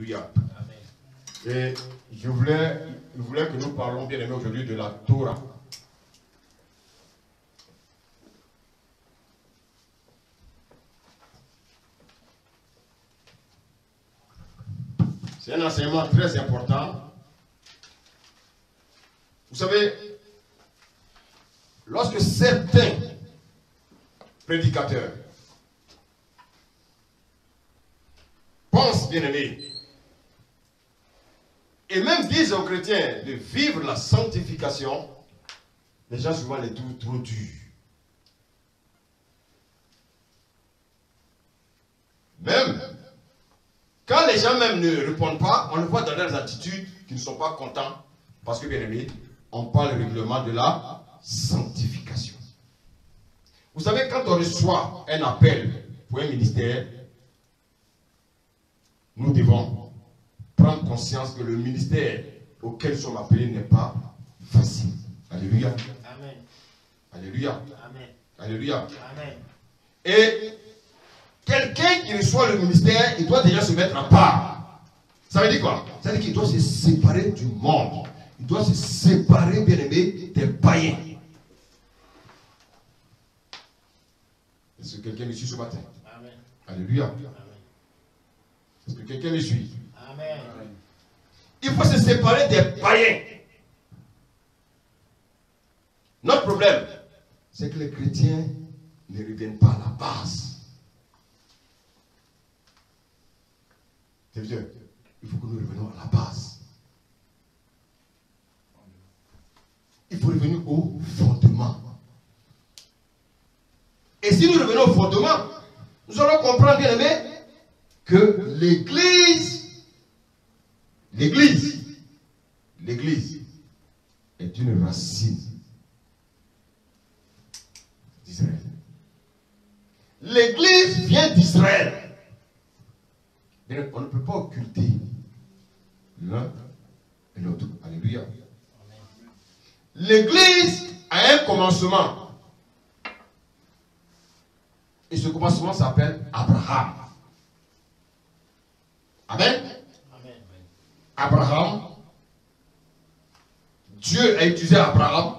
Et je voulais que nous parlons, bien aimé, aujourd'hui de la Torah. C'est un enseignement très important. Vous savez, lorsque certains prédicateurs pensent, bien aimé, et même disent aux chrétiens de vivre la sanctification, les gens souvent les trouvent trop durs. Même quand les gens même ne répondent pas, on le voit dans leurs attitudes qu'ils ne sont pas contents. Parce que, bien aimé, on parle régulièrement de la sanctification. Vous savez, quand on reçoit un appel pour un ministère, nous devons prendre conscience que le ministère auquel nous sommes appelés n'est pas facile. Alléluia. Amen. Alléluia. Amen. Alléluia. Amen. Et quelqu'un qui reçoit le ministère, il doit déjà se mettre à part. Ça veut dire quoi? Ça veut dire qu'il doit se séparer du monde. Il doit se séparer, bien aimé, des païens. Est-ce que quelqu'un me suit ce matin? Amen. Alléluia. Amen. Est-ce que quelqu'un me suit? Amen. Il faut se séparer des païens. Notre problème, c'est que les chrétiens ne reviennent pas à la base. C'est bien. Il faut que nous revenions à la base. Il faut revenir au fondement. Et si nous revenons au fondement, nous allons comprendre, bien aimé, que l'Église est une racine d'Israël. L'Église vient d'Israël. On ne peut pas occulter l'un et l'autre. Alléluia. L'Église a un commencement. Et ce commencement s'appelle Abraham. Amen. Amen. Abraham. Dieu a utilisé Abraham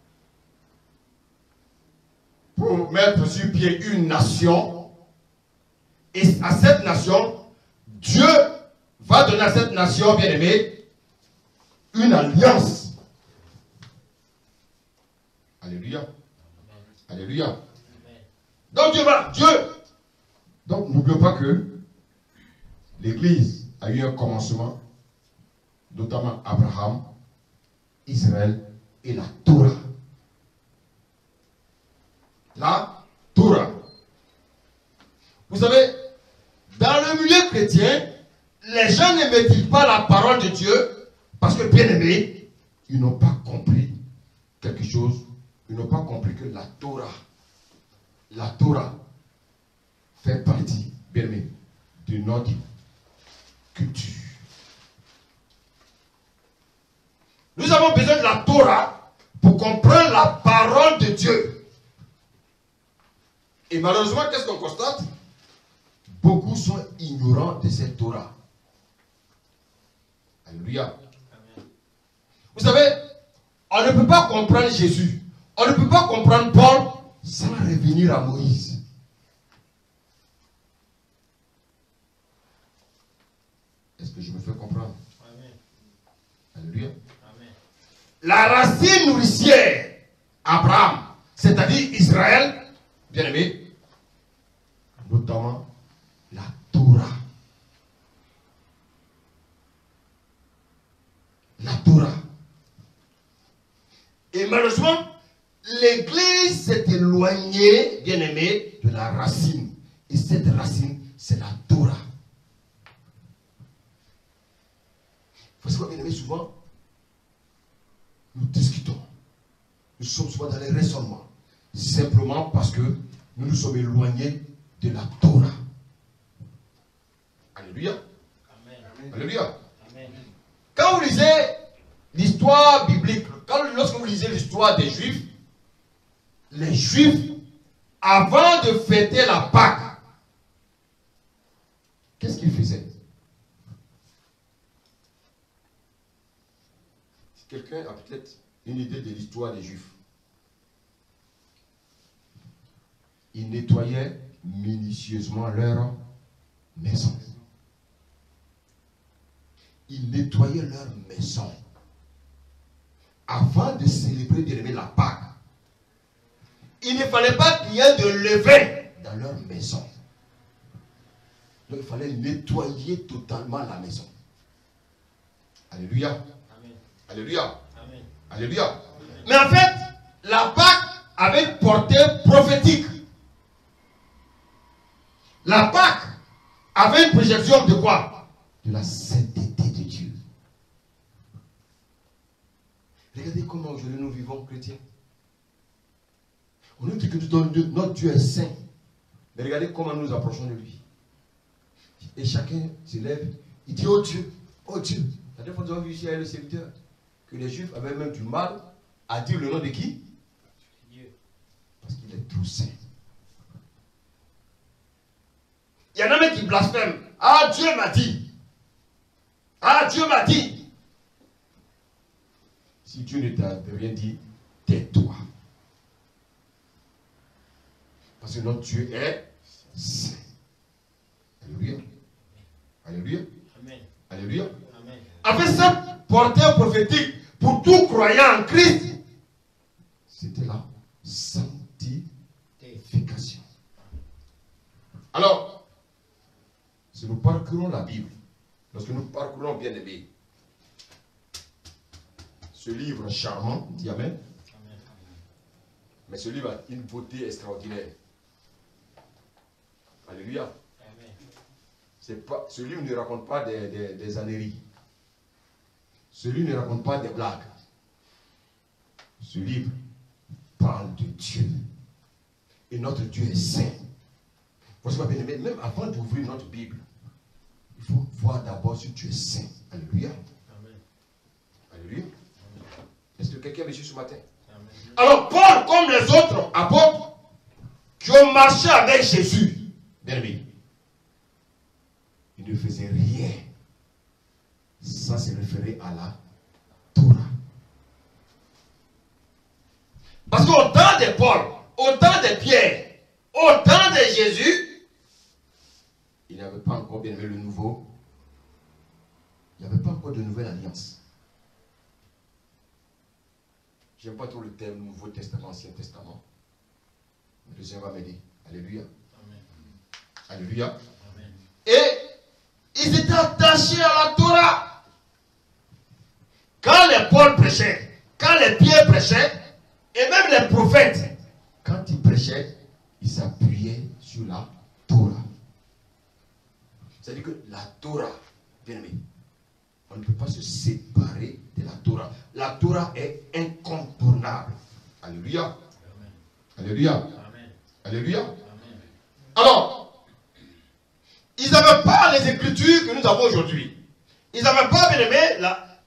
pour mettre sur pied une nation. Et à cette nation, Dieu va donner à cette nation, bien aimée, une alliance. Alléluia. Alléluia. Donc Donc n'oublions pas que l'Église a eu un commencement, notamment Abraham, Israël et la Torah. La Torah. Vous savez, dans le milieu chrétien, les gens ne méditent pas la parole de Dieu parce que, bien aimés, ils n'ont pas compris quelque chose. Ils n'ont pas compris que la Torah fait partie, bien aimé, de notre culture. Nous avons besoin de la Torah pour comprendre la parole de Dieu. Et malheureusement, qu'est-ce qu'on constate? Beaucoup sont ignorants de cette Torah. Alléluia. Vous savez, on ne peut pas comprendre Jésus. On ne peut pas comprendre Paul sans revenir à Moïse. Est-ce que je me fais comprendre? Amen. Alléluia. Amen. La racine nourricière, Abraham, c'est-à-dire Israël, bien aimé, notamment la Torah. La Torah. Et malheureusement, l'Église s'est éloignée, bien aimé, de la racine. Et cette racine, c'est la Torah. Vous savez, bien aimé, souvent, nous discutons. Nous sommes souvent dans les raisonnements. Simplement parce que nous nous sommes éloignés de la Torah. Alléluia. Amen. Alléluia. Amen. Quand vous lisez l'histoire biblique, lorsque vous lisez l'histoire des Juifs, les Juifs, avant de fêter la Pâque, qu'est-ce qu'ils faisaient? quelqu'un a peut-être une idée de l'histoire des Juifs. Ils nettoyaient minutieusement leur maison. Ils nettoyaient leur maison. Avant de célébrer, bien-aimé, la Pâque, il ne fallait pas qu'il y ait de levain dans leur maison. Donc il fallait nettoyer totalement la maison. Alléluia. Amen. Alléluia. Amen. Alléluia. Amen. Mais en fait, la Pâque avait une portée prophétique. La Pâque avait une projection de quoi? De la sainteté de Dieu. Regardez comment aujourd'hui nous vivons, chrétiens. On nous dit que notre Dieu est saint. Mais regardez comment nous nous approchons de lui. Et chacun se lève, il dit oh Dieu, oh Dieu. La dernière fois nous avons vu ici avec le serviteur que les Juifs avaient même du mal à dire le nom de qui? Dieu. Parce qu'il est trop saint. Il y en a même qui blasphèment. Ah, Dieu m'a dit. Ah, Dieu m'a dit. Si Dieu ne t'a rien dit, tais-toi. Parce que notre Dieu est saint. Alléluia. Alléluia. Amen. Alléluia. Amen. Avec cette portée prophétique pour tout croyant en Christ, c'était la sanctification. Alors, si nous parcourons la Bible, lorsque nous parcourons, bien aimé, ce livre charmant, dit Amen. Amen. Mais ce livre a une beauté extraordinaire. Alléluia. Amen. Ce livre ne raconte pas des âneries. Ce livre ne raconte pas des blagues. Ce livre parle de Dieu. Et notre Dieu est saint. Voici ma bien-aimée, même avant d'ouvrir notre Bible, il faut voir d'abord si tu es saint. Alléluia. Amen. Alléluia. Est-ce que quelqu'un me suit ce matin? Amen. Alors Paul, comme les autres apôtres qui ont marché avec Jésus, bien-aimé, il ne faisait rien sans se référer à la Torah. Parce qu'au temps de Paul, au temps de Pierre, au temps de Jésus, il n'y avait pas encore, bien aimé, le nouveau. Il n'y avait pas encore de nouvelle alliance. Je n'aime pas trop le terme Nouveau Testament, Ancien Testament. Mais le Seigneur va m'aider. Alléluia. Amen. Alléluia. Amen. Et ils étaient attachés à la Torah. Quand les Paul prêchaient, quand les Pierre prêchaient, et même les prophètes, quand ils prêchaient, ils s'appuyaient sur la Torah. C'est-à-dire que la Torah, bien aimé, on ne peut pas se séparer de la Torah. La Torah est incontournable. Alléluia. Amen. Alléluia. Amen. Alléluia. Amen. Alors, ils n'avaient pas les écritures que nous avons aujourd'hui. Ils n'avaient pas, bien aimé,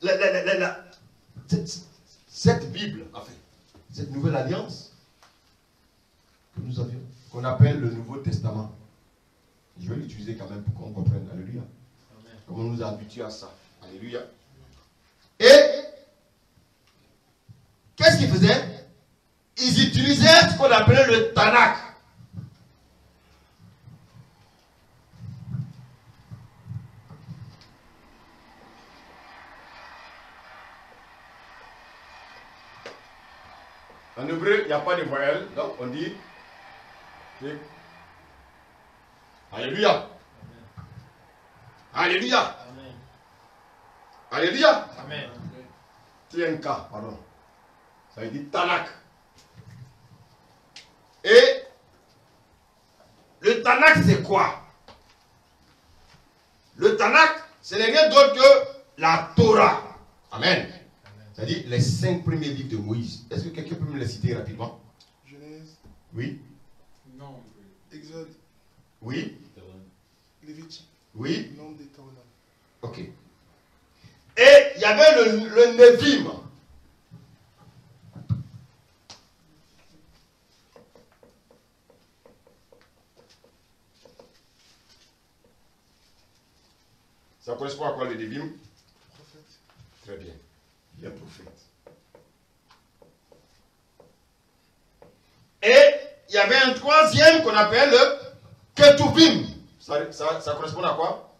cette Bible, en fait, cette nouvelle alliance que nous avions, qu'on appelle le Nouveau Testament. Je vais l'utiliser quand même pour qu'on comprenne. Alléluia. Amen. Comme on nous a habitués à ça. Alléluia. Et qu'est-ce qu'ils faisaient? Ils utilisaient ce qu'on appelait le Tanakh. En hébreu, il n'y a pas de voyelle, donc on dit Alléluia. Amen. Alléluia. Amen. Alléluia. Amen. TNK, pardon. Ça veut dire Tanakh. Et le Tanakh, c'est quoi? Le Tanakh, ce n'est rien d'autre que la Torah. Amen. C'est-à-dire les 5 premiers livres de Moïse. Est-ce que quelqu'un peut me les citer rapidement? Genèse. Oui. Non. Exode. Oui. Lévitique. Oui. Nombre d'Éternel. Ok. Et il y avait le Nevim. Ça correspond à quoi le Nevim? Prophète. Très bien. les prophètes. Et il y avait un troisième qu'on appelle le Ketuvim. Ça correspond à quoi?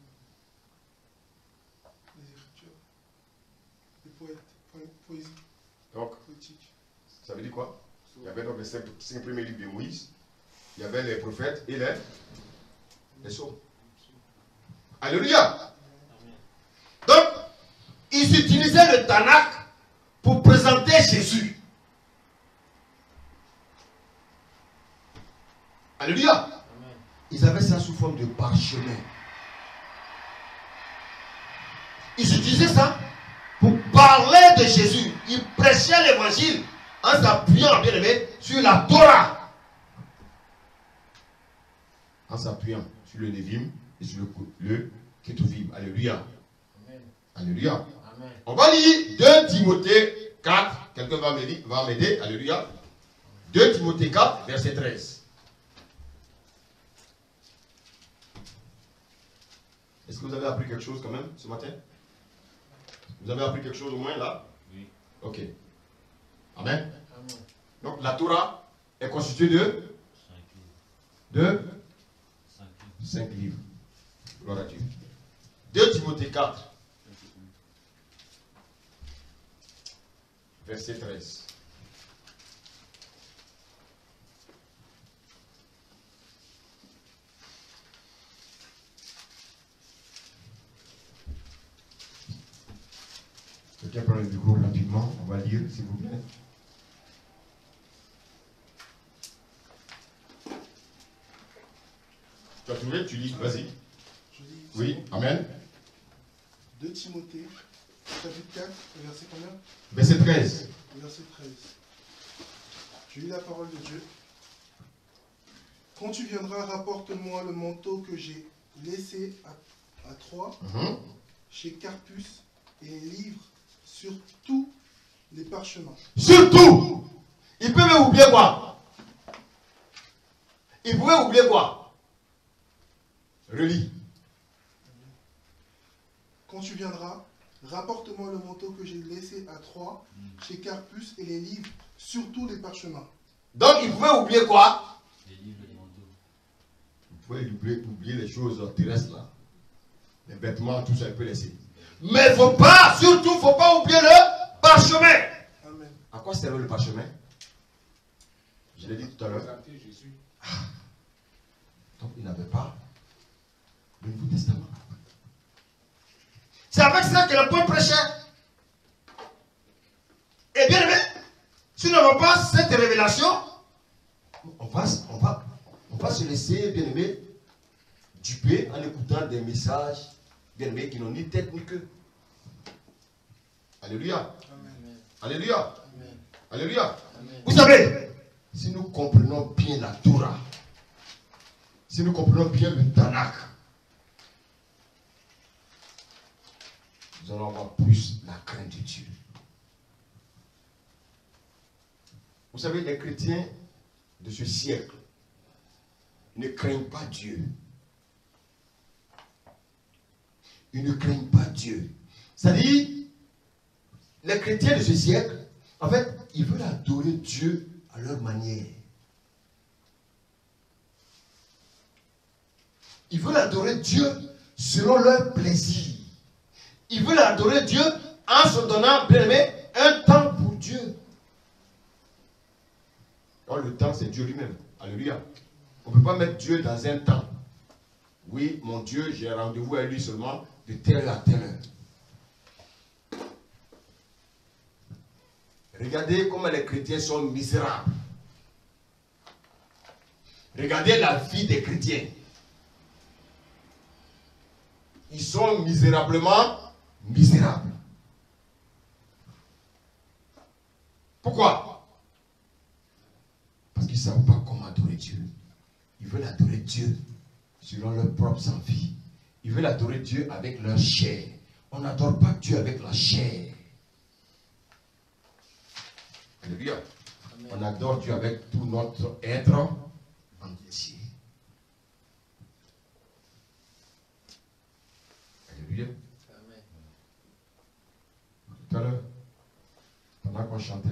Les écritures. Les poètes. Poésie. Donc, Poétique. ça veut dire quoi? Il y avait donc les cinq premiers livres de Moïse. Il y avait les prophètes et les psaumes. Alléluia. Donc, ils utilisaient le Tanakh pour présenter Jésus. Alléluia. Ils avaient ça sous forme de parchemin. Ils utilisaient ça pour parler de Jésus. Ils prêchaient l'évangile en s'appuyant, bien aimé, sur la Torah. En s'appuyant sur le Lévim et sur le Ketuvim. Alléluia. Amen. Alléluia. Amen. On va lire 2 Timothée 4. Quelqu'un va m'aider. Alléluia. 2 Timothée 4, verset 13. Est-ce que vous avez appris quelque chose quand même ce matin? Vous avez appris quelque chose au moins là? Oui. Ok. Amen. Amen. Donc la Torah est constituée de 5 livres. Gloire à Dieu. 2 Timothée 4, verset 13. Quelqu'un prend le micro rapidement, on va lire s'il vous plaît. Tu as trouvé? Tu lis, vas-y. Oui, amen. 2 Timothée, chapitre 4, verset combien? Verset 13. Verset 13. Je lis la parole de Dieu. Quand tu viendras, rapporte-moi le manteau que j'ai laissé à Troie, chez Carpus, et les livres sur tous les parchemins. Surtout, il peut même oublier quoi? Il pouvait oublier quoi? Relis. Quand tu viendras, rapporte-moi le manteau que j'ai laissé à Troie, chez Carpus, et les livres sur tous les parchemins. Donc il pouvait oublier quoi? Les livres et les manteaux. Il pouvait oublier les choses terrestres là. Les vêtements, tout ça, il peut laisser. Mais il ne faut pas oublier le parchemin. Amen. À quoi servait le parchemin? Je l'ai dit tout à l'heure. Donc il n'avait pas le Nouveau Testament. C'est avec ça que le peuple prêchait. Et bien aimé, si nous n'avons pas cette révélation, on va se laisser, bien aimé, duper en écoutant des messages, bien aimé, qui n'ont ni tête ni queue. Alléluia. Amen. Alléluia. Amen. Alléluia. Amen. Vous savez, si nous comprenons bien la Torah, si nous comprenons bien le Tanakh, nous allons avoir plus la crainte de Dieu. Vous savez, les chrétiens de ce siècle ne craignent pas Dieu. Ils ne craignent pas Dieu. C'est-à-dire, les chrétiens de ce siècle, en fait, ils veulent adorer Dieu à leur manière. Ils veulent adorer Dieu selon leur plaisir. Ils veulent adorer Dieu en se donnant, bien aimé, un temps pour Dieu. Or, le temps, c'est Dieu lui-même. Alléluia. On ne peut pas mettre Dieu dans un temps. Oui, mon Dieu, j'ai rendez-vous avec lui seulement de telle heure à telle heure. Regardez comment les chrétiens sont misérables. Regardez la vie des chrétiens. Ils sont misérablement misérables. Pourquoi? Parce qu'ils ne savent pas comment adorer Dieu. Ils veulent adorer Dieu selon leurs propres envies. Ils veulent adorer Dieu avec leur chair. On n'adore pas Dieu avec la chair. Alléluia. On adore Dieu avec tout notre être entier. Alléluia. à l'heure, pendant qu'on chantait,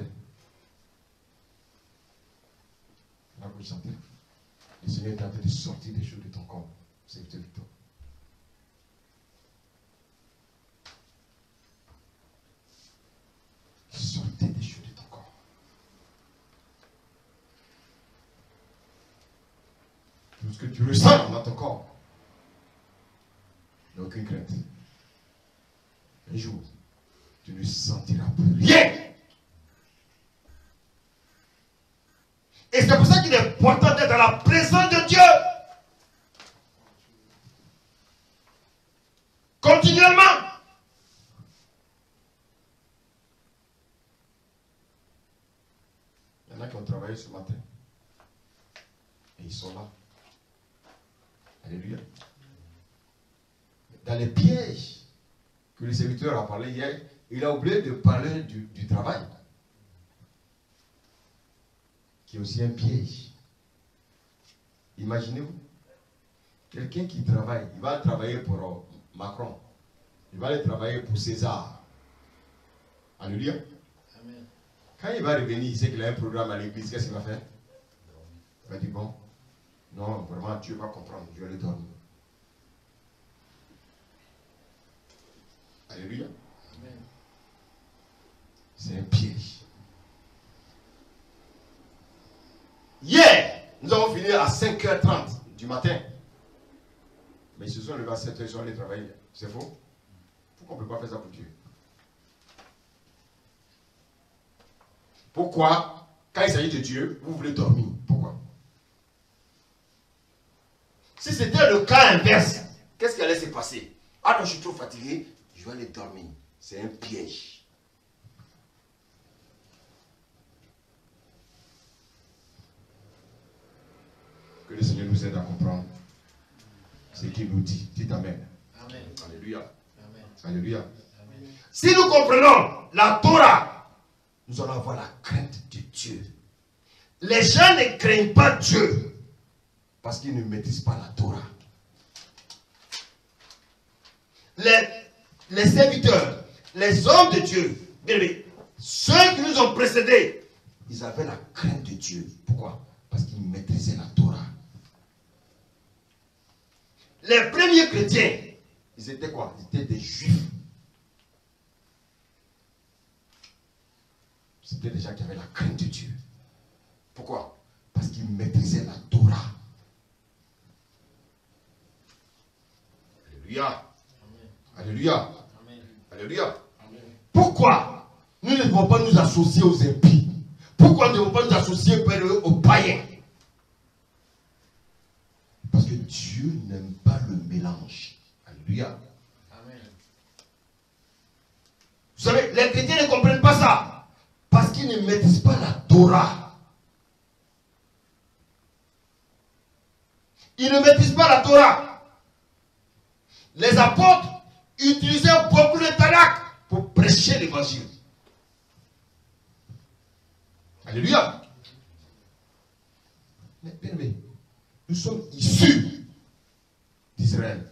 le Seigneur est en train de sortir des choses de ton corps. C'est Victor. Sortez des choses de ton corps. Tout ce que tu ressens dans ton corps, n'a aucune crainte. Un jour, tu ne sentiras plus rien. Et c'est pour ça qu'il est important d'être dans la présence de Dieu. Continuellement. Il y en a qui ont travaillé ce matin. Et ils sont là. Alléluia. Dans les pièges que le serviteur a parlé hier, il a oublié de parler du travail. Qui est aussi un piège. Imaginez-vous, quelqu'un qui travaille, il va travailler pour Macron, il va aller travailler pour César. Alléluia. Amen. Quand il va revenir, il sait qu'il a un programme à l'église, qu'est-ce qu'il va faire? Il va dire, bon, non, vraiment, Dieu va comprendre, je vais aller dormir. Alléluia. Amen. C'est un piège. Hier, nous avons fini à 5h30 du matin. Mais ils se sont levés à 7h, ils sont allés travailler. C'est faux? Pourquoi on ne peut pas faire ça pour Dieu? Pourquoi, quand il s'agit de Dieu, vous voulez dormir? Pourquoi? Si c'était le cas inverse, qu'est-ce qui allait se passer? Ah non, je suis trop fatigué, je vais aller dormir. C'est un piège. Que le Seigneur nous aide à comprendre ce qu'il nous dit. Dites Amen. Amen. Alléluia. Amen. Alléluia. Amen. Si nous comprenons la Torah, nous allons avoir la crainte de Dieu. Les gens ne craignent pas Dieu parce qu'ils ne maîtrisent pas la Torah. Les serviteurs, les hommes de Dieu, ceux qui nous ont précédés, ils avaient la crainte de Dieu. Pourquoi? Parce qu'ils maîtrisaient la Torah. Les premiers chrétiens, ils étaient quoi? Ils étaient des juifs. C'était des gens qui avaient la crainte de Dieu. Pourquoi? Parce qu'ils maîtrisaient la Torah. Alléluia. Amen. Alléluia. Amen. Alléluia. Amen. Pourquoi nous ne devons pas nous associer aux impies? Pourquoi nous ne devons pas nous associer aux païens? Parce que Dieu n'aime pas le mélange. Alléluia. Amen. Vous savez, les chrétiens ne comprennent pas ça. Parce qu'ils ne maîtrisent pas la Torah. Ils ne maîtrisent pas la Torah. Les apôtres utilisaient beaucoup de Tanakh pour prêcher l'évangile. Alléluia. Mais bien aimé, nous sommes issus d'Israël.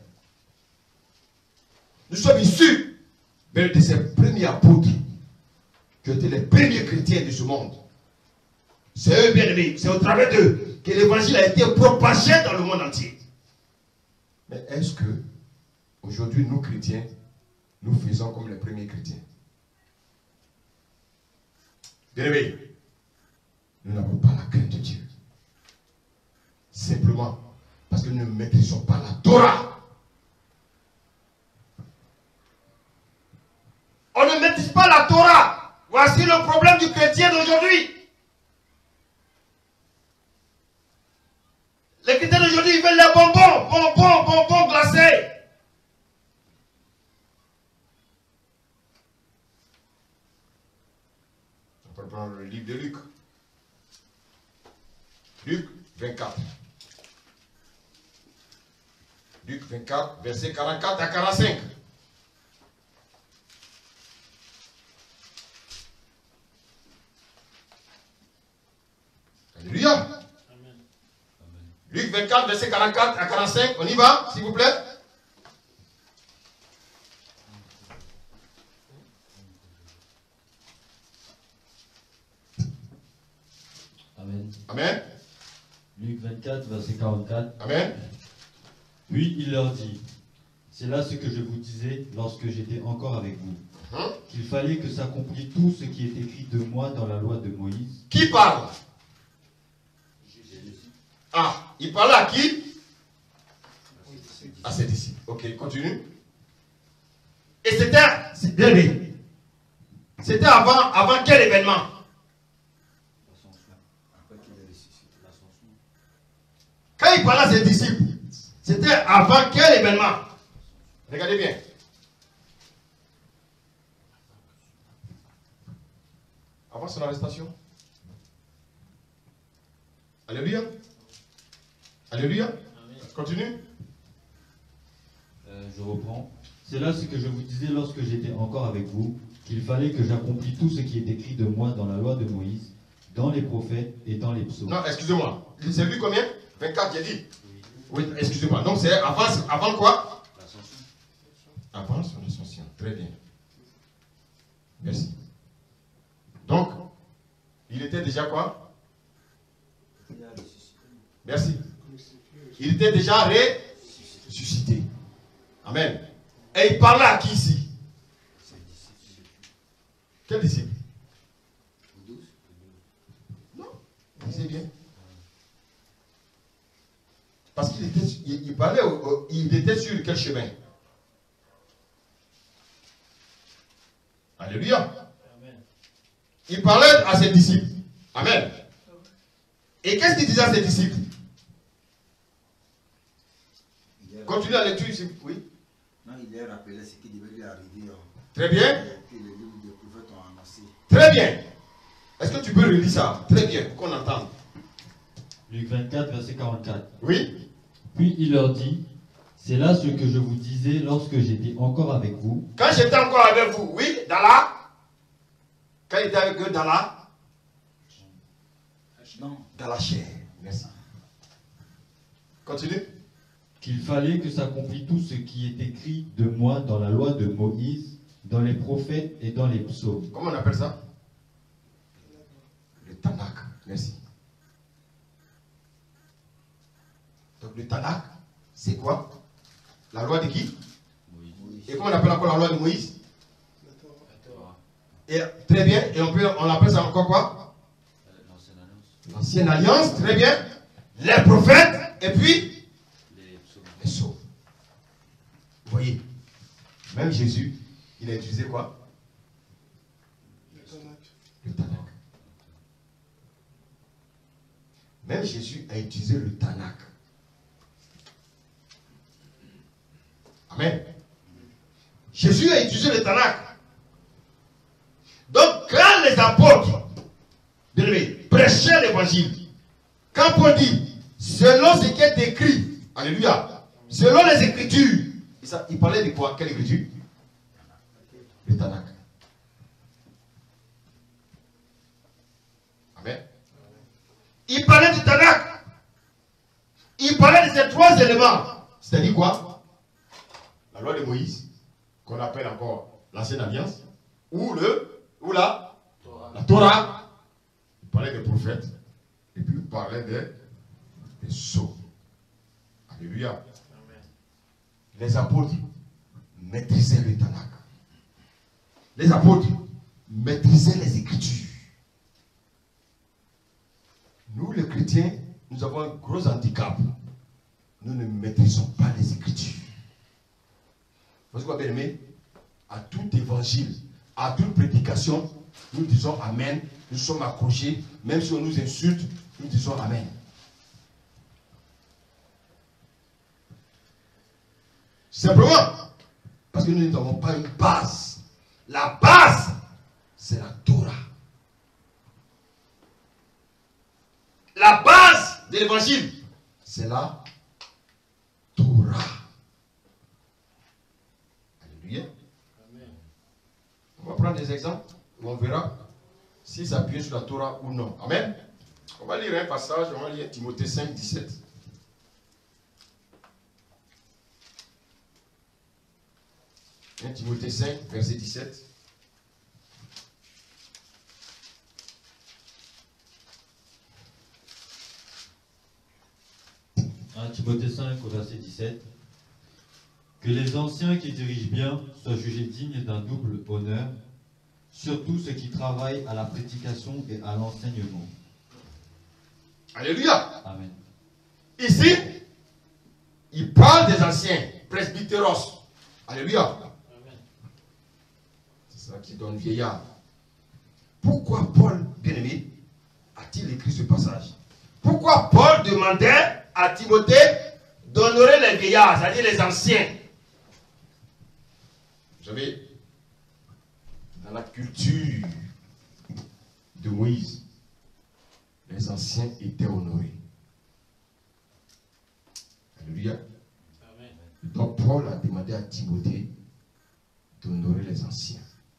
Nous sommes issus de ces premiers apôtres qui étaient les premiers chrétiens de ce monde. C'est eux, bien aimés. C'est au travers d'eux que l'évangile a été propagé dans le monde entier. Mais est-ce que aujourd'hui, nous chrétiens, nous faisons comme les premiers chrétiens? Bien aimés, nous n'avons pas la crainte de Dieu. Simplement parce que nous ne maîtrisons pas la Torah. On ne maîtrise pas la Torah. Voici le problème du chrétien d'aujourd'hui. Les chrétiens d'aujourd'hui, ils veulent les bonbons glacés. On peut prendre le livre de Luc. Luc 24. Luc 24, versets 44 à 45. Alléluia. Amen. Luc 24, versets 44 à 45. On y va, s'il vous plaît. Amen. Luc 24, verset 44. Amen. Puis il leur dit, c'est là ce que je vous disais lorsque j'étais encore avec vous, qu'il fallait que s'accomplisse tout ce qui est écrit de moi dans la loi de Moïse. Qui parle? Ah, il parlait à qui? À ses disciples. Ok, continue. Et c'était avant quel événement? Quand il parlait à ses disciples, c'était avant quel événement? Regardez bien. Avant son arrestation. Alléluia. Alléluia. Continue. Je reprends. C'est là ce que je vous disais lorsque j'étais encore avec vous, qu'il fallait que j'accomplisse tout ce qui est écrit de moi dans la loi de Moïse, dans les prophètes et dans les psaumes. Non, excusez-moi. C'est lui combien? 24, j'ai dit. Oui, excusez-moi. Donc c'est avant quoi? Avant son ascension. Très bien. Merci. Donc, il était déjà quoi? Merci. Il était déjà ressuscité. Amen. Et il parlait à qui ici? Quel disciple? Non, lisez bien. Parce qu'il était, il parlait, il était sur quel chemin? Alléluia. Amen. Il parlait à ses disciples. Amen. Et qu'est-ce qu'il disait à ses disciples? Continue la lecture ici. Oui. Non, il leur rappelait ce qui devait lui arriver. Très bien. Que les livres des prophètes ont annoncé. Très bien. Est-ce que tu peux relire ça? Très bien, pour qu'on entende. Luc 24, verset 44. Oui. Puis il leur dit, c'est là ce que je vous disais lorsque j'étais encore avec vous. Quand j'étais encore avec vous, oui, dans la... Quand il était avec eux, dans la... Non. Dans la chair. Merci. Continue. Qu'il fallait que s'accomplisse tout ce qui est écrit de moi dans la loi de Moïse, dans les prophètes et dans les psaumes. Comment on appelle ça? Le Tanakh. Merci. Donc le Tanakh, c'est quoi? La loi de qui? Moïse. Et comment on appelle encore la loi de Moïse? La Torah. Et, très bien. Et on appelle ça encore quoi? L'ancienne alliance. L'ancienne alliance, très bien. Les prophètes, et puis les psaumes. Vous voyez, même Jésus, il a utilisé quoi? Le Tanakh. Même Jésus a utilisé le Tanakh. Amen. Jésus a utilisé le Tanakh. Donc, quand les apôtres prêchaient l'évangile, quand Paul dit, selon ce qui est écrit, alléluia, selon les Écritures, il parlait de quoi? Quelle Écriture? Le Tanakh. Amen. Il parlait du Tanakh. Il parlait de ces trois éléments. C'est-à-dire quoi? La loi de Moïse, qu'on appelle encore l'ancienne alliance, ou la Torah. Il parlait des prophètes, et puis il parlait des psaumes. Alléluia. Amen. Les apôtres maîtrisaient le Tanakh. Les apôtres maîtrisaient les Écritures. Nous, les chrétiens, nous avons un gros handicap. Nous ne maîtrisons pas les Écritures. Vous savez quoi, bien aimé? À tout évangile, à toute prédication, nous disons Amen. Nous sommes accrochés. Même si on nous insulte, nous disons Amen. Simplement parce que nous n'avons pas une base. La base, c'est la Torah. La base de l'évangile, c'est la Torah. Alléluia. Amen. On va prendre des exemples où on verra si ça appuie sur la Torah ou non. Amen. On va lire un passage, on va lire Timothée 5, 17. Timothée 5, verset 17. Timothée 5 au verset 17. Que les anciens qui dirigent bien soient jugés dignes d'un double honneur, surtout ceux qui travaillent à la prédication et à l'enseignement. Alléluia. Amen. Ici, il parle des anciens, presbytéros. Alléluia. C'est ça qui donne vieillard. Pourquoi Paul, bien-aimé, a-t-il écrit ce passage? Pourquoi Paul demandait à Timothée d'honorer les vieillards, c'est-à-dire les anciens? Vous savez, dans la culture de Moïse, les anciens étaient honorés. Alléluia. Donc Paul a demandé à Timothée d'honorer les anciens.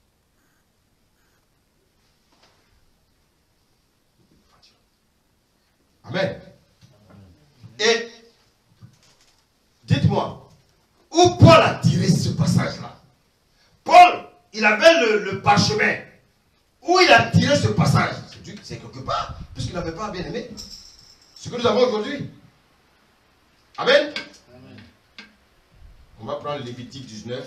Amen. Et dites-moi, où Paul a tiré ce passage-là? Paul, il avait le parchemin. Où il a tiré ce passage? C'est quelque part, puisqu'il n'avait pas bien aimé ce que nous avons aujourd'hui. Amen. Amen. On va prendre Lévitique 19.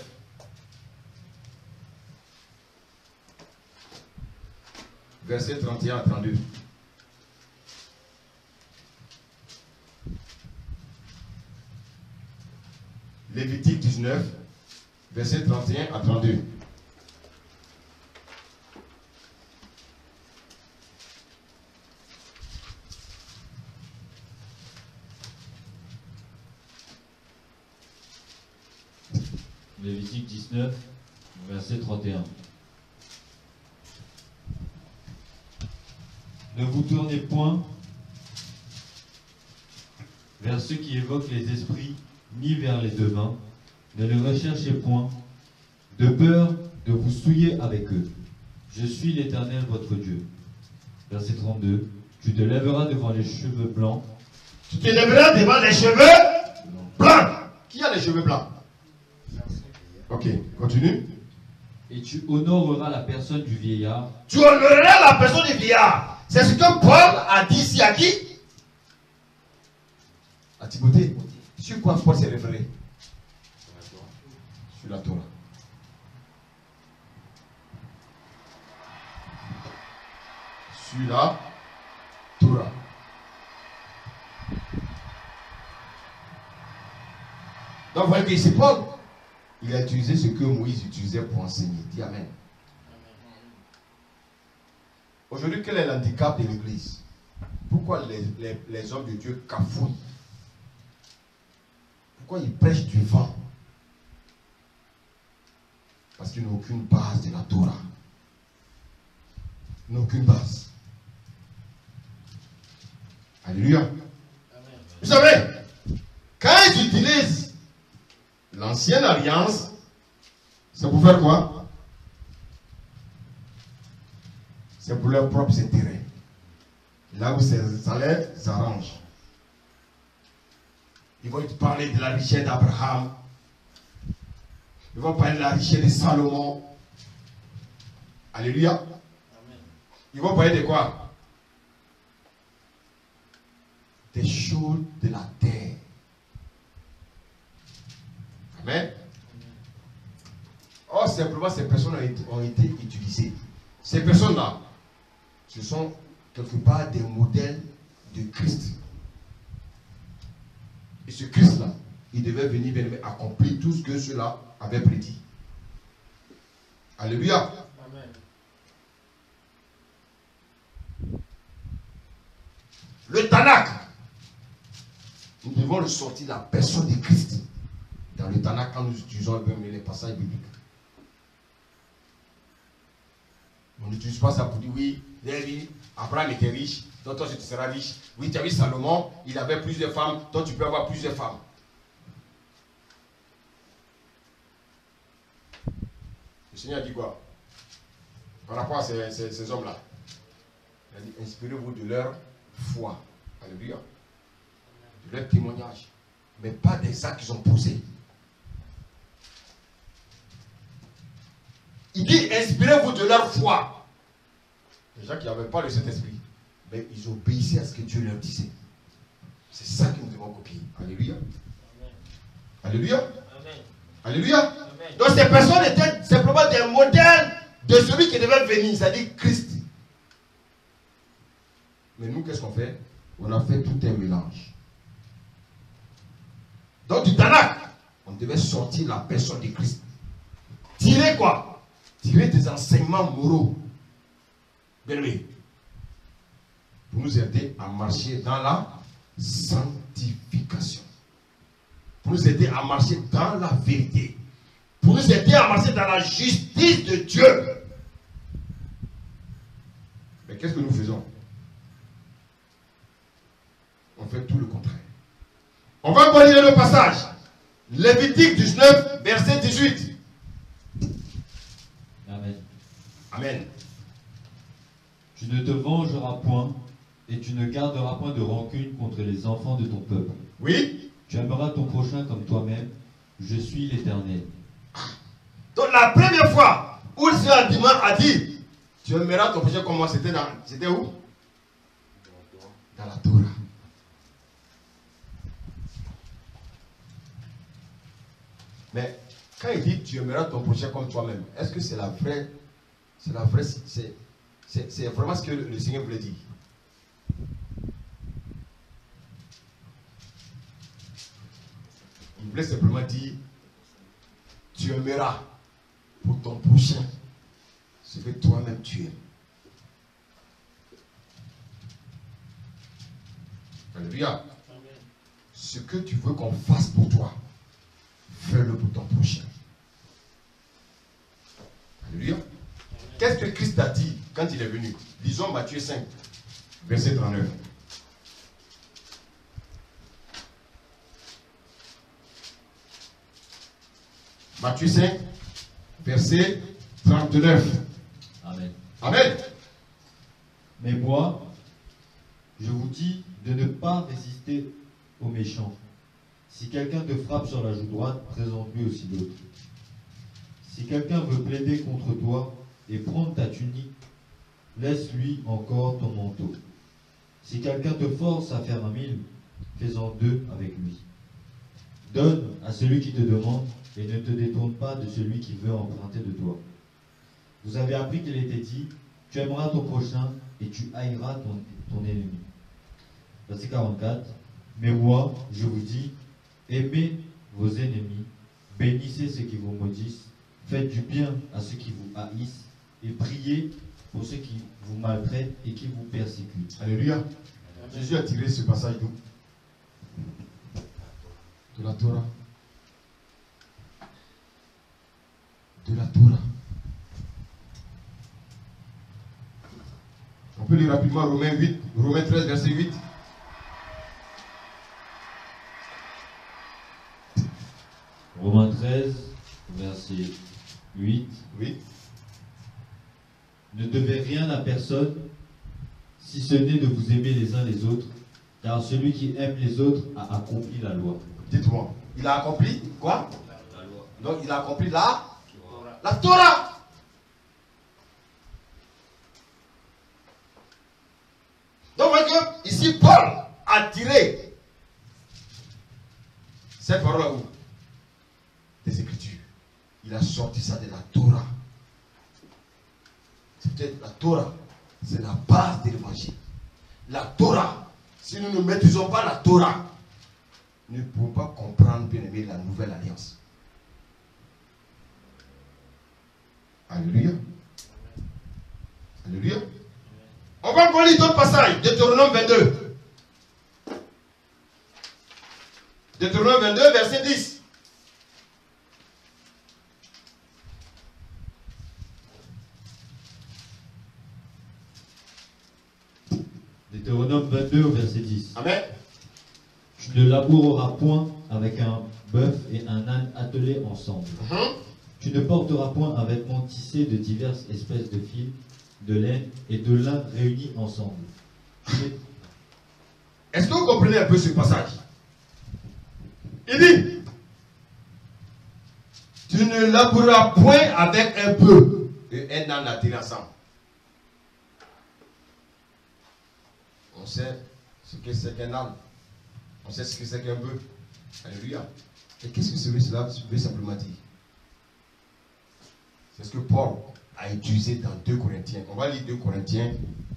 Versets 31 à 32. Lévitique 19, versets 31 à 32. Lévitique 19, verset 31. Ne vous tournez point vers ceux qui évoquent les esprits, ni vers les devins. Ne les recherchez point, de peur de vous souiller avec eux. Je suis l'Éternel votre Dieu. Verset 32. Tu te lèveras devant les cheveux blancs. Tu te lèveras devant les cheveux blancs. Qui a les cheveux blancs? Ok, continue. Et tu honoreras la personne du vieillard. Tu honoreras la personne du vieillard. C'est ce que Paul a dit ici à qui? À Timothée. Sur quoi Paul s'est référé? Sur la Torah. Sur la Torah. Donc vous voyez que c'est Paul. Il a utilisé ce que Moïse utilisait pour enseigner. Dis Amen. Aujourd'hui, quel est l'handicap de l'Église? Pourquoi les hommes de Dieu cafouillent? Pourquoi ils prêchent du vent? Parce qu'ils n'ont aucune base de la Torah. Ils n'ont aucune base. Alléluia. Amen. Vous savez, quand ils utilisent l'ancienne alliance, c'est pour faire quoi? C'est pour leurs propres intérêts. Là où ça les arrange. Ils vont te parler de la richesse d'Abraham. Ils vont parler de la richesse de Salomon. Alléluia. Amen. Ils vont parler de quoi? Des choses de la terre. Amen. Or, simplement, ces personnes ont été utilisées. Ces personnes-là, ce sont quelque part des modèles de Christ. Et ce Christ-là, il devait venir accomplir tout ce que ceux-là avaient prédit. Alléluia. Amen. Le Tanakh, nous devons ressortir la personne de Christ dans le Tanakh quand nous utilisons les passages bibliques. On n'utilise pas ça pour dire oui, Abraham était riche, donc toi tu seras riche. Oui, tu as vu Salomon, il avait plusieurs femmes, donc tu peux avoir plusieurs femmes. Le Seigneur a dit quoi? Par rapport à ces hommes-là. Il a dit, inspirez-vous de leur foi. Alléluia. De leur témoignage. Mais pas des actes qu'ils ont posés. Il dit, inspirez-vous de leur foi. Les gens qui n'avaient pas le Saint-Esprit, mais ils obéissaient à ce que Dieu leur disait. C'est ça que nous devons copier. Alléluia. Alléluia. Amen. Alléluia. Amen. Donc ces personnes étaient simplement des modèles de celui qui devait venir, c'est-à-dire Christ. Mais nous, qu'est-ce qu'on fait? On a fait tout un mélange. Donc du Tanakh, on devait sortir la personne de Christ. Tirer quoi? Tirer des enseignements moraux. Bien aimé. Pour nous aider à marcher dans la sanctification. Pour nous aider à marcher dans la vérité. Pour nous aider à marcher dans la justice de Dieu. Mais qu'est-ce que nous faisons? On fait tout le contraire. On va encore lire le passage. Lévitique 19, verset 18. Amen. Amen. Tu ne te vengeras point et tu ne garderas point de rancune contre les enfants de ton peuple. Oui. Tu aimeras ton prochain comme toi-même. Je suis l'Éternel. Donc la première fois où le Seigneur a dit, tu aimeras ton prochain comme moi, c'était où? Dans la Torah. Mais quand il dit tu aimeras ton prochain comme toi-même, est-ce que c'est c'est vraiment ce que le Seigneur voulait dire? Il voulait simplement dire tu aimeras pour ton prochain ce que toi-même tu aimes. Alléluia. Ce que tu veux qu'on fasse pour toi, fais-le pour ton prochain. Alléluia. Qu'est-ce que Christ a dit quand il est venu? Lisons Matthieu 5, verset 39. Matthieu 5, verset 39. Amen. Amen. Mais moi, je vous dis de ne pas résister aux méchants. Si quelqu'un te frappe sur la joue droite, présente-lui aussi l'autre. Si quelqu'un veut plaider contre toi et prendre ta tunique, laisse-lui encore ton manteau. Si quelqu'un te force à faire 1000, fais-en 2 avec lui. Donne à celui qui te demande et ne te détourne pas de celui qui veut emprunter de toi. Vous avez appris qu'il était dit, tu aimeras ton prochain et tu haïras ton ennemi. Verset 44. Mais moi, je vous dis, aimez vos ennemis, bénissez ceux qui vous maudissent, faites du bien à ceux qui vous haïssent et priez pour ceux qui vous maltraitent et qui vous persécutent. Alléluia. Jésus a tiré ce passage d'où? De la Torah. De la Torah. On peut lire rapidement Romains 13, verset 8. Romains 13, verset 8. Oui. Ne devez rien à personne, si ce n'est de vous aimer les uns les autres, car celui qui aime les autres a accompli la loi. Dites-moi, il a accompli quoi? La loi. Donc il a accompli la Torah. Donc voyez que ici Paul a tiré cette parole où? Des Écritures. Il a sorti ça de la Torah. C'est peut-être la Torah, c'est la base de l'évangile. La Torah, si nous ne maîtrisons pas la Torah, nous ne pouvons pas comprendre, bien aimé, la nouvelle alliance. Alléluia. Alléluia. On va encore lire d'autres passages. Deutéronome 22. Deutéronome 22, verset 10. Deutéronome 22, verset 10. Amen. Tu ne laboureras point avec un bœuf et un âne attelés ensemble. Tu ne porteras point un vêtement tissé de diverses espèces de fils, de laine et de lin réunis ensemble. Est-ce que vous comprenez un peu ce passage? Il dit, tu ne laboureras point avec un peu et un âne attiré ensemble. On sait ce que c'est qu'un âne. On sait ce que c'est qu'un bœuf. Alléluia. Et qu'est-ce que cela veut simplement dire? C'est ce que Paul a utilisé dans 2 Corinthiens. On va lire 2 Corinthiens.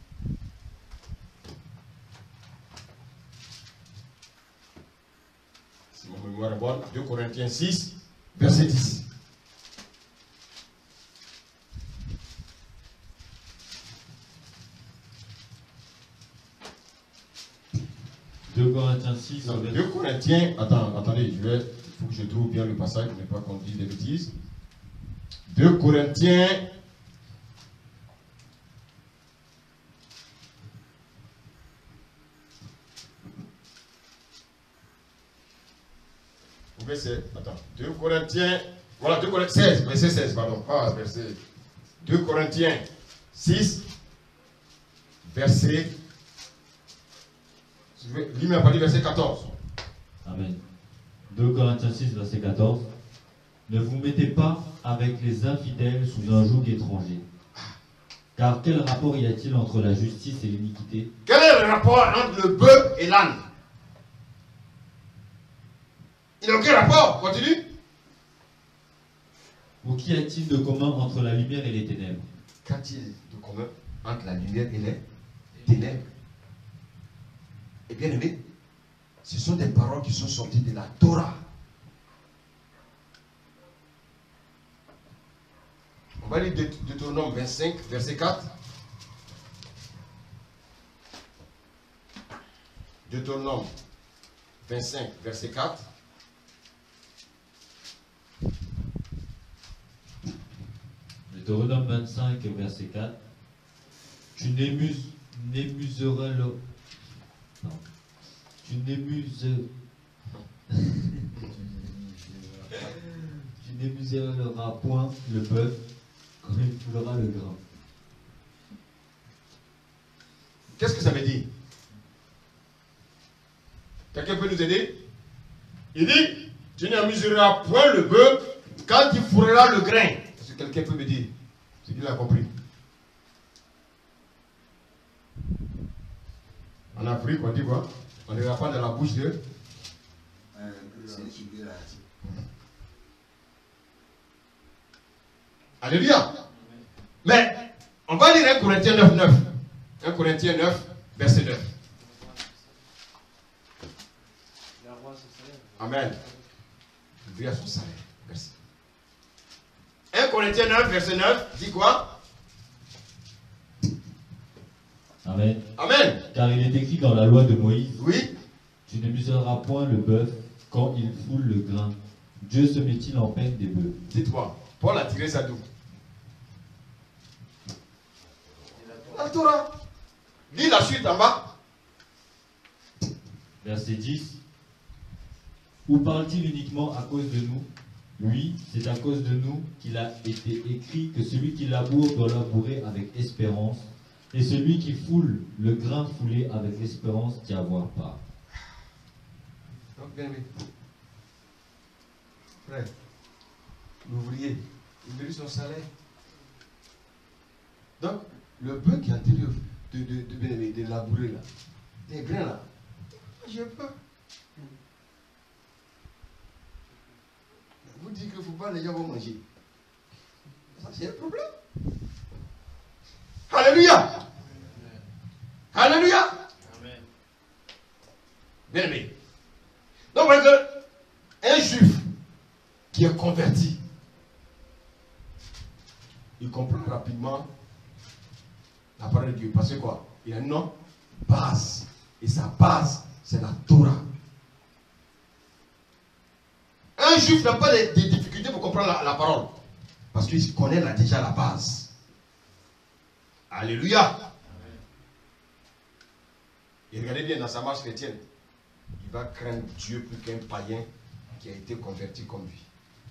Si mon mémoire est bonne, 2 Corinthiens 6, verset 10. Corinthiens 6. Non, 2 Corinthiens, attendez, il faut que je trouve bien le passage, je n'ai pas qu'on dise des bêtises. 2 Corinthiens. Attends, 2 Corinthiens, voilà, 2 Corinthiens 16, verset 16, pardon, verset 2 Corinthiens 6, verset, lui-même a pas dit verset 14. Amen. 2 Corinthiens 6, verset 14. Ne vous mettez pas avec les infidèles sous un joug étranger. Car quel rapport y a-t-il entre la justice et l'iniquité? Quel est le rapport entre le bœuf et l'âne? Il n'y a aucun rapport. Continue. Ou qu'y a-t-il de commun entre la lumière et les ténèbres? Qu'y a-t-il de commun entre la lumière et les ténèbres? Et bien aimé, ce sont des paroles qui sont sorties de la Torah. On va lire Deutéronome 25, verset 4. Deutéronome 25, verset 4. Deutéronome 25, verset 4. Tu n'émuseras le... Non. Tu n'émuseras point le bœuf quand il foulera le grain. Qu'est-ce que ça veut dire? Quelqu'un peut nous aider? Il dit, tu n'amuseras point le bœuf quand il fourrera le grain. Est-ce que quelqu'un peut me dire ce qu'il a compris? En Afrique, on dit quoi? On n'ira pas dans la bouche de... Alléluia. Mais, on va lire 1 Corinthiens 9, 9. 1 Corinthiens 9, verset 9. Amen. Lui a son salaire. Merci. 1 Corinthiens 9, verset 9, dit quoi? Amen. Amen. Car il est écrit dans la loi de Moïse. Oui. Tu ne museras point le bœuf quand il foule le grain. Dieu se met-il en peine des bœufs? Dites-moi, Paul a tiré ça d'où? La Torah. Lis la suite en bas. Verset 10. Ou parle-t-il uniquement à cause de nous? Oui, c'est à cause de nous qu'il a été écrit que celui qui laboure doit labourer avec espérance, et celui qui foule le grain foulé avec espérance d'y avoir part. Donc, bien aimé, frère, l'ouvrier, il mérite son salaire. Donc, le bœuf qui est en train de labourer là, des grains là, j'ai peur. Vous dites qu'il ne faut pas les gens vont manger. Ça, c'est un problème. Alléluia. Alléluia. Amen. Bien aimé. Donc, vous voyez qu'un juif qui est converti, il comprend rapidement la parole de Dieu. Parce que quoi? Il a une base. Et sa base, c'est la Torah. Un juif n'a pas de difficultés pour comprendre la parole. Parce qu'il connaît déjà la base. Alléluia. Amen. Et regardez bien dans sa marche chrétienne. Il va craindre Dieu plus qu'un païen qui a été converti comme lui.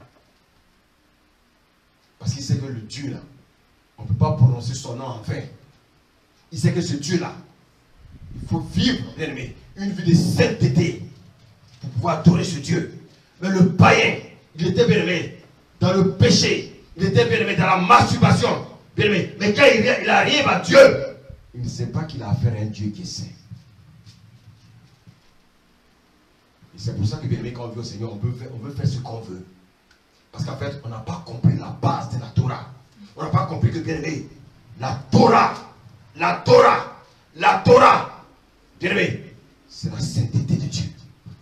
Parce qu'il sait que le Dieu là, on ne peut pas prononcer son nom en vain. Il sait que ce Dieu là, il faut vivre, bien aimé, une vie de sainteté pour pouvoir adorer ce Dieu. Mais le païen, il était bien aimé dans le péché, il était bien aimé dans la masturbation, bien aimé. Mais quand il arrive à Dieu, il ne sait pas qu'il a affaire à un Dieu qui est saint. C'est pour ça que, bien aimé, quand on vient au Seigneur, on veut faire ce qu'on veut. Parce qu'en fait, on n'a pas compris la base de la Torah. On n'a pas compris que, bien aimé, la Torah, bien aimé, c'est la sainteté de Dieu.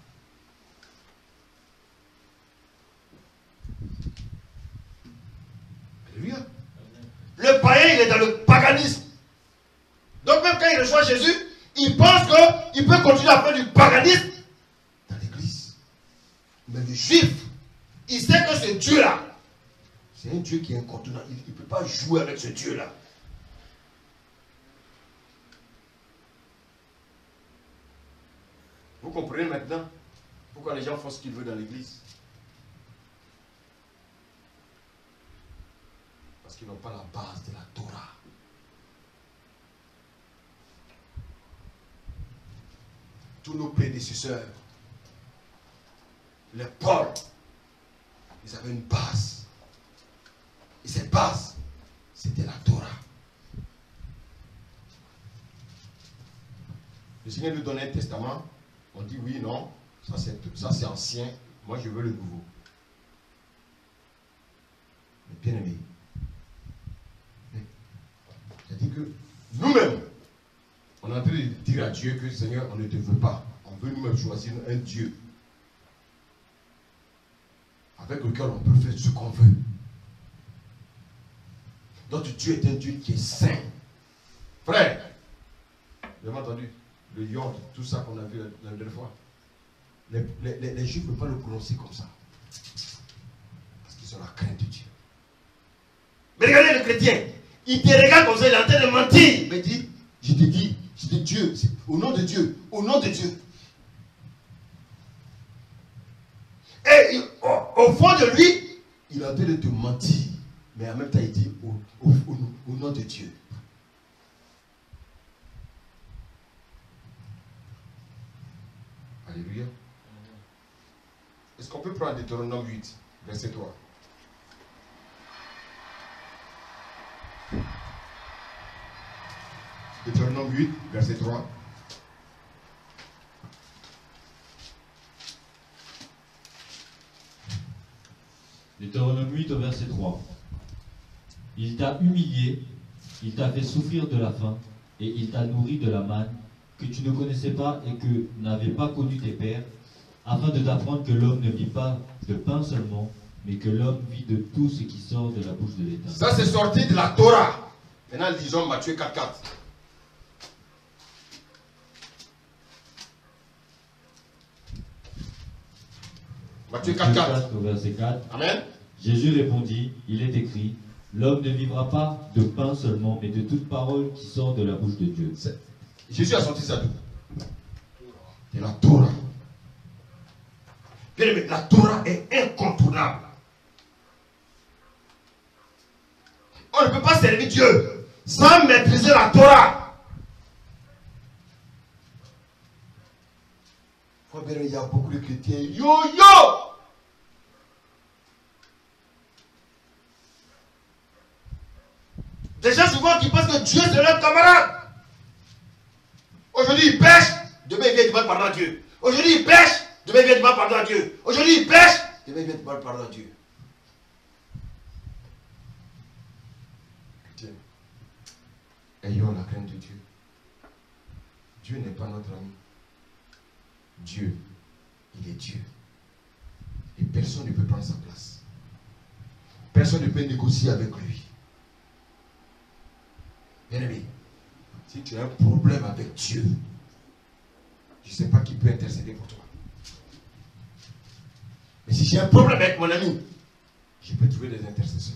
Alléluia. Le païen, il est dans le paganisme. Donc même quand il reçoit Jésus, il pense qu'il peut continuer à faire du paganisme dans l'église. Mais le juif, il sait que ce Dieu-là, c'est un Dieu qui est incontournable. Il ne peut pas jouer avec ce Dieu-là. Vous comprenez maintenant pourquoi les gens font ce qu'ils veulent dans l'église? Parce qu'ils n'ont pas la base de la Torah. Tous nos prédécesseurs, les Paul, ils avaient une base. Et cette base, c'était la Torah. Le Seigneur nous donne un testament. On dit oui, non, ça c'est ancien. Moi je veux le nouveau. Mais bien aimé, c'est-à-dire que nous-mêmes, on est en train de dire à Dieu que Seigneur, on ne te veut pas. On veut nous-mêmes choisir un Dieu avec lequel on peut faire ce qu'on veut. Notre Dieu est un Dieu qui est saint. Frère, vous avez entendu le yod, tout ça qu'on a vu la dernière fois. Les Juifs ne peuvent pas le prononcer comme ça. Parce qu'ils ont la crainte de Dieu. Mais regardez le chrétien. Il te regarde comme ça, il est en train de mentir. Il me dit, je te dis, Dieu, au nom de Dieu, au nom de Dieu. Et au fond de lui, il est en train de te mentir. Mais en même temps, il dit, au nom de Dieu. Alléluia. Est-ce qu'on peut prendre Deutéronome 8, verset 3? Deutéronome 8, verset 3. Deutéronome 8 au verset 3. Il t'a humilié, il t'a fait souffrir de la faim, et il t'a nourri de la manne que tu ne connaissais pas et que n'avaient pas connu tes pères, afin de t'apprendre que l'homme ne vit pas de pain seulement, mais que l'homme vit de tout ce qui sort de la bouche de l'Éternel. Ça, c'est sorti de la Torah. Maintenant, lisons Matthieu 4.4. Matthieu 4.4. Au verset 4. Amen. Jésus répondit, il est écrit, l'homme ne vivra pas de pain seulement, mais de toute parole qui sort de la bouche de Dieu. Jésus a sorti ça d'où? De la Torah. Bien aimé, la Torah est incontournable. On ne peut pas servir Dieu sans maîtriser la Torah. Il y a beaucoup de chrétiens. Yo! Des gens souvent qui pensent que Dieu c'est leur camarade. Aujourd'hui il pêche, demain il vient demander pardon à Dieu. Aujourd'hui il pêche, demain il vient demander pardon à Dieu. Aujourd'hui il pêche, demain il vient demander pardon à Dieu. Chrétien, ayons la crainte de Dieu. Dieu n'est pas notre ami. Dieu, il est Dieu. Et personne ne peut prendre sa place. Personne ne peut négocier avec lui. Bien-aimé, si tu as un problème avec Dieu, je ne sais pas qui peut intercéder pour toi. Mais si j'ai un problème avec mon ami, je peux trouver des intercesseurs.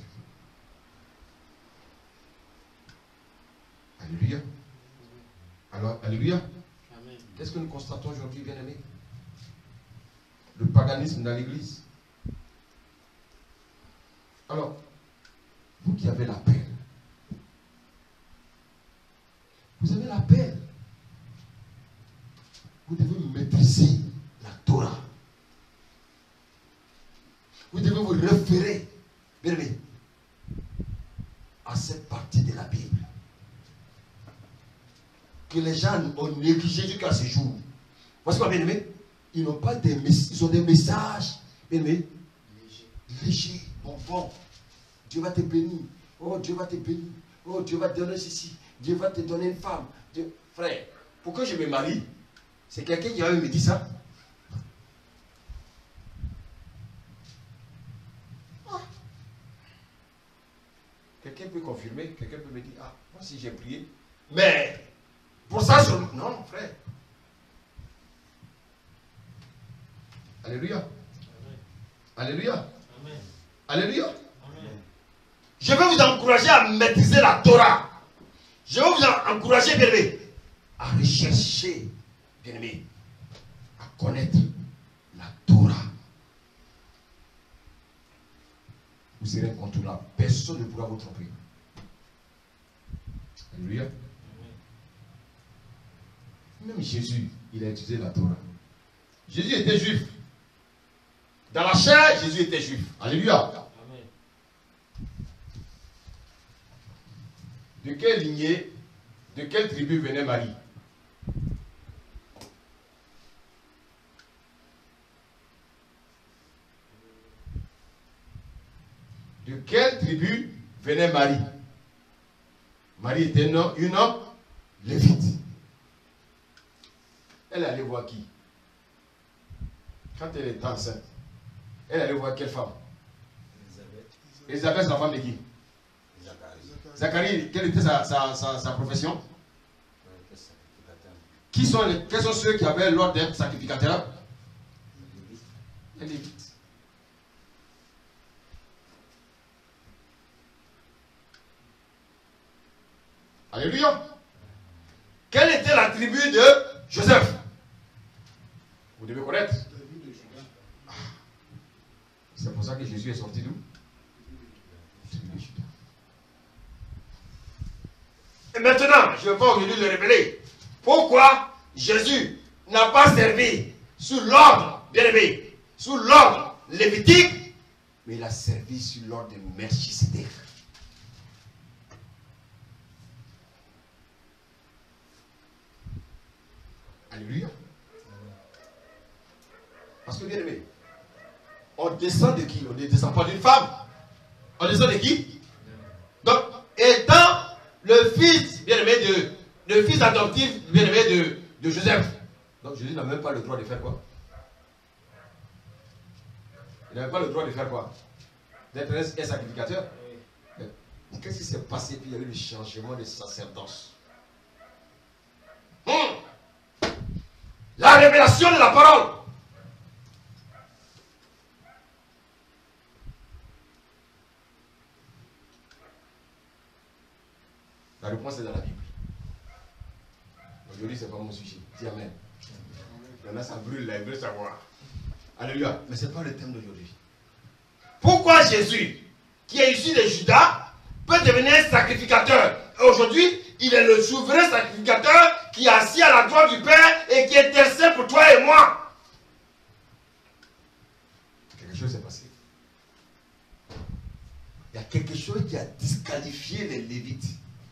Alléluia. Alors, alléluia. Qu'est-ce que nous constatons aujourd'hui, bien-aimés? Le paganisme dans l'église. Alors, vous qui avez la paix, vous avez la paix. Vous devez maîtriser la Torah. Vous devez vous référer, bien aimé, à cette partie de la Bible que les gens ont négligé jusqu'à ce jour. Voici quoi, bien aimé? ils n'ont pas des messages, ils ont des messages, mais légers, bon. Dieu va te bénir. Oh, Dieu va te bénir. Oh, Dieu va te donner ceci. Dieu va te donner une femme. Frère, pour que je me marie, c'est quelqu'un qui va me dire ça. Quelqu'un peut confirmer, quelqu'un peut me dire, ah, moi si j'ai prié, mais pour ça, non, frère. Alléluia. Alléluia. Amen. Alléluia. Amen. Je veux vous encourager à maîtriser la Torah. Je veux vous encourager, bien-aimé, à rechercher, bien-aimé, à connaître la Torah. Vous serez incontournable. Personne ne pourra vous tromper. Alléluia. Même Jésus, il a utilisé la Torah. Jésus était juif. Dans la chair, Jésus était juif. Alléluia. Amen. De quelle lignée, de quelle tribu venait Marie? De quelle tribu venait Marie? Marie était une lévite. Elle allait voir qui? Quand elle était enceinte, elle allait voir quelle femme? Élisabeth, c'est la femme de qui? Zacharie, quelle était sa profession? Quels sont ceux qui avaient l'ordre d'être sacrificateurs? Les Lévites. Alléluia. Quelle était la tribu de Joseph? Vous devez connaître. C'est pour ça que Jésus est sorti d'où? Et maintenant, je vais pas aujourd'hui le révéler. Pourquoi Jésus n'a pas servi sous l'ordre, bien aimé, sous l'ordre lévitique, mais il a servi sous l'ordre de Melchisédek. Alléluia. Parce que bien aimé, on descend de qui? On ne descend pas d'une femme. On descend de qui? Donc, étant le fils, bien aimé, le fils adoptif, bien aimé de Joseph. Donc Jésus n'a même pas le droit de faire quoi? Il n'avait pas le droit de faire quoi? D'être un sacrificateur. Qu'est-ce qui s'est passé? Puis il y a eu le changement de sacerdoce. La révélation de la parole. La réponse est dans la Bible. Aujourd'hui, ce n'est pas mon sujet. Dis Amen. Il y en a, ça brûle là, ils veulent savoir. Alléluia. Mais ce n'est pas le thème d'aujourd'hui. Pourquoi Jésus, qui est issu de Judas, peut devenir un sacrificateur? Aujourd'hui, il est le souverain sacrificateur qui est assis à la droite du Père et qui intercède pour toi et moi. Quelque chose s'est passé. Il y a quelque chose qui a disqualifié les Lévites.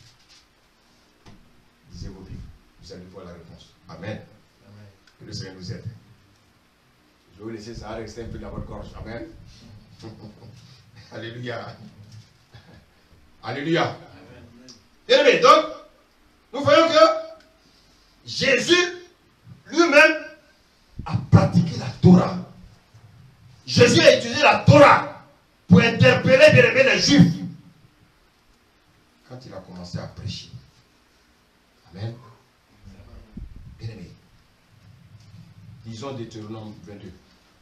Lisez vos Bibles. Vous allez voir la réponse. Amen. Amen. Que le Seigneur nous aide. Je vais vous laisser ça rester un peu dans votre gorge. Amen. Alléluia. Alléluia. Bien aimé, donc, nous voyons que Jésus lui-même a pratiqué la Torah. Jésus a utilisé la Torah pour interpeller, bien aimé, les Juifs. Quand il a commencé à prêcher. Amen. Bien aimé. Disons Deutéronome 22.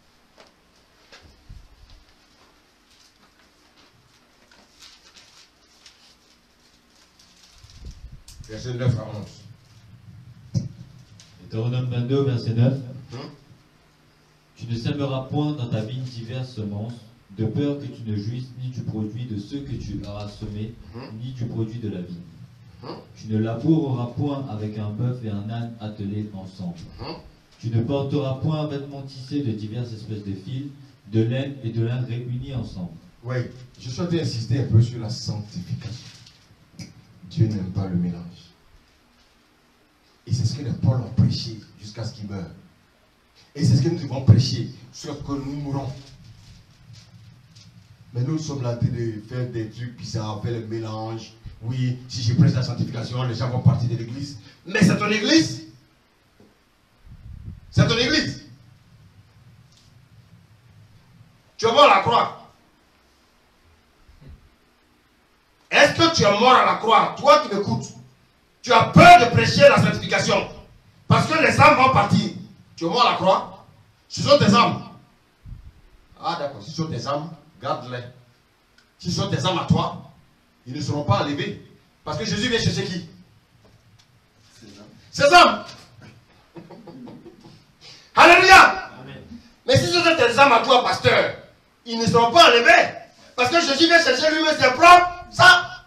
Verset 9 à 11. Deutéronome 22, verset 9. Tu ne sèmeras point dans ta vigne diverses semences, de peur que tu ne jouisses ni du produit de ceux que tu auras semés, ni du produit de la vigne. Tu ne laboureras point avec un bœuf et un âne attelés ensemble. Tu ne porteras point un vêtement tissé de diverses espèces de fils, de laine et de lin réunis ensemble. Oui, je souhaite insister un peu sur la sanctification. Dieu n'aime pas le mélange. Et c'est ce que les Paul ont prêché jusqu'à ce qu'il meure. Et c'est ce que nous devons prêcher, sauf que nous mourrons. Mais nous sommes là en train de faire des trucs bizarres, faire le mélange. Oui, si je prêche la sanctification, les gens vont partir de l'église. Mais c'est ton église. C'est ton église. Tu es mort à la croix. Est-ce que tu es mort à la croix? Toi qui m'écoutes, tu as peur de prêcher la sanctification. Parce que les âmes vont partir. Tu es mort à la croix. Ce sont tes âmes. Ah d'accord, si ce sont tes âmes, garde-les. Si ce sont tes âmes à toi, ils ne seront pas enlevés. Parce que Jésus vient chercher qui? Ses âmes. Alléluia. Amen. Mais si ce sont tes âmes à toi, pasteur, ils ne seront pas enlevés. Parce que Jésus vient chercher lui-même ses propres âmes.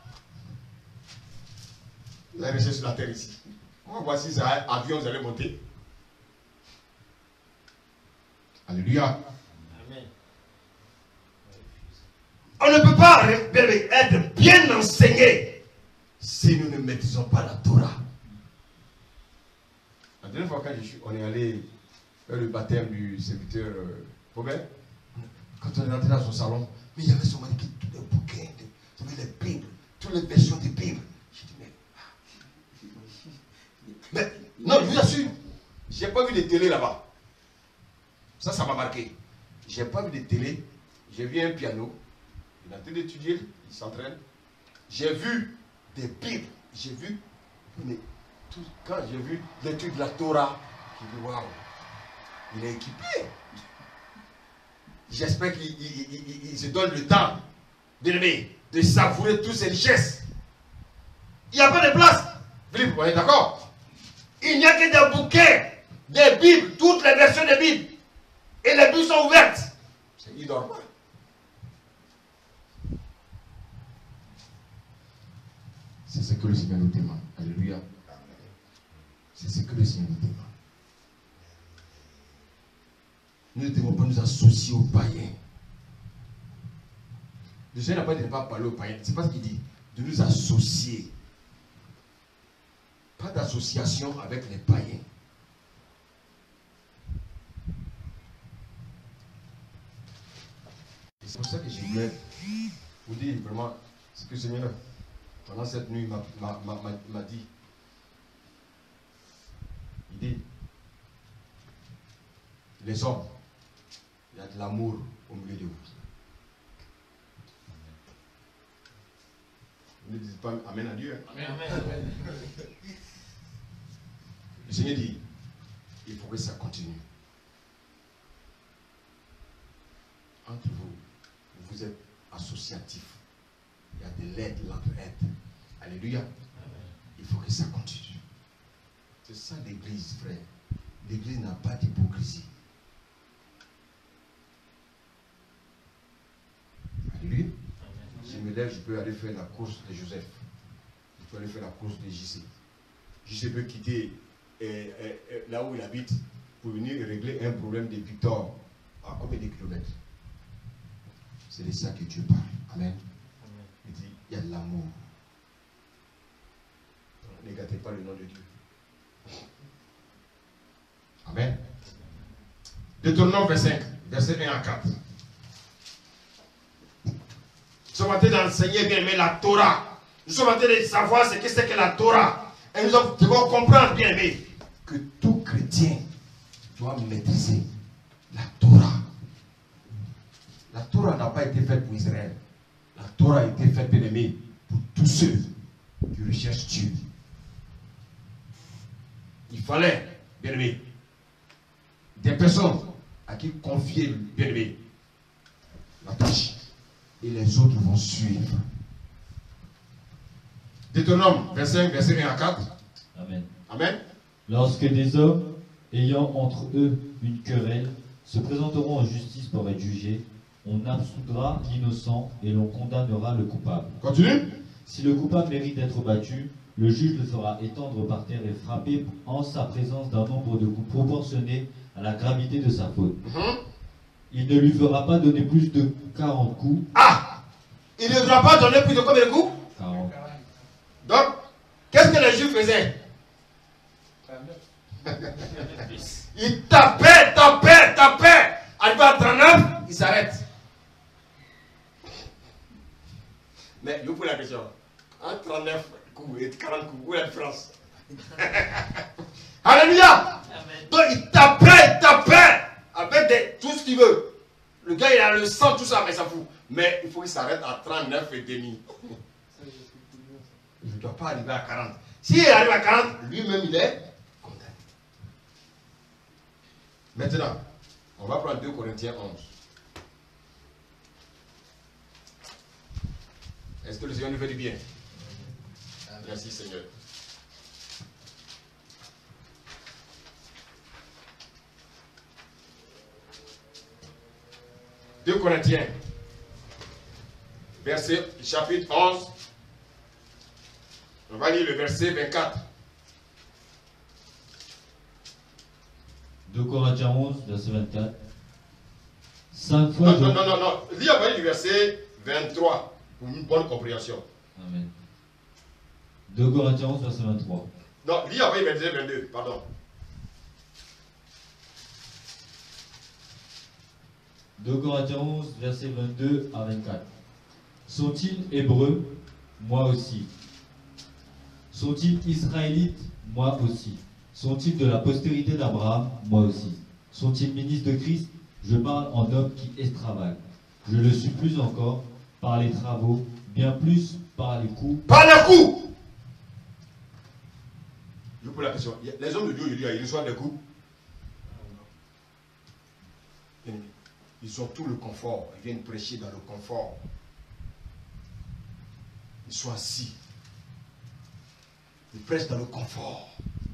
Vous allez chercher sur la terre ici. Moi, voici ça, avion, vous allez monter. Alléluia. Amen. On ne peut pas être bien enseigné si nous ne maîtrisons pas la Torah. La dernière fois quand on est allé faire le baptême du serviteur Robert, quand on est rentré dans son salon, mais il y avait seulement tous les bouquins, les Bibles, toutes les versions des Bibles. J'ai dit, mais non, je vous assure, je n'ai pas vu de télé là-bas. Ça m'a marqué. Je n'ai pas vu de télé. J'ai vu un piano. Il est en train d'étudier. Il s'entraîne. J'ai vu des Bibles. J'ai vu. Mais quand j'ai vu l'étude de la Torah, j'ai dit waouh, il est équipé. J'espère qu'il se donne le temps de savourer toutes ces richesses. Il n'y a pas de place. Philippe, vous êtes d'accord? Il n'y a que des bouquins, des Bibles, toutes les versions des Bibles. Et les Bibles sont ouvertes. Il ne dort pas. C'est ce que le Seigneur nous demande. Alléluia. C'est ce que le Seigneur nous demande. Nous ne devons pas nous associer aux païens. Le Seigneur n'a pas dit de ne pas parler aux païens. C'est pas ce qu'il dit. De nous associer. Pas d'association avec les païens. C'est pour ça que je voulais vous dire vraiment ce que le Seigneur, pendant cette nuit, m'a dit. Il dit, les hommes, il y a de l'amour au milieu de vous. Vous ne dites pas Amen à Dieu. Amen, amen. Le Seigneur dit, il faut que ça continue. Entre vous, vous êtes associatifs. Il y a de l'aide, l'entraide. Alléluia. Amen. Il faut que ça continue. C'est ça l'église, frère. L'église n'a pas d'hypocrisie. Alléluia. Si je me lève, je peux aller faire la course de Joseph. Je peux aller faire la course de JC. JC peut quitter là où il habite pour venir régler un problème de Victor à combien de kilomètres? C'est de ça que Dieu parle. Amen. Il dit, il y a de l'amour. Ne gâtez pas le nom de Dieu. Amen. Deutéronome 25, verset 1 à 4. Nous sommes en train d'enseigner bien aimé la Torah. Nous sommes en train de savoir ce que c'est que la Torah. Et nous devons comprendre bien aimé que tout chrétien doit maîtriser la Torah. La Torah n'a pas été faite pour Israël. La Torah a été faite, bien aimé, pour tous ceux qui recherchent Dieu. Il fallait, bien aimé, des personnes à qui confier, bien aimé, la tâche. Et les autres vont suivre. Deutéronome 25, verset 1 à 4. Amen. Amen. Lorsque des hommes, ayant entre eux une querelle, se présenteront en justice pour être jugés, on absoudra l'innocent et l'on condamnera le coupable. Continue. Si le coupable mérite d'être battu, le juge le fera étendre par terre et frapper en sa présence d'un nombre de coups proportionné à la gravité de sa faute. Il ne lui fera pas donner plus de 40 coups. Ah! Il ne devra pas donner plus de combien de coups? 40. Donc, qu'est-ce que les Juifs faisaient? Il tapait. Arrivé à 39, il s'arrête. Mais je vous pose la question. Entre 39 coups et 40 coups, où est la différence? Alléluia. Donc il tapait. Avec tout ce qu'il veut. Le gars, il a le sang, tout ça, mais ça fout. Mais il faut qu'il s'arrête à 39 et demi. Il ne doit pas arriver à 40. S'il arrive à 40, lui-même, il est condamné. Maintenant, on va prendre 2 Corinthiens 11. Est-ce que le Seigneur nous fait du bien? Merci Seigneur. « 2 Corinthiens, chapitre 11, on va lire le verset 24. 2 Corinthiens 11, verset 24. 5 fois... Non. Lis à partir du verset 23 pour une bonne compréhension. Amen. 2 Corinthiens 11, verset 23. Non, lis à partir du verset 22, pardon. 2 Corinthiens 11, verset 22 à 24. Sont-ils hébreux? Moi aussi. Sont-ils israélites? Moi aussi. Sont-ils de la postérité d'Abraham? Moi aussi. Sont-ils ministres de Christ? Je parle en homme qui extravage. Je le suis plus encore par les travaux, bien plus par les coups. Par les coups! Je vous pose la question. Les hommes de Dieu, ils reçoivent des coups. Ils ont tout le confort. Ils viennent prêcher dans le confort. Ils sont assis. Ils prêchent dans le confort.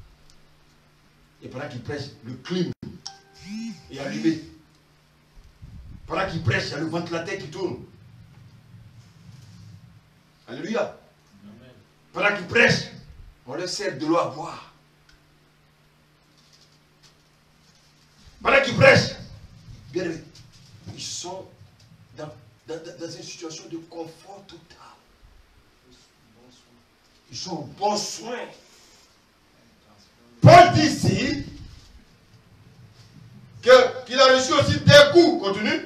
Et pendant qu'ils prêchent, le clim est allumé. Pendant qu'ils prêchent, il y a le ventilateur qui tourne. Alléluia. Pendant qu'ils prêchent, on leur sert de l'eau à boire. Pendant qu'ils prêchent, bien aimé, ils sont dans une situation de confort total. Ils sont au bon soin. Paul dit ici qu'il a reçu aussi des coups. Continue.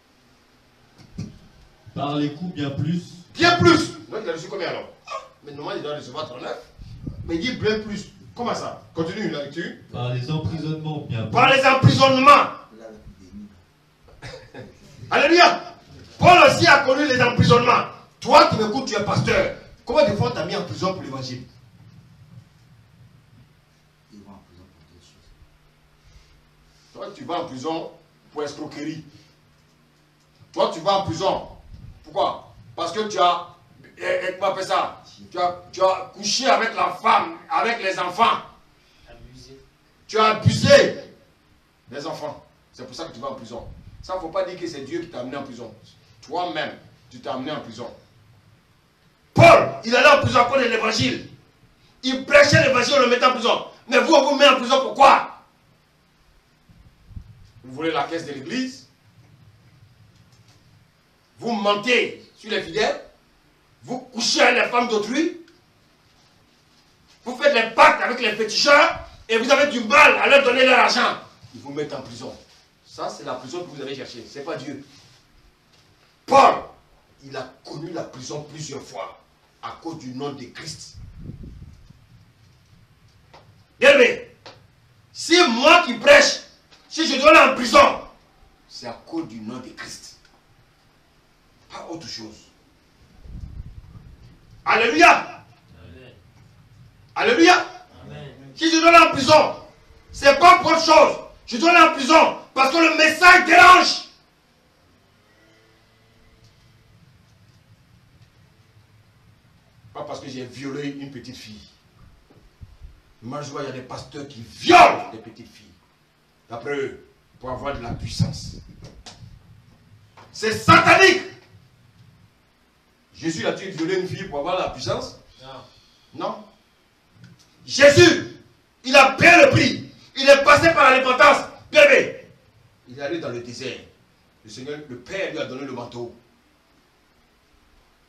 Par les coups bien plus. Bien plus. Donc il a reçu combien alors? Mais normalement il doit recevoir 39. Mais il dit bien plus. Comment ça? Continue la lecture. Par les emprisonnements bien plus. Par les emprisonnements. Alléluia. Paul aussi a connu les emprisonnements. Toi qui m'écoutes, tu es pasteur. Comment des fois t'as mis en prison pour l'évangile? Ils vont en prison pour d'autres choses. Toi tu vas en prison pour escroquerie. Toi tu vas en prison. Pourquoi? Parce que tu as, comment on appelle ça? Tu as couché avec la femme, avec les enfants. Abusé. Tu as abusé des enfants. C'est pour ça que tu vas en prison. Ça, il ne faut pas dire que c'est Dieu qui t'a amené en prison. Toi-même, tu t'es amené en prison. Paul, il allait en prison à cause de l'évangile. Il prêchait l'évangile, on le mettait en prison. Mais vous, on vous met en prison pourquoi? Vous voulez la caisse de l'église? Vous mentez sur les fidèles? Vous couchez avec les femmes d'autrui? Vous faites des pactes avec les féticheurs et vous avez du mal à leur donner leur argent. Ils vous mettent en prison. Ça, c'est la prison que vous avez cherchée. Ce n'est pas Dieu. Paul, il a connu la prison plusieurs fois à cause du nom de Christ. Bien aimé, si moi qui prêche, si je dois aller en prison, c'est à cause du nom de Christ. Pas autre chose. Alléluia. Amen. Alléluia. Amen. Si je dois aller en prison, c'est pas pour autre chose. Je dois aller en prison parce que le message dérange. Pas parce que j'ai violé une petite fille. Moi, je vois, il y a des pasteurs qui violent des petites filles. D'après eux, pour avoir de la puissance. C'est satanique. Jésus a-t-il violé une fille pour avoir de la puissance? Non. Non. Jésus, il a payé le prix. Il est passé par la repentance. Bébé, il est allé dans le désert. Le Seigneur, le Père lui a donné le manteau.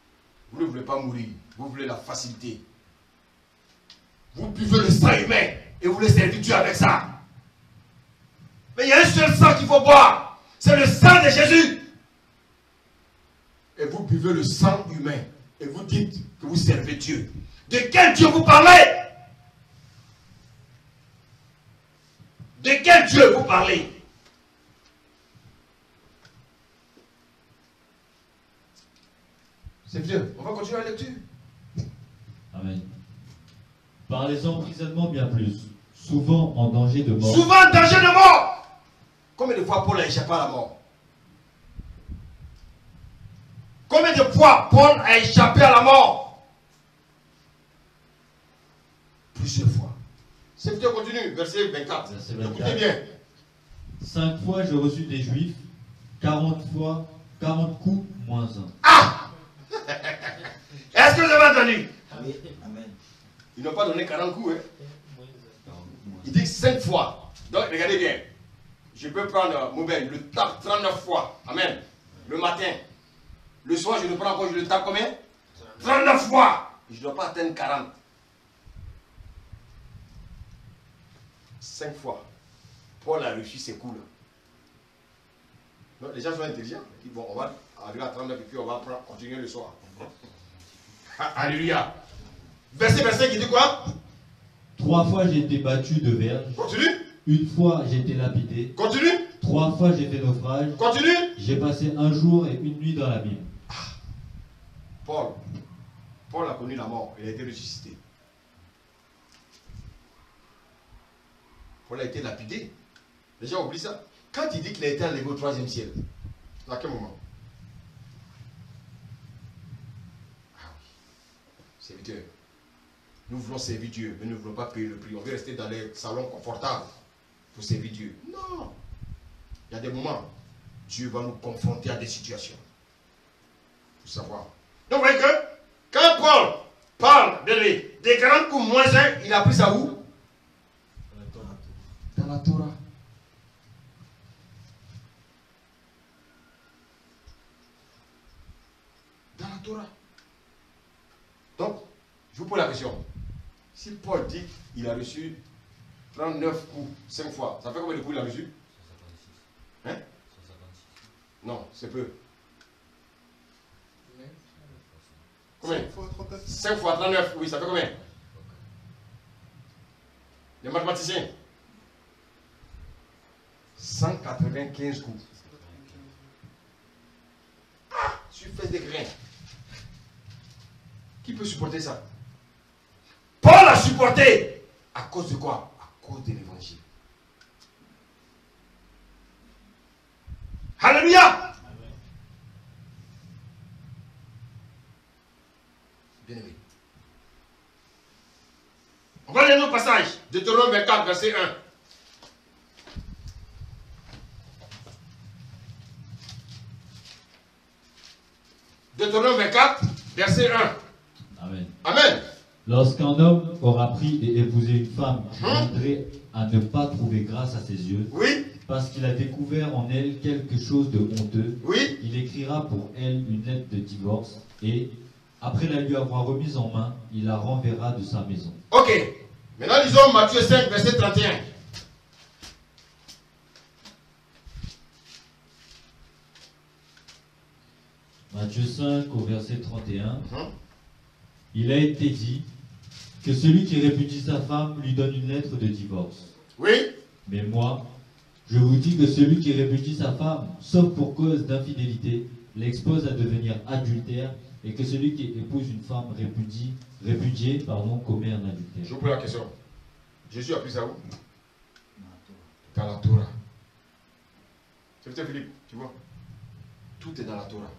Vous ne voulez pas mourir. Vous voulez la facilité. Vous buvez le sang humain. et vous voulez servir Dieu avec ça. Mais il y a un seul sang qu'il faut boire. C'est le sang de Jésus. Et vous buvez le sang humain. Et vous dites que vous servez Dieu. De quel Dieu vous parlez? De quel Dieu vous parlez? C'est Dieu. On va continuer la lecture. Amen. Par les emprisonnements bien plus, souvent en danger de mort. Souvent en danger de mort. Combien de fois Paul a échappé à la mort? Combien de fois Paul a échappé à la mort? Plusieurs fois. C'est Dieu continue, verset 24. Verset 24. Écoutez bien. 5 fois j'ai reçu des Juifs, 40 coups moins 1. Ah! Est-ce que vous avez entendu? Amen. Amen. Ils n'ont pas donné 40 coups. Hein? Il dit 5 fois. Donc regardez bien. Je peux prendre Moubel, le tape 39 fois. Amen. Le matin. Le soir, je le prends encore, je le tape combien? 39 fois. Je ne dois pas atteindre 40. 5 fois. Paul a réussi ses coups là. Donc, les gens sont intelligents. Ils disent, bon, on va arriver à 39 et puis on va continuer le soir. Alléluia. Verset qui dit quoi? 3 fois j'ai été battu de verge. Continue. 1 fois j'ai été lapidé. Continue. 3 fois j'ai fait naufrage. Continue. J'ai passé 1 jour et 1 nuit dans la Bible. Paul a connu la mort. Il a été ressuscité. Paul a été lapidé. Les gens oublient ça. Quand il dit qu'il a été enlevé au 3e ciel, à quel moment? Ah oui. Serviteur. Nous voulons servir Dieu, mais nous ne voulons pas payer le prix. On veut rester dans les salons confortables pour servir Dieu. Non. Il y a des moments, Dieu va nous confronter à des situations. Il faut savoir. Donc vous voyez que, quand Paul parle des 40 coups moins 1, il a pris ça où? Dans la Torah. Dans la Torah. Donc, je vous pose la question. Si Paul dit qu'il a reçu 39 coups 5 fois, ça fait combien de coups il a reçu? 156. Hein? 156. Non, c'est peu. Combien? 5 fois 39. 5 fois 39, oui, ça fait combien? Les mathématiciens. 195 coups. Ah, tu fais des grains. Qui peut supporter ça? Paul a supporté. À cause de quoi? À cause de l'évangile. Alléluia! Bien aimé. On va lire nos passages. Deutéronome 24, verset 1. Deutéronome 24, verset 1. Amen. Amen. Lorsqu'un homme aura pris et épousé une femme qui viendrait à ne pas trouver grâce à ses yeux, Oui, parce qu'il a découvert en elle quelque chose de honteux, oui. il écrira pour elle une lettre de divorce et, après la lui avoir remise en main, il la renverra de sa maison. Ok. Maintenant, lisons Matthieu 5, verset 31. Matthieu 5 au verset 31. Il a été dit que celui qui répudie sa femme lui donne une lettre de divorce. Oui. Mais moi, je vous dis que celui qui répudie sa femme, sauf pour cause d'infidélité, l'expose à devenir adultère, et que celui qui épouse une femme répudiée, commet un adultère. Je vous pose la question. Jésus a pris ça où? Dans la Torah. Dans la Torah. C'est Philippe, tu vois? Tout est dans la Torah.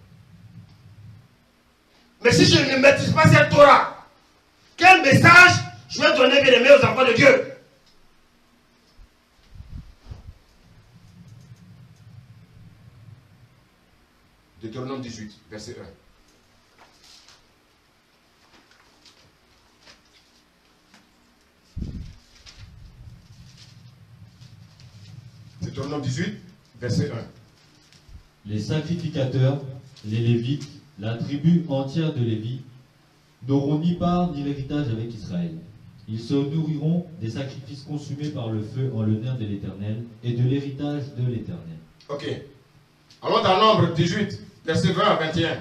Mais si je ne maîtrise pas cette Torah, quel message je vais donner, bien aimé, aux enfants de Dieu? Deutéronome 18, verset 1. Deutéronome 18, verset 1. Les sacrificateurs, les Lévites, la tribu entière de Lévi, n'auront ni part ni l'héritage avec Israël. Ils se nourriront des sacrifices consumés par le feu en l'honneur de l'Éternel et de l'héritage de l'Éternel. Ok. Allons dans Nombre 18, verset 20 à 21.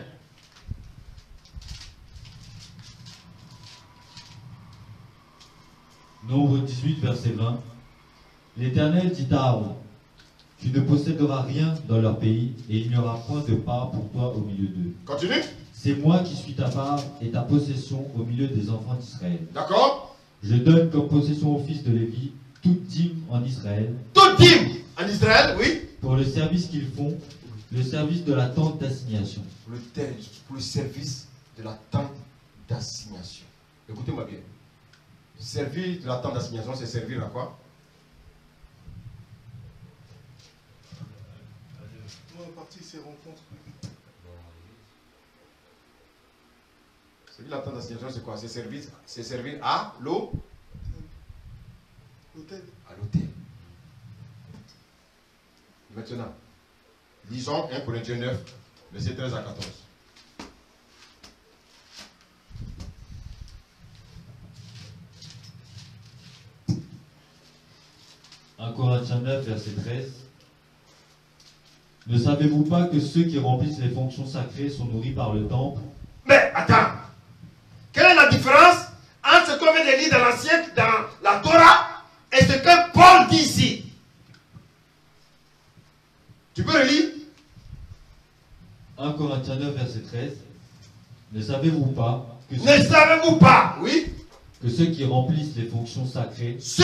Nombre 18, verset 20. L'Éternel dit à Aaron, tu ne posséderas rien dans leur pays, et il n'y aura point de part pour toi au milieu d'eux. Continue. C'est moi qui suis ta part et ta possession au milieu des enfants d'Israël. D'accord. Je donne comme possession aux fils de Lévi toute dîme en Israël, Toute dîme en Israël, oui. pour le service qu'ils font, le service de la tente d'assignation. Pour le service de la tente d'assignation. Écoutez-moi bien. Servir de la tente d'assignation, c'est servir à quoi? Moi, en partie, c'est rencontre. Servir de la tente d'assignation, c'est quoi? C'est servir à l'eau. L'hôtel. À l'hôtel. Maintenant, lisons 1 Corinthiens 9, verset 13 à 14. Corinthiens 9, verset 13. Ne savez-vous pas que ceux qui remplissent les fonctions sacrées sont nourris par le temple? Mais attends, quelle est la différence entre ce qu'on vient de lire dans la Torah et ce que Paul dit ici? Tu peux le lire? 1 Corinthiens 9, verset 13. Ne savez-vous pas que Ne savez-vous pas, oui, que ceux qui remplissent les fonctions sacrées, ceux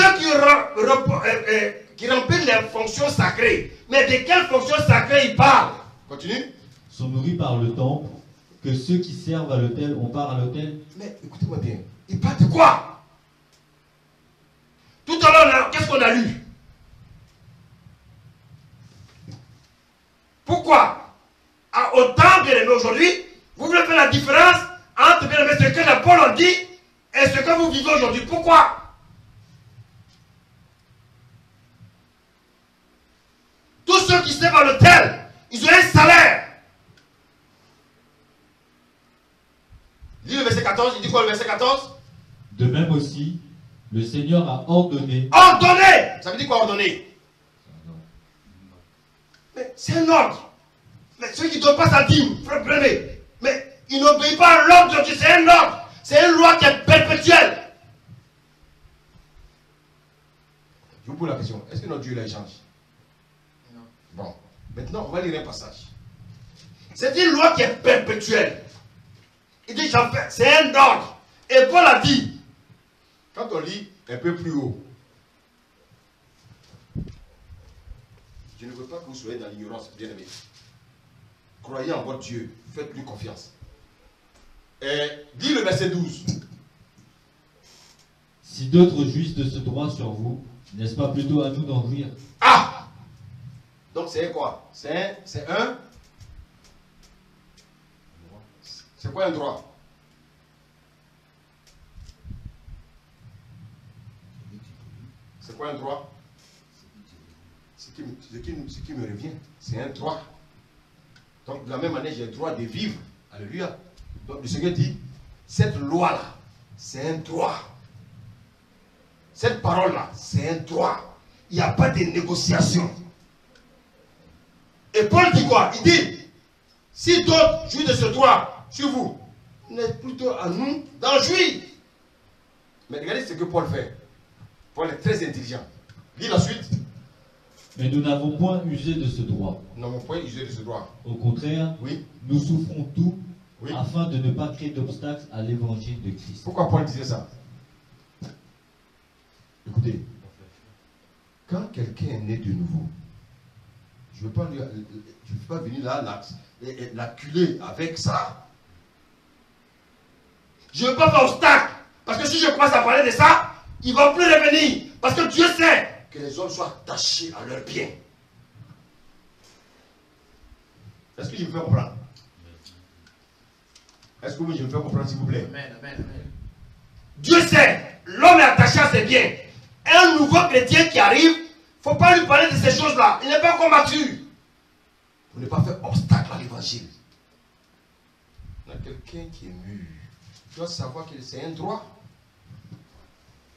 qui remplissent les fonctions sacrées, mais de quelles fonctions sacrées il parle? Continue. sont nourris par le temple, que ceux qui servent à l'autel ont part à l'autel? Mais écoutez-moi bien, il parle de quoi? Tout à l'heure, qu'est-ce qu'on a lu? Pourquoi? Autant, bien aimé, aujourd'hui, vous voulez faire la différence entre, bien aimé, ce que les Paul ont dit et ce que vous vivez aujourd'hui. Pourquoi? Tous ceux qui servent à l'autel, ils ont un salaire. Lis le verset 14, il dit quoi le verset 14? De même aussi, le Seigneur a ordonné. Ordonné! Ça veut dire quoi ordonner? Mais c'est un ordre. Mais ceux qui ne donnent pas sa dîme, frère, prenez. Mais ils n'obéissent pas à l'ordre de Dieu, c'est un ordre. C'est une loi qui est perpétuelle. Je vous pose la question, est-ce que notre Dieu là, il change? Non. Bon, maintenant on va lire un passage. C'est une loi qui est perpétuelle. Il dit, c'est un ordre. Et Paul a dit, quand on lit un peu plus haut, je ne veux pas que vous soyez dans l'ignorance, bien aimé. Croyez en votre Dieu, faites-lui confiance. Et dis le verset 12. Si d'autres jouissent de ce droit sur vous, n'est-ce pas plutôt à nous d'en jouir? Ah! Donc c'est quoi? C'est un... C'est quoi un droit? C'est quoi un droit? Ce qui me revient, c'est un droit. Donc de la même manière, j'ai le droit de vivre. Alléluia. Donc le Seigneur dit, cette loi-là, c'est un droit. Cette parole-là, c'est un droit. Il n'y a pas de négociation. Et Paul dit quoi? Il dit, si d'autres jouissent de ce droit sur vous, n'est plutôt à nous d'en jouir. Mais regardez ce que Paul fait. Paul est très intelligent. Lis la suite. Mais nous n'avons point usé de ce droit. Nous n'avons point usé de ce droit. Au contraire, Oui. nous souffrons tout Oui. afin de ne pas créer d'obstacles à l'évangile de Christ. Pourquoi Paul disait ça? Écoutez, quand quelqu'un est né de nouveau, je ne veux pas venir là l'acculer avec ça. Je ne veux pas faire obstacle. Parce que si je commence à parler de ça, il ne va plus revenir. Parce que Dieu sait que les hommes soient attachés à leurs biens. Est-ce que je me fais comprendre? Est-ce que je me fais comprendre, s'il vous plaît? Amen, amen, amen. Dieu sait, l'homme est attaché à ses biens. Un nouveau chrétien qui arrive, il ne faut pas lui parler de ces choses-là. Il n'est pas encore mature. Pour ne pas faire obstacle à l'évangile. Il y a quelqu'un qui est mûr. Tu dois savoir que c'est un droit.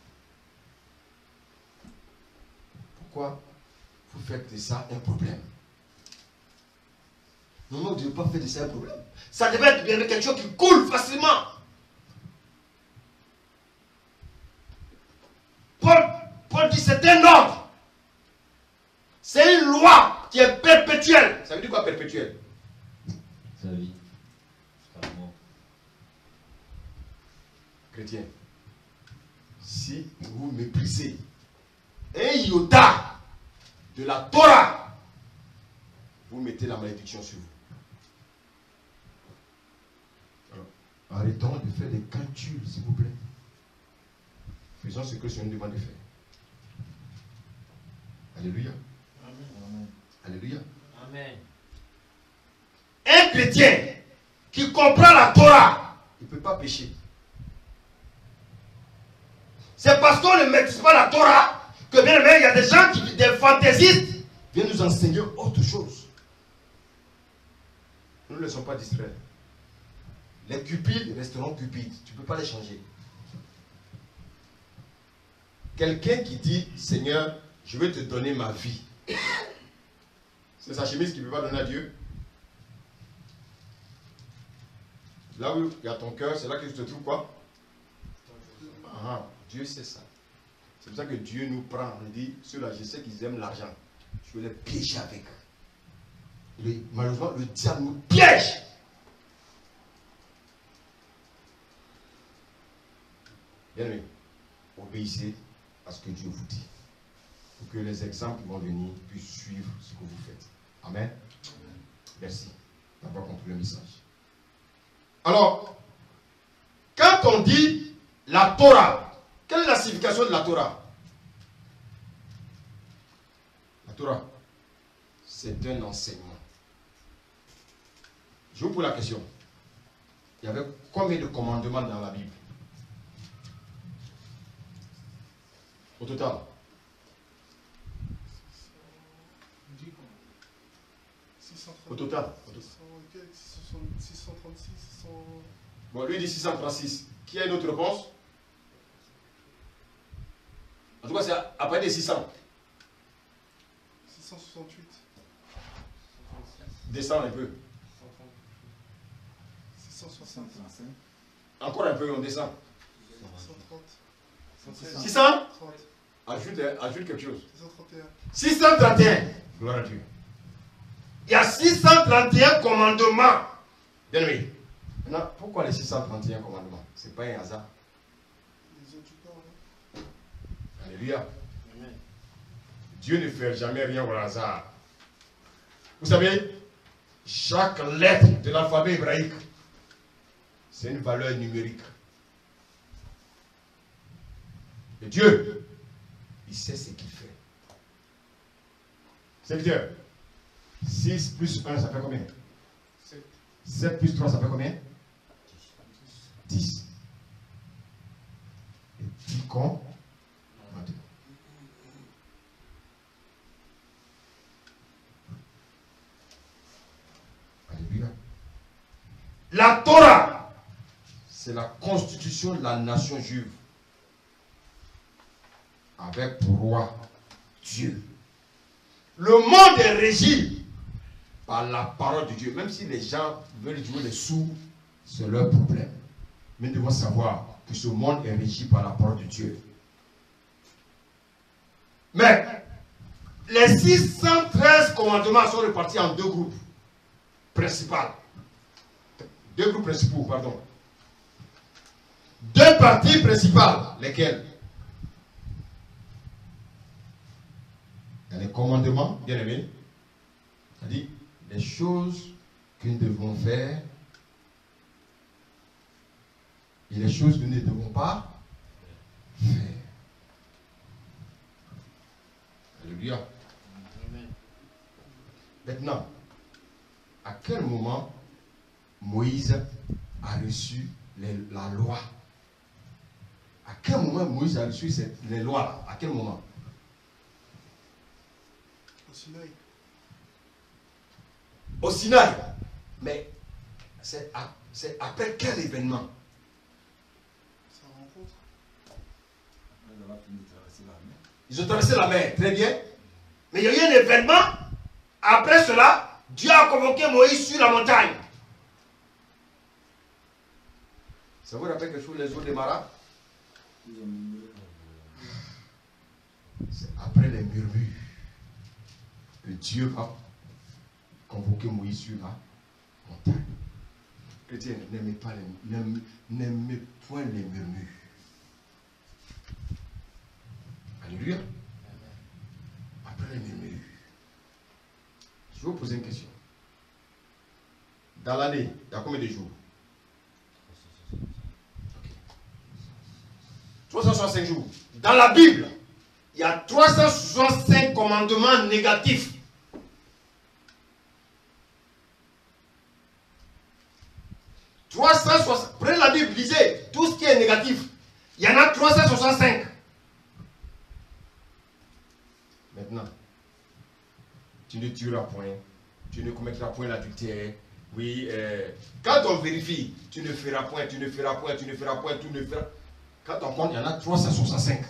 pourquoi vous faites de ça un problème. Non, non, vous ne devez pas faire de ça un problème. Ça devait être bien quelque chose qui coule facilement. Paul dit c'est un ordre. C'est une loi qui est perpétuelle. Ça veut dire quoi perpétuelle? Sa vie. Carrément. Chrétien, si vous méprisez un iota de la Torah, vous mettez la malédiction sur vous. Alors, arrêtons de faire des calculs, s'il vous plaît. Faisons ce que le Seigneur nous demande de faire. Alléluia. Amen. Alléluia. Amen. Un chrétien qui comprend la Torah, il ne peut pas pécher. C'est parce qu'on ne maîtrise pas la Torah que bien il y a des gens qui, des fantaisistes, viennent nous enseigner autre chose. Nous ne les laissons pas distraire. Les cupides resteront cupides. Tu ne peux pas les changer. Quelqu'un qui dit, Seigneur, je vais te donner ma vie. C'est sa chemise qui ne peut pas donner à Dieu. Là où il y a ton cœur, c'est là que tu te trouves quoi? Ah, Dieu sait ça. C'est pour ça que Dieu nous prend. On dit, ceux-là, je sais qu'ils aiment l'argent. Je vais les piéger avec. Malheureusement, le diable nous piège. Bien aimé, obéissez à ce que Dieu vous dit. Pour que les exemples qui vont venir puissent suivre ce que vous faites. Amen. Merci d'avoir compris le message. Alors, quand on dit la Torah, quelle est la signification de la Torah? La Torah, c'est un enseignement. Je vous pose la question. Il y avait combien de commandements dans la Bible? Au total. Au total. 636, 600... Bon, lui dit 636. Qui a une autre réponse? En tout cas, c'est après des 600. 668. Descend un peu. 660. Encore un peu, on descend. 630. 600? 30. Ajoute quelque chose. 631. 631. Gloire à Dieu. Il y a 631 commandements. Bien aimé. Maintenant, pourquoi les 631 commandements? Ce n'est pas un hasard. Les autres du corps, hein? Alléluia. Amen. Dieu ne fait jamais rien au hasard. Vous savez, chaque lettre de l'alphabet hébraïque, c'est une valeur numérique. Et Dieu, il sait ce qu'il fait. Serviteur, 6 plus 1, ça fait combien? 7. 7 plus 3, ça fait combien? 10. Et 10 con. Alléluia. La Torah, c'est la constitution de la nation juive. Avec pour roi Dieu. Le monde est régi par la parole de Dieu. Même si les gens veulent jouer les sourds, c'est leur problème. Mais nous devons savoir que ce monde est régi par la parole de Dieu. Mais les 613 commandements sont répartis en deux groupes principaux. Deux groupes principaux, pardon. Deux parties principales, lesquelles? Il y a les commandements, bien aimés, c'est-à-dire les choses que nous devons faire et les choses que nous ne devons pas faire. Alléluia. Amen. Maintenant, à quel moment Moïse a reçu la loi? À quel moment Moïse a reçu les lois? À quel moment? Au Sinaï. Au Sinaï. Mais c'est après quel événement? Sa rencontre. Ils ont traversé la mer, très bien. Mais il y a eu un événement. Après cela, Dieu a convoqué Moïse sur la montagne. Ça vous rappelle quelque chose, les eaux des Mara? C'est après les murmures que Dieu va convoquer Moïse sur la montagne. Chrétien, n'aimez point les murmures. Alléluia. Après les murmures. Je vais vous poser une question. Dans l'année, il y a combien de jours? 365 jours. Dans la Bible, il y a 365 commandements négatifs. Prenez la Bible, lisez tout ce qui est négatif. Il y en a 365. Maintenant, tu ne tueras point, tu ne commettras point l'adultère. Oui, quand on vérifie, tu ne feras point, tu ne feras point, tu ne feras point, tu ne feras. Quand on compte, il y en a 365.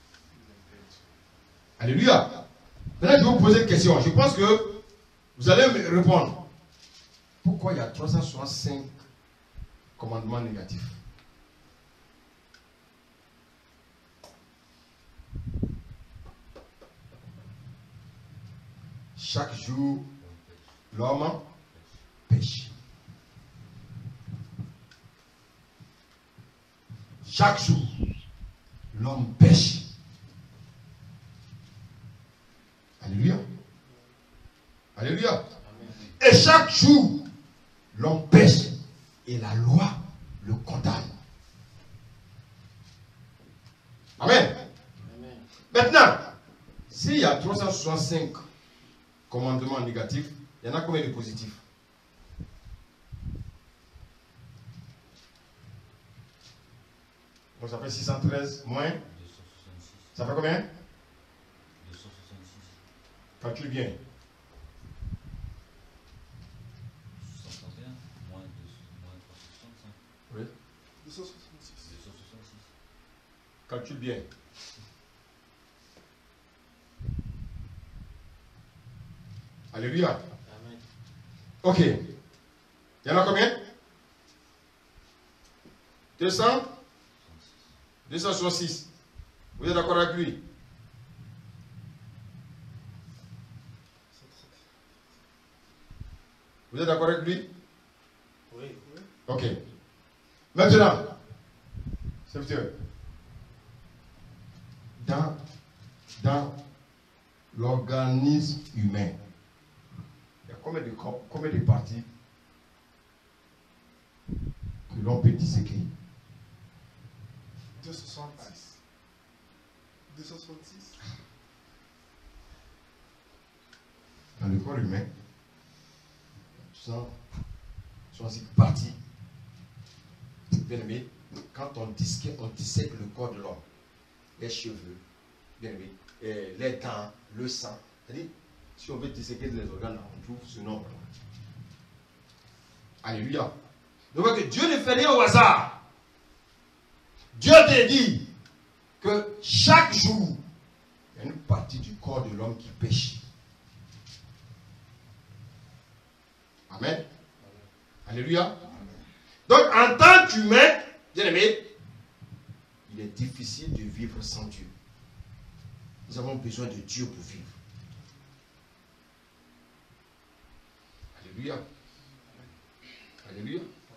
Alléluia. Maintenant, je vais vous poser une question. Je pense que vous allez me répondre. Pourquoi il y a 365 commandements négatifs? Chaque jour, l'homme pêche. Chaque jour, l'homme pêche. Alléluia. Alléluia. Et chaque jour, l'homme pêche. Et la loi le condamne. Amen. Amen. Maintenant, s'il y a 365 commandements négatifs, il y en a combien de positifs? Donc ça fait 613 moins. 266. Ça fait combien? 266. Calcule bien. 631 moins 365. Oui. 266. 266. Calcule bien. Alléluia. Amen. Ok. Il y en a combien? 200? 266. Vous êtes d'accord avec lui? Vous êtes d'accord avec lui? Oui. Ok. Maintenant, serviteur, dans l'organisme humain, il y a combien de parties que l'on peut disséquer? 266. 266. Dans le corps humain, 166 parties. Bien aimé, quand on dissèque le corps de l'homme, les cheveux, bien aimé, les dents, le sang, c'est-à-dire, si on veut disséquer les organes, on trouve ce nombre. Alléluia. Donc, que Dieu ne fait rien au hasard. Dieu te dit que chaque jour, il y a une partie du corps de l'homme qui pêche. Amen. Alléluia. Donc, en tant qu'humain, bien aimé, il est difficile de vivre sans Dieu. Nous avons besoin de Dieu pour vivre. Alléluia. Alléluia.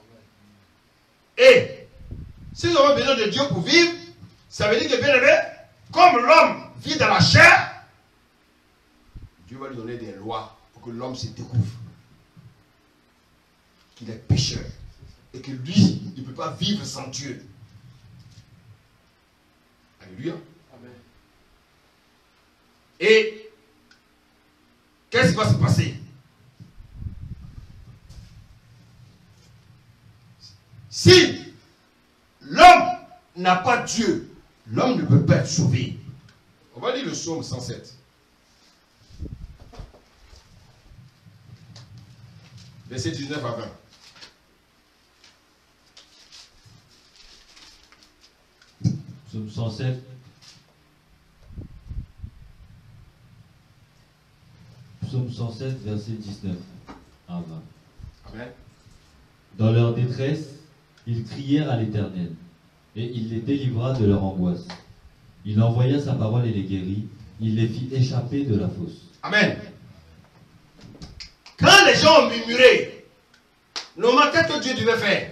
Et si nous avons besoin de Dieu pour vivre, ça veut dire que, bien aimé, comme l'homme vit dans la chair, Dieu va lui donner des lois pour que l'homme se découvre qu'il est pécheur et que lui, il ne peut pas vivre sans Dieu. Alléluia. Amen. Et qu'est-ce qui va se passer? Si l'homme n'a pas Dieu, l'homme ne peut pas être sauvé. On va lire le psaume 107. Verset 19 à 20. Psaume 107. Psaume 107, verset 19 à 20. Amen. Dans leur détresse, ils crièrent à l'Éternel, et il les délivra de leur angoisse. Il envoya sa parole et les guérit, il les fit échapper de la fosse. Amen. Quand les gens ont murmuré, normalement, qu'est-ce que Dieu devait faire?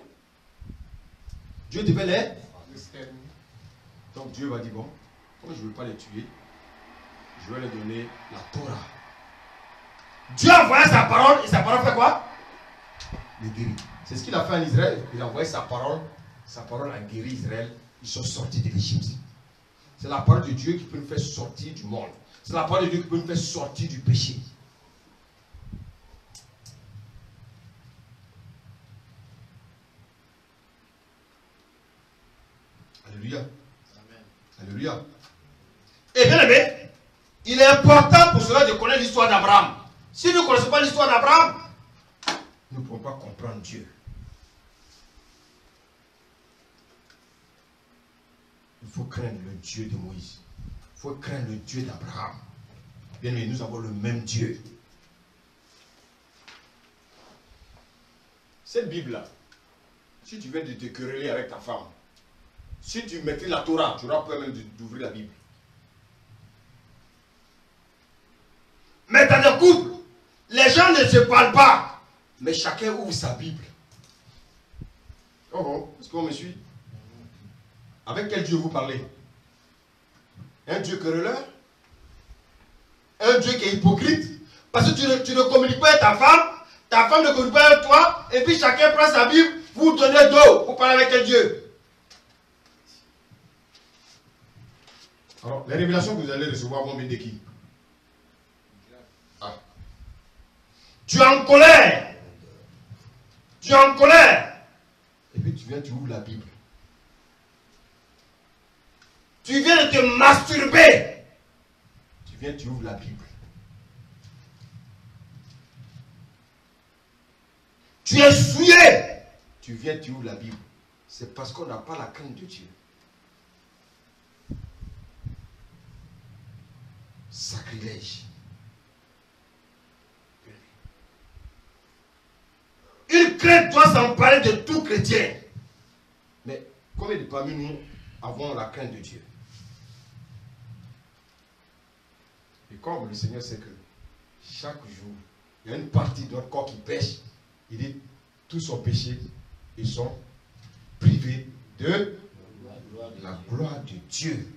Dieu devait les. Donc Dieu va dire, bon, comme je ne veux pas les tuer, je vais leur donner la Torah. Dieu a envoyé sa parole et sa parole fait quoi? Les guérit. C'est ce qu'il a fait en Israël. Il a envoyé sa parole a guéri Israël. Ils sont sortis de l'Égypte. C'est la parole de Dieu qui peut nous faire sortir du monde. C'est la parole de Dieu qui peut nous faire sortir du péché. Alléluia. Alléluia. Et bien aimé, il est important pour cela de connaître l'histoire d'Abraham. Si nous ne connaissons pas l'histoire d'Abraham, nous ne pouvons pas comprendre Dieu. Il faut craindre le Dieu de Moïse. Il faut craindre le Dieu d'Abraham. Bien aimé, nous avons le même Dieu. Cette Bible-là, si tu viens de te quereller avec ta femme, si tu maîtrises la Torah, tu auras peur même d'ouvrir la Bible. Mais dans le couple, les gens ne se parlent pas, mais chacun ouvre sa Bible. Oh, est-ce qu'on me suit? Avec quel Dieu vous parlez? Un Dieu querelleur? Un Dieu qui est hypocrite? Parce que tu ne communiques pas avec ta femme ne communique pas avec toi, et puis chacun prend sa Bible, vous donnez dos, vous parlez avec quel Dieu? Alors, les révélations que vous allez recevoir vont venir de qui? Ah. Tu es en colère. Tu es en colère. Et puis tu viens, tu ouvres la Bible. Tu viens de te masturber. Tu viens, tu ouvres la Bible. Tu es souillé. Tu viens, tu ouvres la Bible. C'est parce qu'on n'a pas la crainte de Dieu. Sacrilège. Une crainte doit s'emparer de tout chrétien. Mais combien de parmi nous avons la crainte de Dieu? Et comme le Seigneur sait que chaque jour, il y a une partie de notre corps qui pêche, il dit tous sont péchés, ils sont privés de la gloire de Dieu.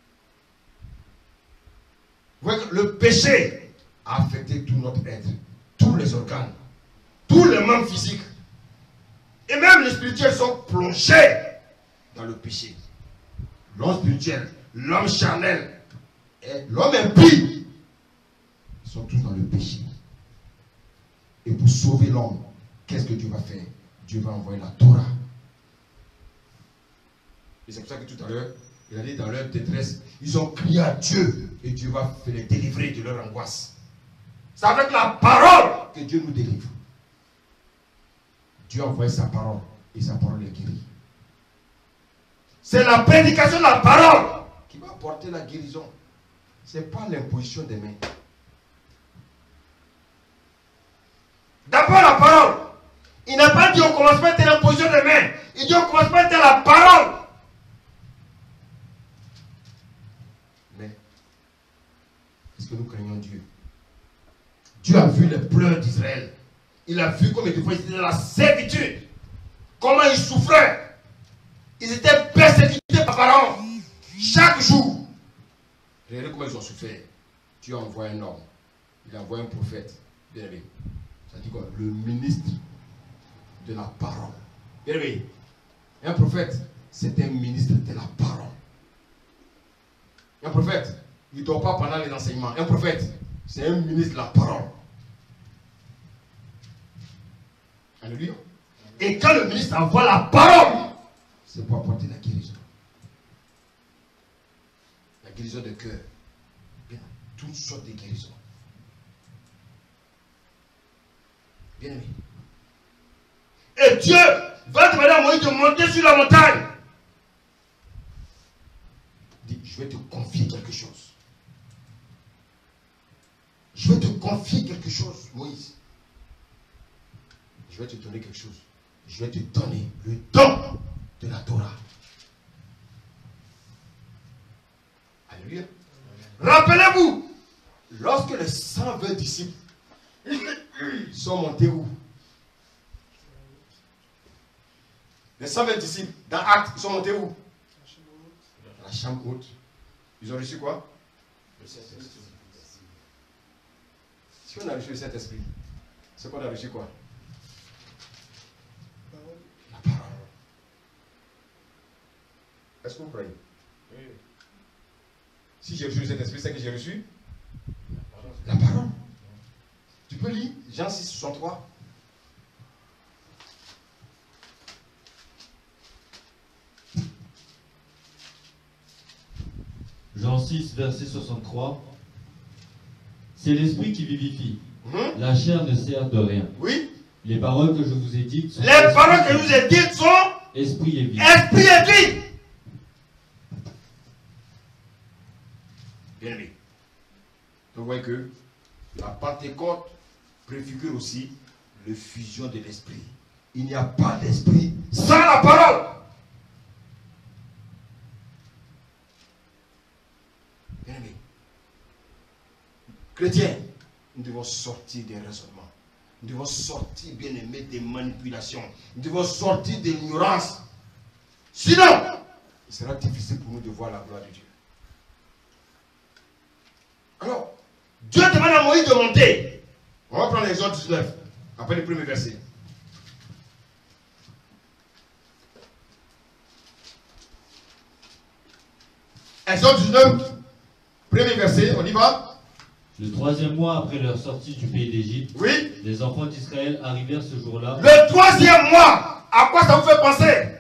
Vous voyez que le péché a affecté tout notre être, tous les organes, tous les membres physiques. Et même les spirituels sont plongés dans le péché. L'homme spirituel, l'homme charnel et l'homme impie, ils sont tous dans le péché. Et pour sauver l'homme, qu'est-ce que Dieu va faire? Dieu va envoyer la Torah. Et c'est pour ça que tout à l'heure, il a dit dans leur détresse, ils ont crié à Dieu et Dieu va les délivrer de leur angoisse. C'est avec la parole que Dieu nous délivre. Dieu a envoyé sa parole et sa parole est guérie. C'est la prédication de la parole qui va apporter la guérison. Ce n'est pas l'imposition des mains. D'abord la parole. Il n'a pas dit au commencement de l'imposition des mains. Il dit au commencement de la parole. Est-ce que nous craignons Dieu? Dieu a vu les pleurs d'Israël. Il a vu comme ils étaient dans la servitude. Comment ils souffraient. Ils étaient persécutés par Pharaon. Chaque jour. Regardez comment ils ont souffert. Dieu a envoyé un homme. Il a envoyé un prophète. Bien aimé. Ça dit quoi? Le ministre de la parole. Bien aimé. Un prophète, c'est un ministre de la parole. Un prophète, il ne dort pas pendant les enseignements. Un prophète, c'est un ministre de la parole. Alléluia. Et quand le ministre envoie la parole, c'est pour apporter la guérison. La guérison de cœur. Bien, toutes sortes de guérisons. Bien aimé. Et Dieu va demander à Moïse de monter sur la montagne. Il dit, je vais te confier quelque chose. Je vais te confié quelque chose, Moïse. Je vais te donner quelque chose. Je vais te donner le don de la Torah. Alléluia. Rappelez-vous, lorsque les 120 disciples sont montés où? Les 120 disciples, dans Actes, ils sont montés où? Dans la chambre haute. Ils ont reçu quoi? Le Saint-Esprit. Si on a reçu le Saint-Esprit, c'est qu'on a reçu quoi? La parole. Est-ce que vous croyez? Oui. Si j'ai reçu le Saint-Esprit, c'est que j'ai reçu la parole. Tu peux lire Jean 6, 63. Jean 6, verset 63. C'est l'esprit qui vivifie. La chair ne sert de rien. Oui. Les paroles que je vous ai dites sont les paroles que je vous ai dites sont esprit et vie. Esprit et vie. Bien aimé. Vous voyez que la Pentecôte préfigure aussi le fusion de l'esprit. Il n'y a pas d'esprit sans la parole. Bien aimé. Chrétiens, nous devons sortir des raisonnements. Nous devons sortir, bien aimé, des manipulations. Nous devons sortir de l'ignorance. Sinon, il sera difficile pour nous de voir la gloire de Dieu. Alors, Dieu demande à Moïse de monter. On va prendre l'Exode 19, après le premier verset. Exode 19, premier verset, on y va. Le 3e mois après leur sortie du pays d'Égypte, Oui. les enfants d'Israël arrivèrent ce jour-là. Le 3e mois, à quoi ça vous fait penser?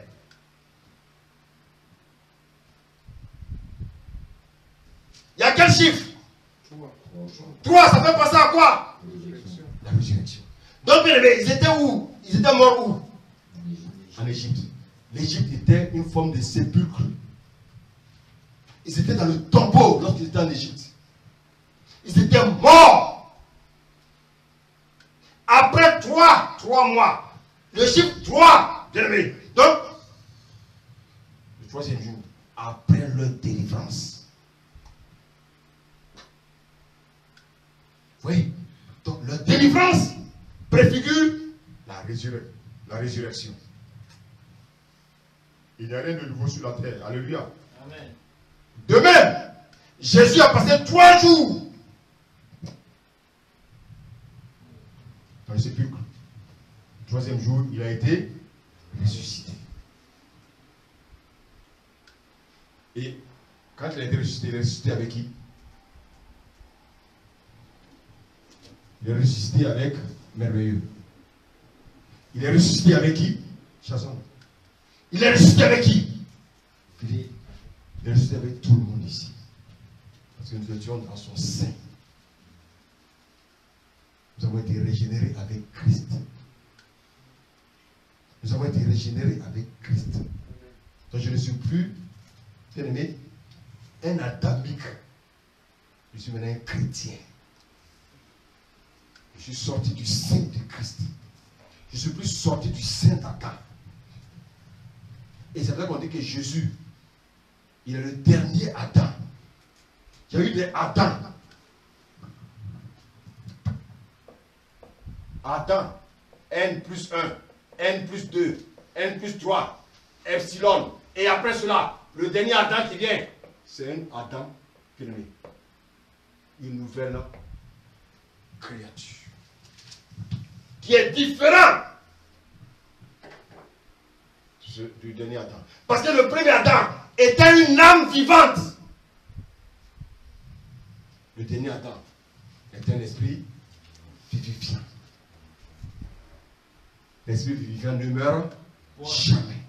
Il y a quel chiffre? 3, ça fait penser à quoi? La résurrection. Donc, bien aimé, ils étaient où? Ils étaient morts où? En Égypte. L'Égypte était une forme de sépulcre. Ils étaient dans le tombeau lorsqu'ils étaient en Égypte. Ils étaient morts. Après 3 mois. Le chiffre 3, bien aimé. Donc, le 3e jour, après leur délivrance. Oui. Donc, leur délivrance préfigure la résurrection. Il n'y a rien de nouveau sur la terre. Alléluia. Amen. De même, Jésus a passé 3 jours dans le sépulcre. Le 3e jour, il a été ressuscité. Et quand il a été ressuscité, il est ressuscité avec qui? Il est ressuscité avec merveilleux. Il est ressuscité avec qui? Chasson. Il est ressuscité avec qui? Philippe. Il est ressuscité avec tout le monde ici. Parce que nous étions dans son sein. Nous avons été régénérés avec Christ. Nous avons été régénérés avec Christ. Donc je ne suis plus, bien aimé, un adamique. Je suis maintenant un chrétien. Je suis sorti du sein de Christ. Je ne suis plus sorti du sein d'Adam. Et c'est vrai qu'on dit que Jésus, il est le dernier Adam. Il y a eu des Adam. Adam, N plus 1, N plus 2, N plus 3, Epsilon. Et après cela, le dernier Adam qui vient, c'est un Adam qui est né. Une nouvelle créature. Qui est différent du dernier Adam. Parce que le premier Adam était une âme vivante. Le dernier Adam est un esprit vivifiant. L'esprit vivifiant ne meurt jamais.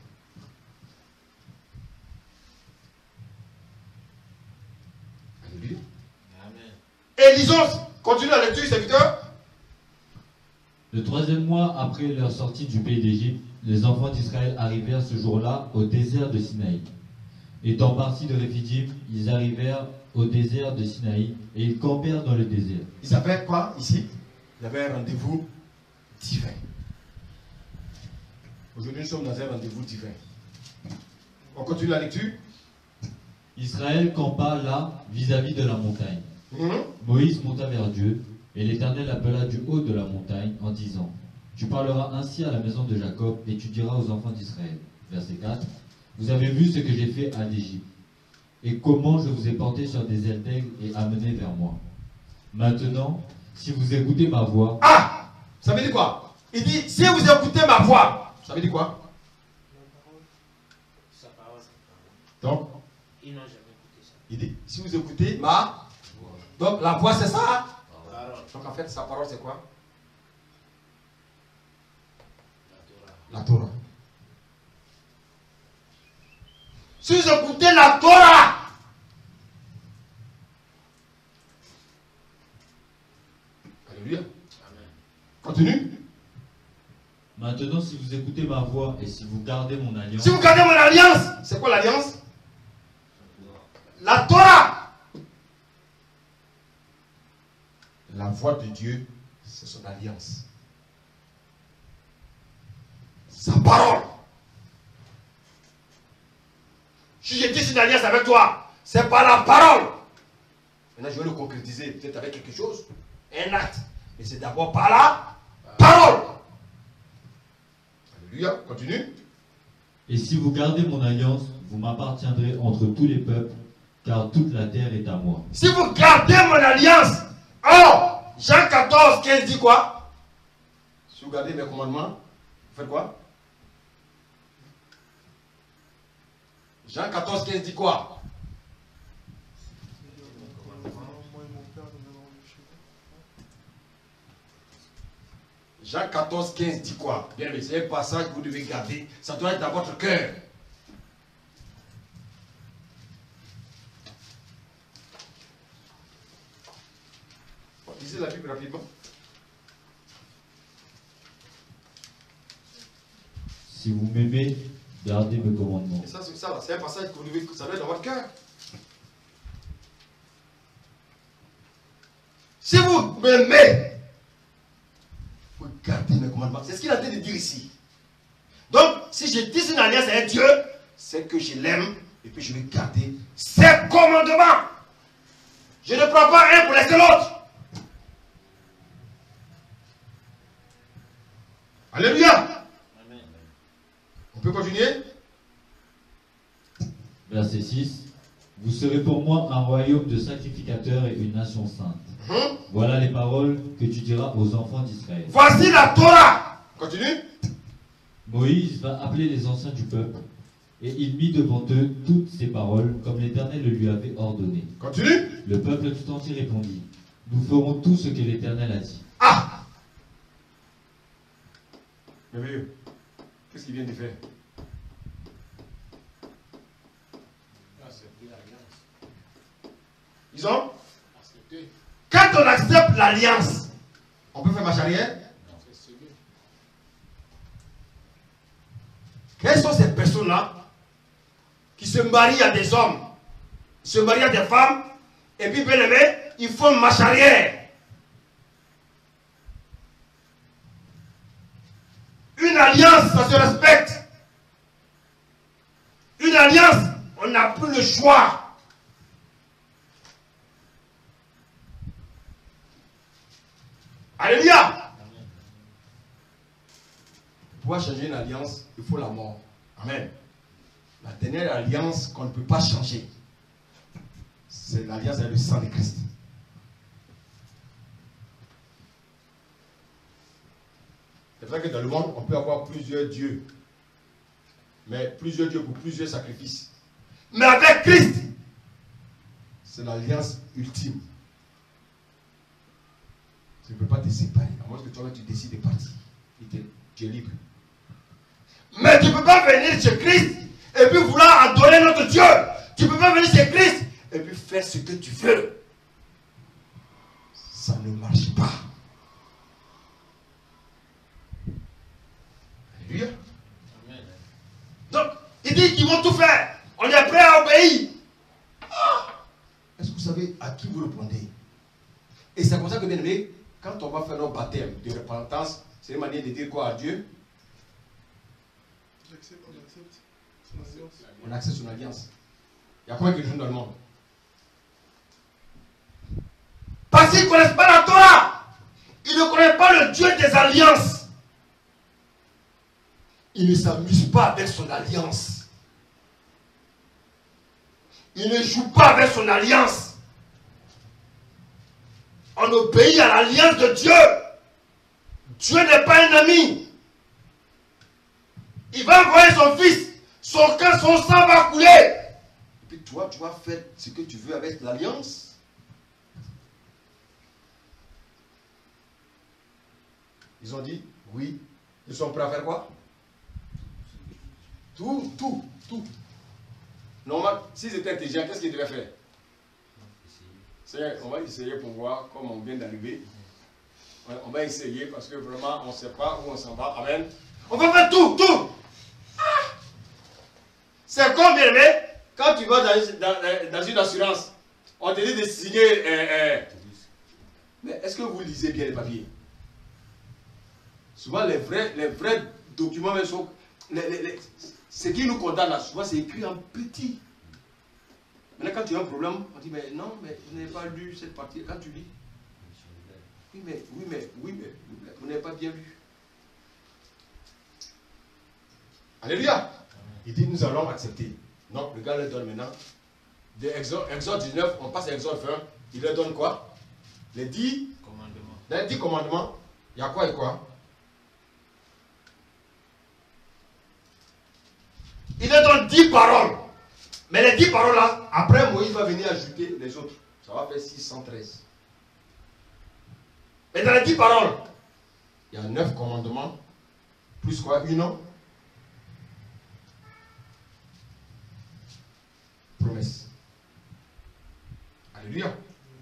Alléluia. Amen. Et lisons, continue la lecture, serviteur. Le 3e mois après leur sortie du pays d'Égypte, les enfants d'Israël arrivèrent ce jour-là au désert de Sinaï. Étant partis de Réphidim, ils arrivèrent au désert de Sinaï et ils campèrent dans le désert. Ils avaient quoi ici? Ils avaient un rendez-vous divin. Aujourd'hui, nous sommes dans un rendez-vous divin. On continue la lecture. Israël campa là, vis-à-vis de la montagne. Moïse monta vers Dieu, et l'Éternel appela du haut de la montagne en disant: Tu parleras ainsi à la maison de Jacob, et tu diras aux enfants d'Israël. Verset 4. Vous avez vu ce que j'ai fait à l'Égypte, et comment je vous ai porté sur des ailes d'aigle et amené vers moi. Maintenant, si vous écoutez ma voix... Ah! Ça veut dire quoi? Il dit, si vous écoutez ma voix, ça veut dire quoi? Sa parole. Donc, Ils n'ont jamais écouté ça. il dit, si vous écoutez ma... Donc, la voix, c'est ça? Parole. Donc, en fait, sa parole, c'est quoi? La Torah. La Torah. Si vous écoutez la Torah, alléluia. Amen. Continue. Maintenant, si vous écoutez ma voix et si vous gardez mon alliance... Si vous gardez mon alliance, c'est quoi l'alliance? La Torah. La voix de Dieu, c'est son alliance. Sa parole. Si j'ai dit une alliance avec toi, c'est par la parole. Maintenant, je vais le concrétiser, peut-être avec quelque chose, un acte. Mais c'est d'abord par la parole. Alléluia, continue. Et si vous gardez mon alliance, vous m'appartiendrez entre tous les peuples, car toute la terre est à moi. Si vous gardez mon alliance, alors, Jean 14, 15 dit quoi? Si vous gardez mes commandements, vous faites quoi? Jean 14, 15 dit quoi? Jean 14, 15 dit quoi? Bien aimé, c'est un passage que vous devez garder. Ça doit être dans votre cœur. Lisez la Bible rapidement. Si vous m'aimez, gardez mes commandements. Et ça, c'est ça, là. C'est un passage que vous devez, ça doit être dans votre cœur. Si vous m'aimez, vous gardez mes commandements. C'est ce qu'il est en train de dire ici. Donc, si je dis une alliance avec Dieu, c'est que je l'aime et puis je vais garder ses commandements. Je ne prends pas un pour laisser l'autre. Alléluia. Amen. On peut continuer? Verset 6. Vous serez pour moi un royaume de sacrificateurs et une nation sainte. Voilà les paroles que tu diras aux enfants d'Israël. Voici la Torah. Continue. Moïse va appeler les anciens du peuple, et il mit devant eux toutes ces paroles, comme l'Éternel le lui avait ordonné. Continue. Le peuple tout entier répondit: Nous ferons tout ce que l'Éternel a dit. Ah! Merveilleux. Qu'est-ce qu'il vient de faire? Ah, c'est plus l'alliance. Ils ont? Accepté. Quand on accepte l'alliance, on peut faire marche arrière? Non, c'est celui. Quelles sont ces personnes-là qui se marient à des hommes, se marient à des femmes, et puis, bien aimé, ils font marche arrière? Une alliance, ça se respecte. Une alliance, on n'a plus le choix. Alléluia. Pour pouvoir changer une alliance, il faut la mort. Amen. La dernière alliance qu'on ne peut pas changer, c'est l'alliance avec le sang de Christ. C'est vrai que dans le monde, on peut avoir plusieurs dieux. Mais plusieurs dieux pour plusieurs sacrifices. Mais avec Christ, c'est l'alliance ultime. Tu ne peux pas te séparer. À moins que toi-même tu décides de partir. Tu es libre. Mais tu ne peux pas venir chez Christ et puis vouloir adorer notre Dieu. Tu ne peux pas venir chez Christ et puis faire ce que tu veux. Ça ne marche pas. Alléluia. Amen. Donc, il dit qu'ils vont tout faire. On est prêt à obéir. savez à qui vous répondez. Et c'est comme ça que, bien aimé, quand on va faire notre baptême de repentance, c'est une manière de dire quoi à Dieu? On accepte son alliance. On accepte son alliance. Il y a combien de gens dans le monde? Parce qu'ils ne connaissent pas la Torah. Ils ne connaissent pas le Dieu des alliances. Ils ne s'amusent pas avec son alliance. Ils ne jouent pas avec son alliance. On obéit à l'alliance de Dieu. Dieu n'est pas un ami. Il va envoyer son fils. Son sang va couler. Et puis toi, tu vas faire ce que tu veux avec l'alliance. Ils ont dit, oui. Ils sont prêts à faire quoi? Tout. Normalement, s'ils étaient intelligents, qu'est-ce qu'ils devaient faire? On va essayer pour voir comme on vient d'arriver. On va essayer parce que vraiment, on ne sait pas où on s'en va. Amen. On va faire tout. Ah! C'est comme, bien aimé, quand tu vas dans une assurance, on te dit de signer. Mais est-ce que vous lisez bien les papiers? Souvent, les vrais documents, même sont. Ce qui nous condamne là, souvent, c'est écrit en petit. Maintenant, quand tu as un problème, on dit, mais non, mais vous n'avez pas lu cette partie. Quand tu lis, oui, mais, vous n'avez pas bien lu. Alléluia. Il dit, nous allons accepter. Donc, le gars leur donne maintenant, de Exode 19, on passe à Exode 20, il leur donne quoi? Les 10 commandements. Les 10 commandements, il y a quoi et quoi? Il leur donne 10 paroles. Mais les 10 paroles là, après Moïse va venir ajouter les autres. Ça va faire 613. Mais dans les 10 paroles, il y a 9 commandements. Plus quoi? Une promesse. Alléluia.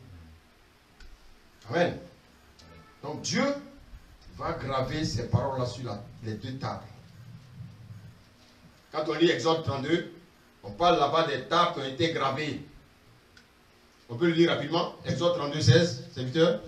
Amen. Donc Dieu va graver ces paroles là sur les deux tables. Quand on lit Exode 32, on parle là-bas des tables qui ont été gravées. On peut le lire rapidement. Exode 32, 16, serviteur.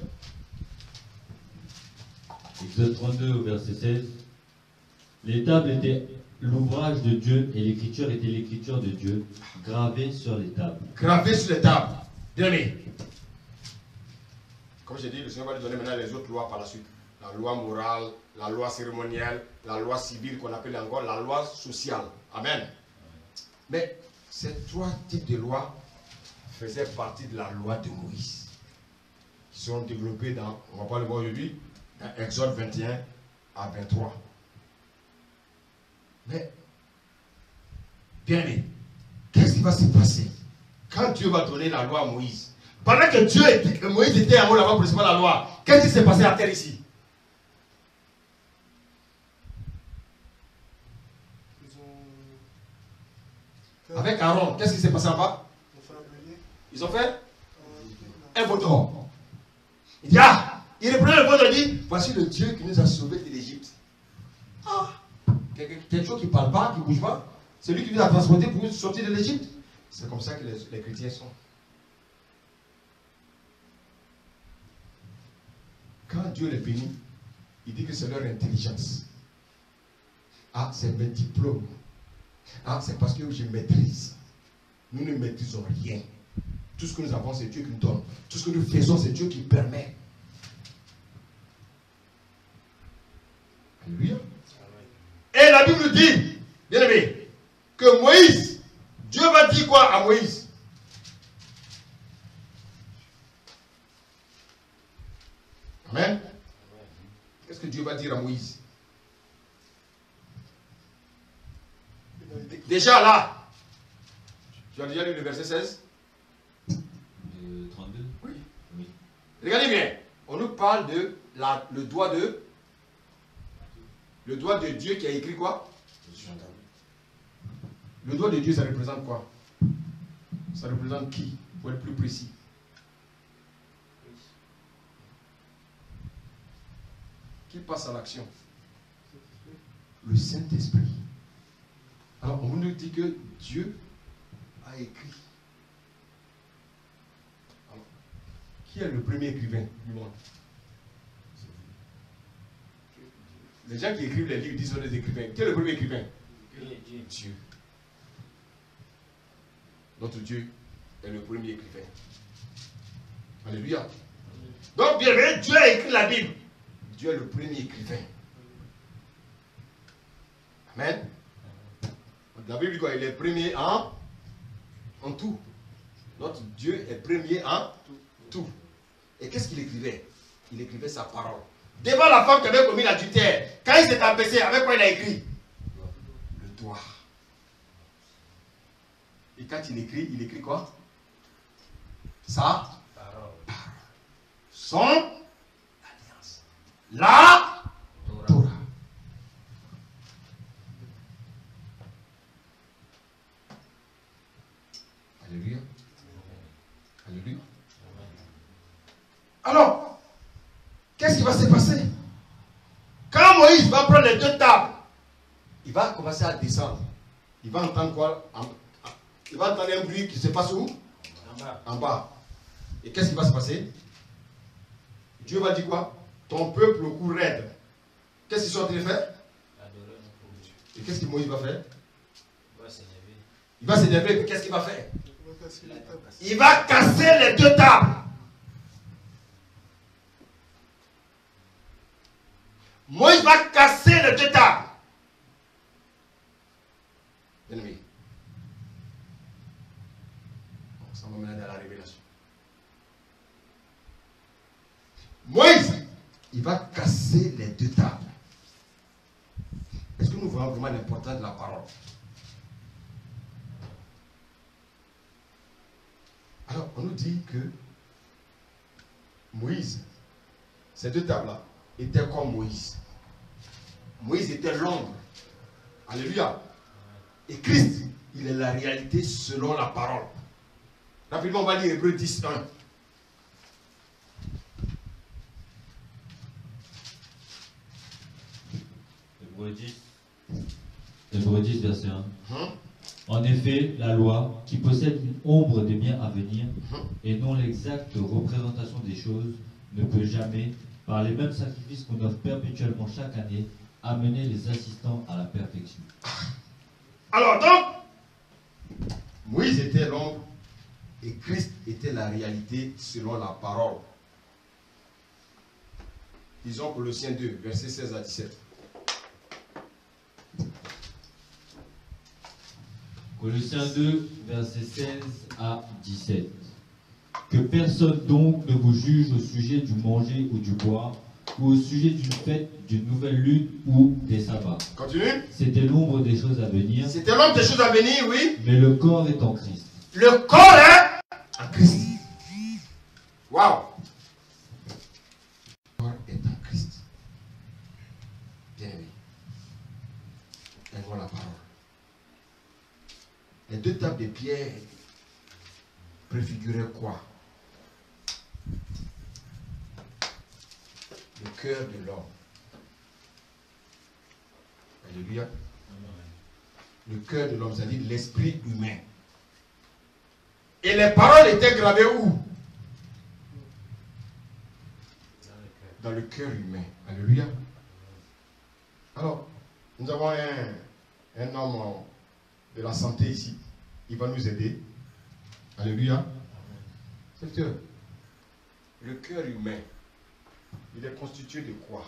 Exode 32 au verset 16. Les tables étaient l'ouvrage de Dieu et l'écriture était l'écriture de Dieu, gravée sur les tables. Gravée sur les tables. Bien aimé. Comme j'ai dit, le Seigneur va lui donner maintenant les autres lois par la suite. La loi morale, la loi cérémonielle, la loi civile qu'on appelle encore la loi sociale. Amen. Mais ces 3 types de lois faisaient partie de la loi de Moïse. Qui sont développées dans, on va pas le voir aujourd'hui, dans Exode 21 à 23. Mais, bien aimé, qu'est-ce qui va se passer quand Dieu va donner la loi à Moïse? Pendant que Moïse était en haut là-bas pour recevoir la loi, qu'est-ce qui s'est passé à terre ici? Avec Aaron, qu'est-ce qui s'est passé en bas? Ils ont fait un vautour. Il dit, il reprend le vautour et dit, voici le Dieu qui nous a sauvés de l'Égypte. Quelque chose qui ne parle pas, qui ne bouge pas. C'est lui qui nous a transportés pour nous sortir de l'Égypte. C'est comme ça que les chrétiens sont. Quand Dieu les bénit, il dit que c'est leur intelligence. C'est mes diplômes. C'est parce que je maîtrise. Nous ne maîtrisons rien. Tout ce que nous avons, c'est Dieu qui nous donne. Tout ce que nous faisons, c'est Dieu qui permet. Alléluia. Et la Bible dit, bien aimé, que Moïse, Dieu va dire quoi à Moïse? Amen. Qu'est-ce que Dieu va dire à Moïse? Déjà là, tu as déjà lu le verset 16? 32? Oui. Oui. Regardez bien, on nous parle de le doigt de Dieu qui a écrit quoi? Le doigt de Dieu, ça représente quoi? Ça représente qui? Pour être plus précis. Qui passe à l'action? Le Saint-Esprit. Alors, on nous dit que Dieu a écrit. Qui est le premier écrivain du monde? Les gens qui écrivent les livres disent sont des écrivains. Qui est le premier écrivain? Dieu. Notre Dieu est le premier écrivain. Alléluia. Donc, bien vrai, Dieu a écrit la Bible. Dieu est le premier écrivain. Amen. La Bible dit quoi? Il est premier en tout. Notre Dieu est premier en tout. Et qu'est-ce qu'il écrivait? Il écrivait sa parole. Devant la femme qui avait commis l'adultère, quand il s'est abaissé, avec quoi il a écrit? Le doigt. Et quand il écrit quoi? Sa parole. Son alliance. La Torah. Alléluia. Alléluia. Alors, qu'est-ce qui va se passer? Quand Moïse va prendre les deux tables, il va commencer à descendre. Il va entendre quoi? Il va entendre un bruit qui se passe où? En bas. Et qu'est-ce qui va se passer? Dieu va dire quoi? Ton peuple au cou raide. Qu'est-ce qu'ils sont en train de faire? Et qu'est-ce que Moïse va faire? Il va s'énerver. Et qu'est-ce qu'il va faire? Il va casser les deux tables. Moïse va casser les deux tables. Bien-aimé. Ça va mener dans la révélation. Moïse, il va casser les deux tables. Est-ce que nous voyons vraiment l'importance de la parole? Alors, on nous dit que Moïse, ces deux tables-là, étaient comme Moïse. Moïse était l'ombre. Alléluia. Et Christ, il est la réalité selon la parole. Rapidement, on va lire Hébreux 10, 1. Hébreux 10, verset 1. En effet, la loi, qui possède une ombre des biens à venir, et non l'exacte représentation des choses, ne peut jamais, par les mêmes sacrifices qu'on offre perpétuellement chaque année, amener les assistants à la perfection. Alors donc, Moïse était l'ombre et Christ était la réalité selon la parole. Disons Colossiens 2, versets 16 à 17. Colossiens 2, versets 16 à 17. Que personne donc ne vous juge au sujet du manger ou du boire, ou au sujet d'une fête, d'une nouvelle lune ou des sabbats. Continue. C'était l'ombre des choses à venir. C'était l'ombre des choses à venir, oui. Mais le corps est en Christ. Le corps est en Christ. Waouh. Le corps est en Christ. Bien aimé. Aimons la parole. Les deux tables de pierre préfiguraient quoi? Le cœur de l'homme. Alléluia. Le cœur de l'homme, c'est-à-dire l'esprit humain. Et les paroles étaient gravées où? Dans le cœur humain. Alléluia. Alors, nous avons un homme de la santé ici. Il va nous aider. Alléluia. C'est que le cœur humain, il est constitué de quoi?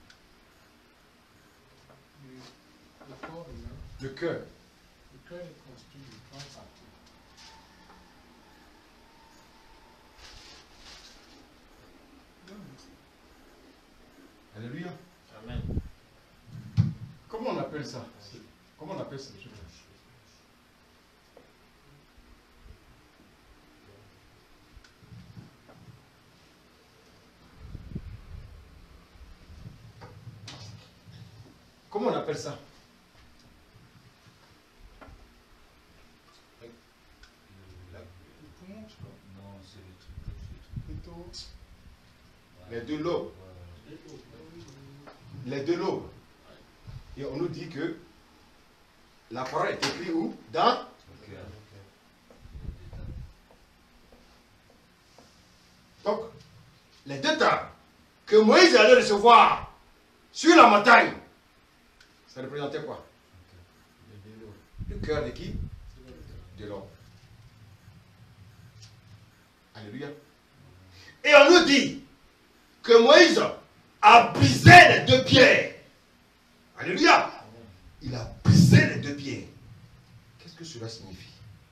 Le corps humain. Le cœur. Le cœur est constitué de 3 parties. Alléluia. Amen. Comment on appelle ça? Comment on appelle ça? Comment on appelle ça? Le poumon, je crois. Non, c'est le truc. Plutôt. Les deux lobes. Les deux lobes. Et on nous dit que la parole est écrite où? Dans Le cœur. Donc, Donc, les deux tables que Moïse allait recevoir sur la montagne, ça représentait quoi? Le cœur de qui? De l'homme. Alléluia. Et on nous dit que Moïse a brisé les deux pierres. Alléluia. Il a brisé les deux pierres. Qu'est-ce que cela signifie?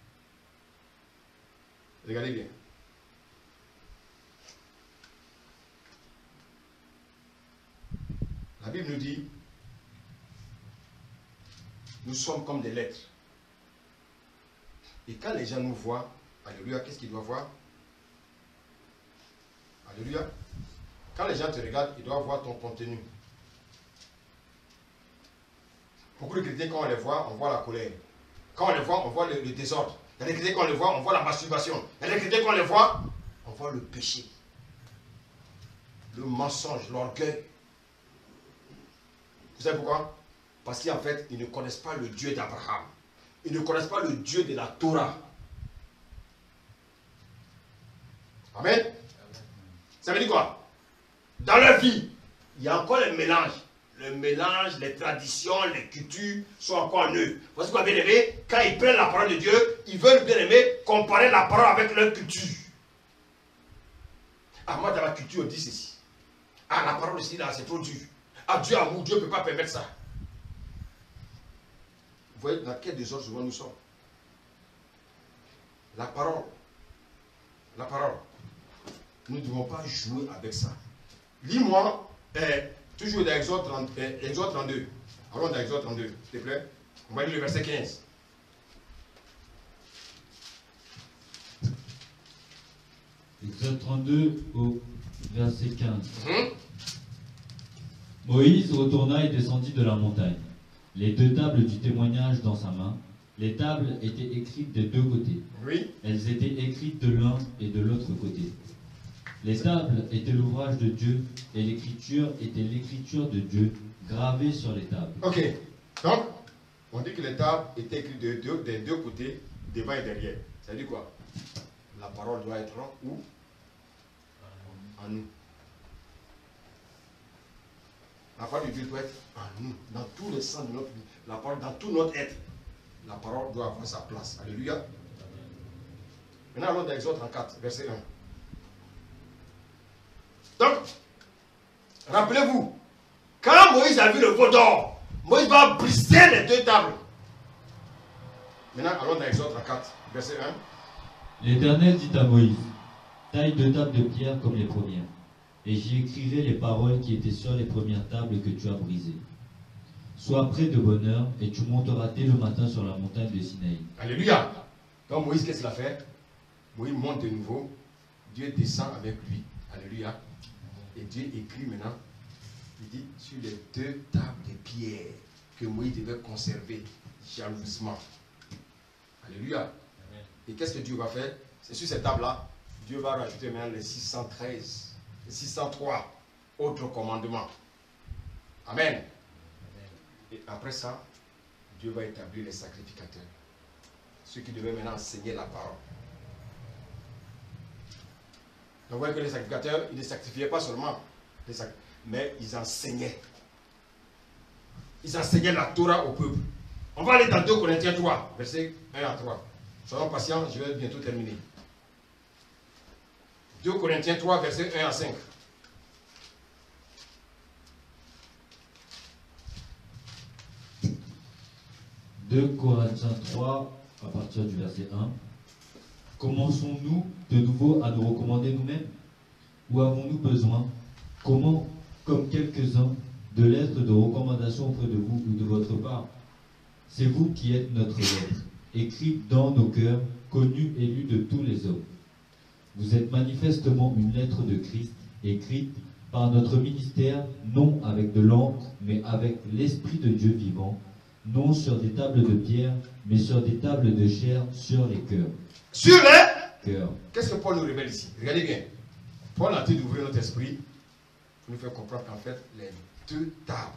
Regardez bien. La Bible nous dit, nous sommes comme des lettres. Et quand les gens nous voient, alléluia, qu'est-ce qu'ils doivent voir? Alléluia. Quand les gens te regardent, ils doivent voir ton contenu. Beaucoup de chrétiens, quand on les voit, on voit la colère. Quand on les voit, on voit le désordre. Il y a des chrétiens, quand on les voit, on voit la masturbation. Il y a des chrétiens, quand on les voit, on voit le péché. Le mensonge, l'orgueil. Vous savez pourquoi? Parce qu'en fait, ils ne connaissent pas le Dieu d'Abraham. Ils ne connaissent pas le Dieu de la Torah. Amen. Ça veut dire quoi? Dans leur vie, il y a encore les mélanges. Le mélange, les traditions, les cultures sont encore en eux. Voici quoi, bien aimé, quand ils prennent la parole de Dieu, ils veulent, bien aimé, comparer la parole avec leur culture. Ah, moi, dans ma culture, on dit ceci. Ah, la parole ici, là, c'est trop dur. Ah, Dieu amour, Dieu ne peut pas permettre ça. Vous voyez dans quel désordre souvent nous sommes. La parole. La parole. Nous ne devons pas jouer avec ça. Lis-moi, toujours dans Exode 32. Allons dans Exode 32, s'il te plaît. On va lire le verset 15. Exode 32 au verset 15. Moïse retourna et descendit de la montagne, les deux tables du témoignage dans sa main. Les tables étaient écrites des deux côtés. Oui. Elles étaient écrites de l'un et de l'autre côté. Les tables étaient l'ouvrage de Dieu et l'écriture était l'écriture de Dieu gravée sur les tables. Ok. Donc, on dit que les tables étaient écrites des deux côtés, devant et derrière. Ça veut dire quoi? La parole doit être où? En nous. La parole de Dieu doit être en nous, dans tous les sens de notre vie. La parole, dans tout notre être. La parole doit avoir sa place. Alléluia. Maintenant, allons dans Exode 34, verset 1. Donc, rappelez-vous, quand Moïse a vu le veau d'or, Moïse va briser les deux tables. Maintenant, allons dans Exode 34, verset 1. L'Éternel dit à Moïse, taille deux tables de pierre comme les premières, et j'y écrirai les paroles qui étaient sur les premières tables que tu as brisées. Sois prêt de bonne heure, et tu monteras dès le matin sur la montagne de Sinaï. Alléluia. Donc Moïse, qu'est-ce qu'il a fait? Moïse monte de nouveau, Dieu descend avec lui. Alléluia. Et Dieu écrit maintenant, il dit, sur les deux tables de pierre que Moïse devait conserver jalousement. Alléluia. Et qu'est-ce que Dieu va faire? C'est sur ces tables-là, Dieu va rajouter maintenant les 613, les 603 autres commandements. Amen. Et après ça, Dieu va établir les sacrificateurs. Ceux qui devaient maintenant enseigner la parole. Donc vous voyez que les sacrificateurs, ils ne sacrifiaient pas seulement, mais ils enseignaient. Ils enseignaient la Torah au peuple. On va aller dans 2 Corinthiens 3, versets 1 à 3. Soyons patients, je vais bientôt terminer. 2 Corinthiens 3, versets 1 à 5. « 2 Corinthiens 3, à partir du verset 1. Commençons-nous de nouveau à nous recommander nous-mêmes? Ou avons-nous besoin, comme quelques-uns, de lettres de recommandation auprès de vous ou de votre part? C'est vous qui êtes notre lettre, écrite dans nos cœurs, connue et lue de tous les hommes. Vous êtes manifestement une lettre de Christ, écrite par notre ministère, non avec de l'encre, mais avec l'Esprit de Dieu vivant, non sur des tables de pierre, mais sur des tables de chair, sur les cœurs. » Sur les Cœurs. Qu'est-ce que Paul nous révèle ici? Regardez bien. Paul a dit d'ouvrir notre esprit pour nous faire comprendre qu'en fait, les deux tables,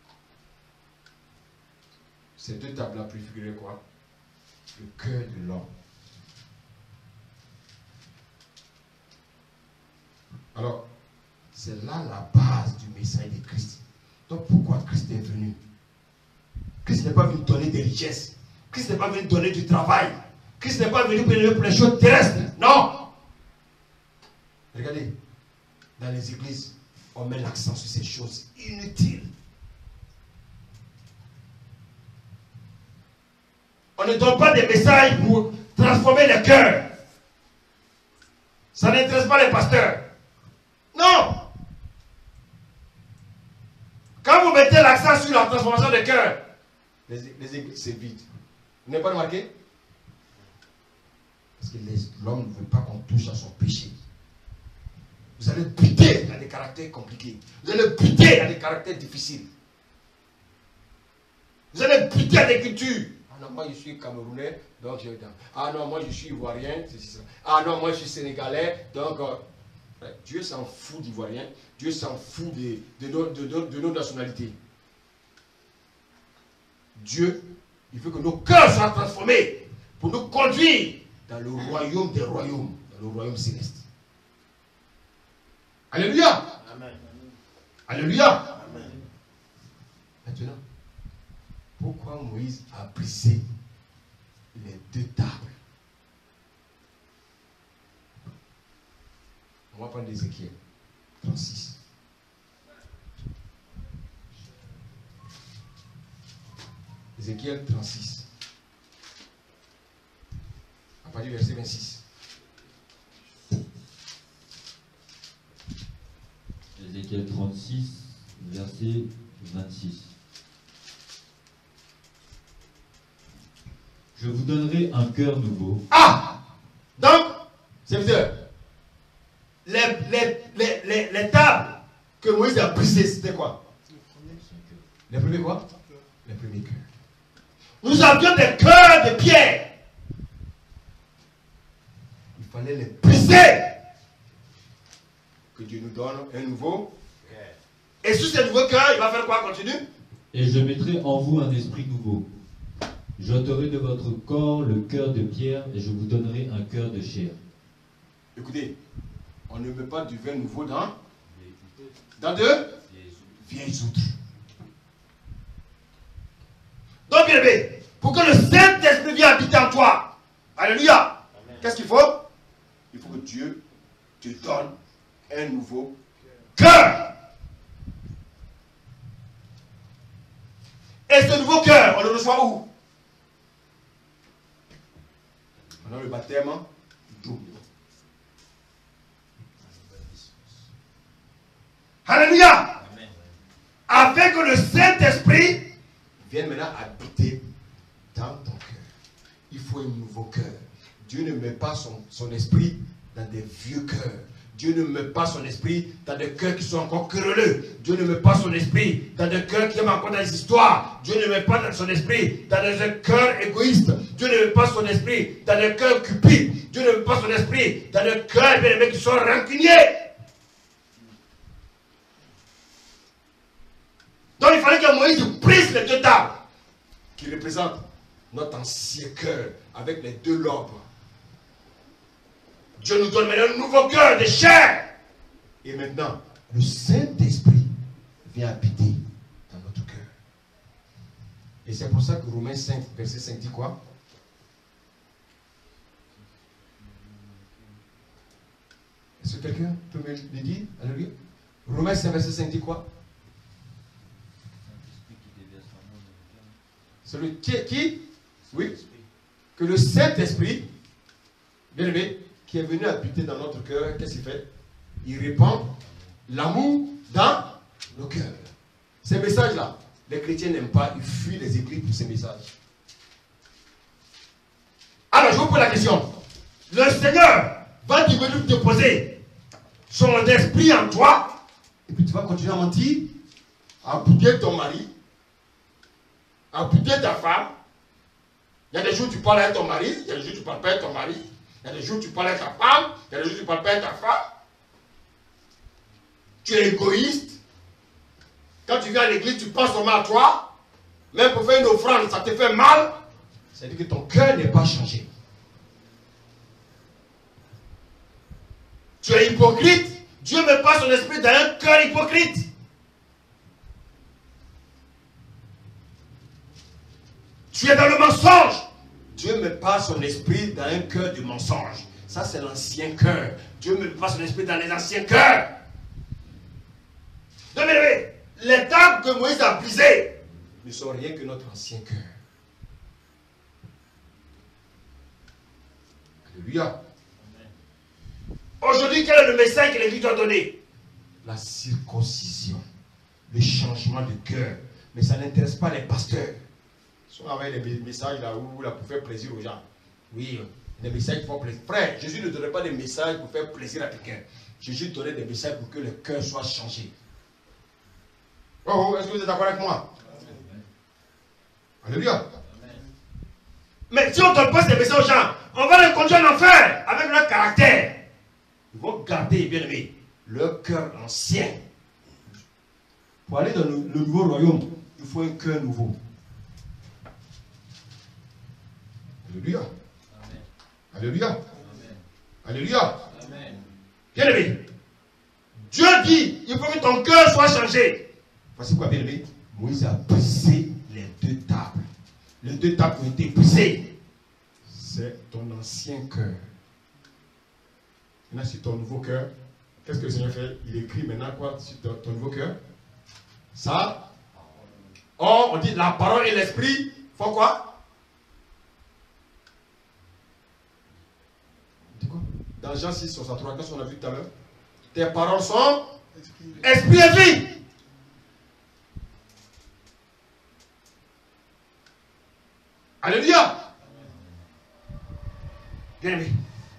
ces deux tables-là préfiguraient quoi? Le cœur de l'homme. Alors, c'est là la base du message de Christ. Donc pourquoi Christ est venu? Christ n'est pas venu donner des richesses. Christ n'est pas venu donner du travail. Christ n'est pas venu pour les choses terrestres. Non. Regardez, dans les églises, on met l'accent sur ces choses inutiles. On ne donne pas des messages pour transformer les cœurs. Ça n'intéresse pas les pasteurs. Non. Quand vous mettez l'accent sur la transformation des cœurs, les églises, c'est vide. Vous n'avez pas remarqué? Parce que l'homme ne veut pas qu'on touche à son péché. Vous allez buter à des caractères compliqués. Vous allez buter à des caractères difficiles. Vous allez buter à des cultures. Ah non, moi je suis Camerounais, donc je... Ah non, moi je suis Ivoirien, c'est ça. Ah non, moi je suis Sénégalais, donc... Dieu s'en fout d'Ivoirien. Dieu s'en fout de nos nationalités. Dieu, il veut que nos cœurs soient transformés pour nous conduire dans le royaume des royaumes, dans le royaume céleste. Alléluia. Amen. Alléluia. Amen. Maintenant, pourquoi Moïse a brisé les deux tables? On va prendre Ézéchiel 36. Ézéchiel 36. À partir du verset 26. Ézéchiel 36, verset 26. Je vous donnerai un cœur nouveau. Ah! Donc, serviteur, les tables que Moïse a brisées, c'était quoi? Les premiers quoi? Les premiers cœurs. Nous avions des cœurs de pierre. Il fallait les briser. Que Dieu nous donne un nouveau cœur. Et sur ce nouveau cœur, il va faire quoi? Continue. Et je mettrai en vous un esprit nouveau. J'ôterai de votre corps le cœur de pierre et je vous donnerai un cœur de chair. Écoutez, on ne met pas du vin nouveau dans de vieilles outres. Donc, bien aimé, pour que le Saint-Esprit vienne habiter en toi, alléluia, qu'est-ce qu'il faut? Il faut que Dieu te donne un nouveau cœur. Et ce nouveau cœur, on le reçoit où? Pendant le baptême double. Alléluia. Afin que le Saint-Esprit vienne maintenant habiter dans ton cœur. Il faut un nouveau cœur. Dieu ne met pas son esprit dans des vieux cœurs. Dieu ne met pas son esprit dans des cœurs qui sont encore querelleux. Dieu ne met pas son esprit dans des cœurs qui aiment encore des histoires. Dieu ne met pas son esprit dans des cœurs égoïstes. Dieu ne met pas son esprit dans des cœurs cupides. Dieu ne met pas son esprit dans des cœurs bien-aimés qui sont rancuniers. Donc il fallait que Moïse brise les deux tables qui représentent notre ancien cœur avec les deux lobes. Dieu nous donne maintenant un nouveau cœur de chair. Et maintenant, le Saint-Esprit vient habiter dans notre cœur. Et c'est pour ça que Romains 5, verset 5 dit quoi? Est-ce que quelqu'un peut me le dire? Alléluia. Romains 5, verset 5 dit quoi? Celui qui? Oui. Que le Saint-Esprit, bien aimé, qui est venu habiter dans notre cœur, qu'est-ce qu'il fait? Il répand l'amour dans nos cœurs. Ces messages-là, les chrétiens n'aiment pas, ils fuient les églises pour ces messages. Alors, je vous pose la question. Le Seigneur va venir te poser son esprit en toi, et puis tu vas continuer à mentir, à bouder ton mari, à bouder ta femme. Il y a des jours où tu parles avec ton mari, il y a des jours où tu ne parles pas avec ton mari. Il y a des jours où tu parles avec ta femme, il y a des jours où tu ne parles pas avec ta femme. Tu es égoïste. Quand tu viens à l'église, tu penses seulement à toi. Même pour faire une offrande, ça te fait mal. C'est-à-dire que ton cœur n'est pas changé. Tu es hypocrite. Dieu met pas son esprit dans un cœur hypocrite. Tu es dans le mensonge. Dieu ne met pas son esprit dans un cœur du mensonge. Ça, c'est l'ancien cœur. Dieu ne met pas son esprit dans les anciens cœurs. Donc, les tables que Moïse a brisées ne sont rien que notre ancien cœur. Alléluia. Aujourd'hui, quel est le message que l'Église doit donner? La circoncision, le changement de cœur. Mais ça n'intéresse pas les pasteurs. Si on avait des messages là où là pour faire plaisir aux gens. Oui, des messages pour faire plaisir. Frère, Jésus ne donnait pas des messages pour faire plaisir à quelqu'un. Jésus donnait des messages pour que le cœur soit changé. Oh, est-ce que vous êtes d'accord avec moi? Amen. Alléluia. Amen. Mais si on ne donne pas ces messages aux gens, on va les conduire en enfer avec leur caractère. Ils vont garder, bien aimé, leur cœur ancien. Pour aller dans le nouveau royaume, il faut un cœur nouveau. Alléluia. Amen. Alléluia. Amen. Alléluia. Amen. Bien aimé, Dieu dit, il faut que ton cœur soit changé. Voici quoi, bien aimé, Moïse a brisé les deux tables. Les deux tables qui ont été brisées. C'est ton ancien cœur. Maintenant, sur ton nouveau cœur, qu'est-ce que le Seigneur fait? Il écrit maintenant quoi sur ton nouveau cœur? Ça. Or, on dit la parole et l'esprit font quoi? On dit quoi? Dans Jean 6, 63, qu'est-ce qu'on a vu tout à l'heure? Tes paroles sont esprit et vie. Alléluia. Bien aimé.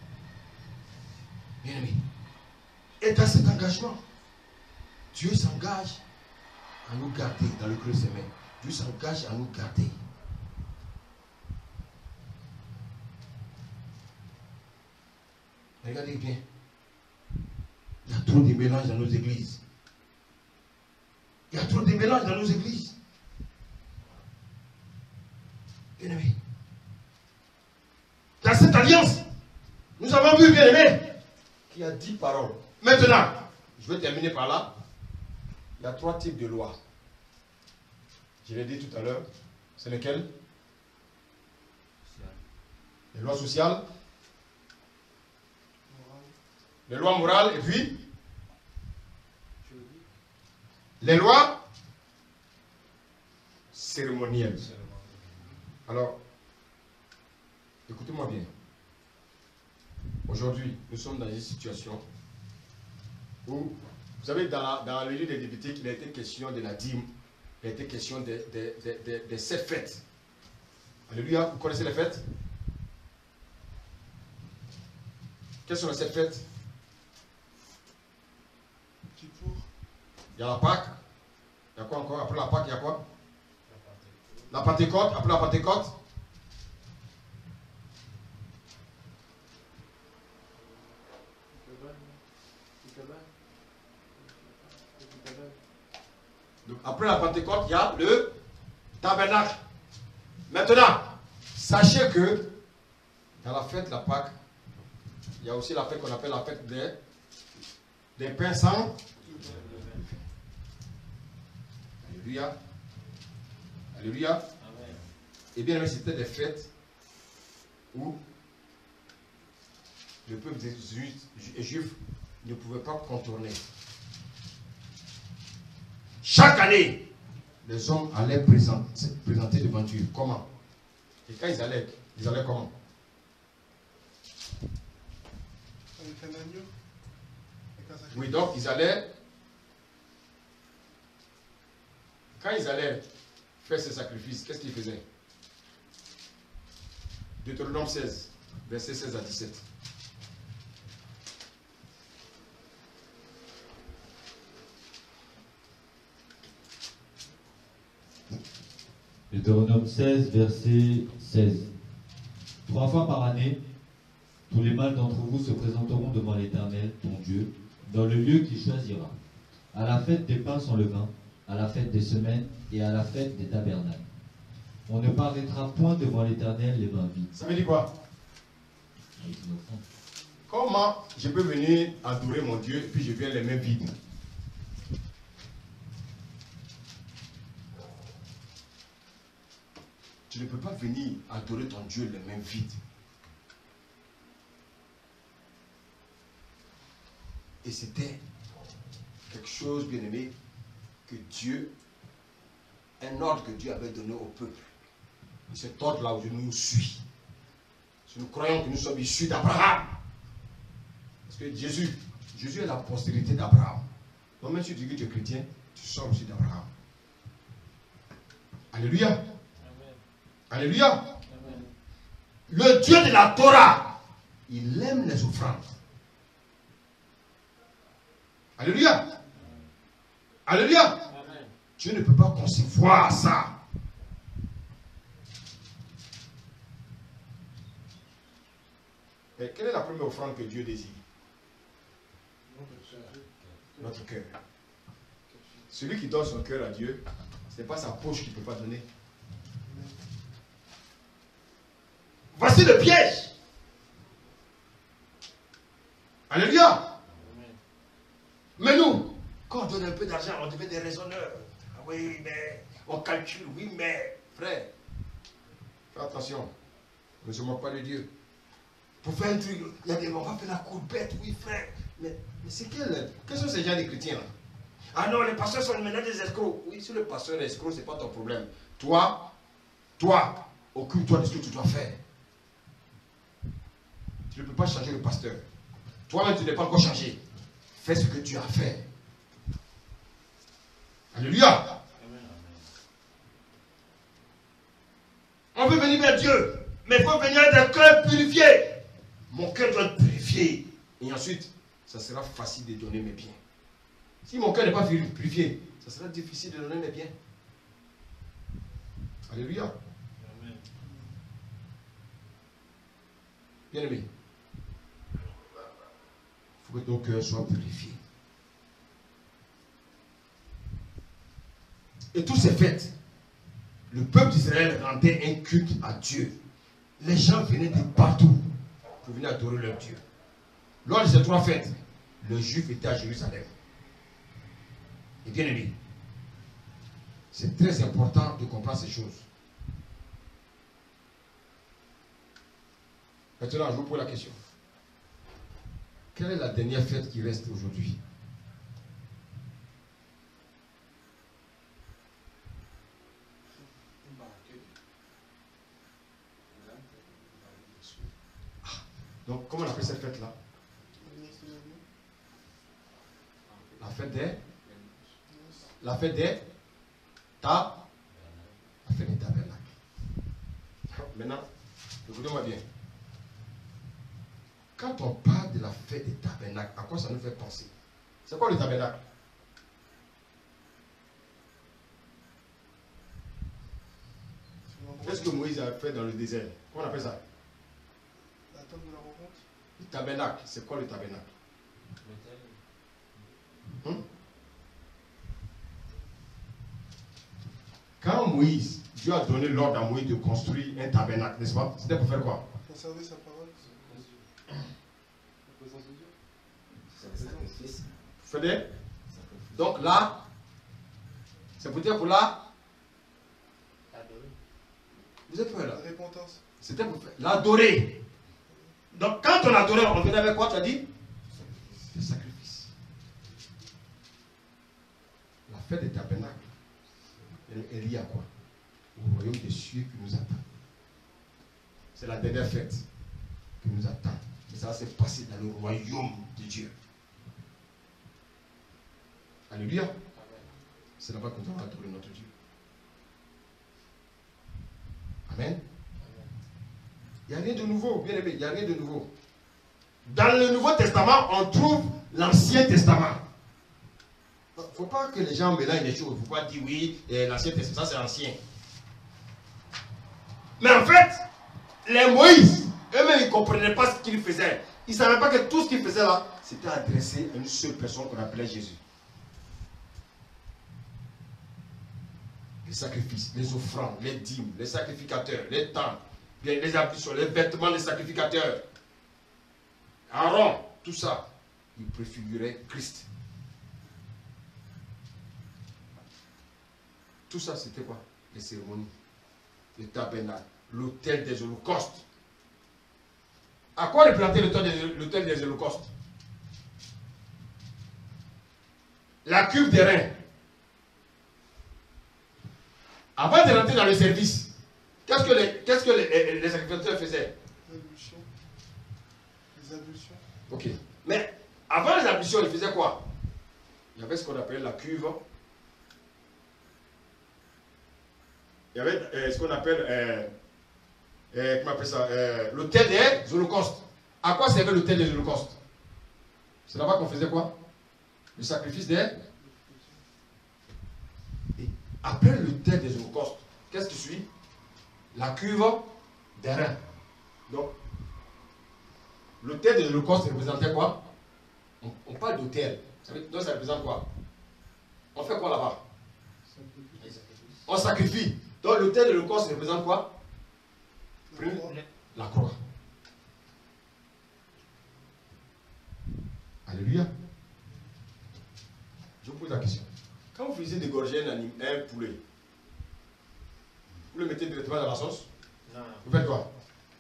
Bien aimé. Et dans cet engagement, Dieu s'engage à nous garder dans le creux de ses mains. Dieu s'engage à nous garder. Regardez bien. Il y a trop de mélanges dans nos églises. Il y a trop de mélanges dans nos églises. Bien aimé. Dans cette alliance, nous avons vu, bien aimé, qu'il y a 10 paroles. Maintenant, je vais terminer par là. Il y a 3 types de lois. Je l'ai dit tout à l'heure. C'est lesquelles? Les lois sociales, les lois morales, et puis les lois cérémonielles. Alors, écoutez-moi bien. Aujourd'hui, nous sommes dans une situation où, vous savez, dans le livre des Lévitique, il a été question de la dîme, il a été question des 7 fêtes. Alléluia, vous connaissez les fêtes? Quelles sont les 7 fêtes? Il y a la Pâque. Il y a quoi encore? Après la Pâque, il y a quoi? La Pentecôte. Après la Pentecôte? Donc, après la Pentecôte, il y a le tabernacle. Maintenant, sachez que dans la fête de la Pâque, il y a aussi la fête qu'on appelle la fête des pains sans. Alléluia. Alléluia. Amen. Et bien, c'était des fêtes où le peuple des Juifs ne pouvait pas contourner. Chaque année, les hommes allaient présenter devant Dieu. Comment? Et quand ils allaient comment? Avec un agneau. Oui, donc ils allaient. Quand ils allaient faire ces sacrifices, qu'est-ce qu'ils faisaient? Deutéronome 16, versets 16 à 17. Deutéronome 16, verset 16. 3 fois par année, tous les mâles d'entre vous se présenteront devant l'Éternel, ton Dieu, dans le lieu qu'il choisira, à la fête des pains sans levain, à la fête des semaines et à la fête des tabernacles. On ne paraîtra point devant l'Éternel les mains vides. Ça veut dire quoi? Comment je peux venir adorer mon Dieu et puis je viens les mains vides? Tu ne peux pas venir adorer ton Dieu les mains vides. Et c'était quelque chose, bien aimé, que Dieu, un ordre que Dieu avait donné au peuple. Et cet ordre-là aujourd'hui nous suit. Si nous croyons que nous sommes issus d'Abraham, parce que Jésus est la postérité d'Abraham. Donc même si tu dis que tu es chrétien, tu sors aussi d'Abraham. Alléluia. Amen. Alléluia. Amen. Le Dieu de la Torah, il aime les offrandes. Alléluia. Alléluia. Amen. Tu ne peux pas concevoir ça. Et quelle est la première offrande que Dieu désire? Notre cœur. Celui qui donne son cœur à Dieu, ce n'est pas sa poche qu'il ne peut pas donner. Voici le piège. Alléluia. Amen. Mais nous, quand on donne un peu d'argent, on devient des raisonneurs. Ah oui, mais on calcule, oui, mais frère, fais attention. Ne se moque pas de Dieu. Pour faire un truc, il y a des on va faire la courbette, oui, frère. Mais c'est quels sont ces gens des chrétiens là? Ah non, les pasteurs sont maintenant des escrocs. Oui, si le pasteur est escroc, ce n'est pas ton problème. Toi, occupe-toi de ce que tu dois faire. Tu ne peux pas changer le pasteur. Toi-même, tu n'es pas encore changé. Fais ce que tu as fait. Alléluia. Amen. On veut venir vers Dieu, mais il faut venir d'un cœur purifié. Mon cœur doit être purifié. Et ensuite, ça sera facile de donner mes biens. Si mon cœur n'est pas purifié, ça sera difficile de donner mes biens. Alléluia. Amen. Bien aimé, il faut que ton cœur soit purifié. Et tout s'est fait. Le peuple d'Israël rendait un culte à Dieu. Les gens venaient de partout pour venir adorer leur Dieu. Lors de ces 3 fêtes, le juif était à Jérusalem. Et bien aimé, c'est très important de comprendre ces choses. Maintenant, je vous pose la question. Quelle est la dernière fête qui reste aujourd'hui? Donc, comment on appelle cette fête-là? La fête des... La fête des... La fête des tabernacles. Maintenant, écoutez-moi bien. Quand on parle de la fête des tabernacles, à quoi ça nous fait penser? C'est quoi le tabernacle? Qu'est-ce que Moïse a fait dans le désert? Comment on appelle ça? La table de la rencontre. Le tabernacle, c'est quoi le tabernacle? Quand Moïse, Dieu a donné l'ordre à Moïse de construire un tabernacle, n'est-ce pas? C'était pour faire quoi? Conserver sa parole. Faites. Donc là, c'est peut-être pour là. Vous êtes prêts là? La repentance. C'était pour faire l'adorer. Donc quand on adorait, on venait avec quoi, tu as dit? Le sacrifice. La fête des tabernacles, elle est liée à quoi? Au royaume des cieux qui nous attend. C'est la dernière fête qui nous attend. Et ça va se passer dans le royaume de Dieu. Alléluia. C'est là-bas que nous allons adorer notre Dieu. Amen. Il n'y a rien de nouveau, bien aimé, il n'y a rien de nouveau. Dans le Nouveau Testament, on trouve l'Ancien Testament. Il ne faut pas que les gens mélangent les choses. Il ne faut pas dire oui, l'Ancien Testament, ça c'est ancien. Mais en fait, les Moïse, eux-mêmes, ils ne comprenaient pas ce qu'ils faisaient. Ils ne savaient pas que tout ce qu'ils faisaient là, c'était adressé à une seule personne qu'on appelait Jésus. Les sacrifices, les offrandes, les dîmes, les sacrificateurs, les temples, les ablutions, les vêtements des sacrificateurs. Aaron, tout ça, il préfigurait Christ. Tout ça, c'était quoi? Les cérémonies, le tabernacle, l'autel des holocaustes. À quoi représentait l'autel des holocaustes? La cuve des reins. Avant de rentrer dans le service, qu'est-ce que les sacrificateurs faisaient? Les ablutions. Ok. Mais avant les ablutions, ils faisaient quoi? Il y avait ce qu'on appelait la cuve. Il y avait ce qu'on appelle, comment on appelle ça, l'autel des holocaustes. À quoi servait l'autel des holocaustes? C'est là-bas qu'on faisait quoi? Le sacrifice des... Et après l'autel des holocaustes, qu'est-ce qui suit? La cuve des reins. Donc, l'autel des holocaustes représentait quoi? On parle d'autel. Donc ça représente quoi? On fait quoi là-bas? On sacrifie. Donc l'autel de l'Holocauste représente quoi? La croix. Alléluia. Je vous pose la question. Quand vous faisiez dégorger un poulet, vous le mettez directement dans la sauce? Non. Vous faites quoi?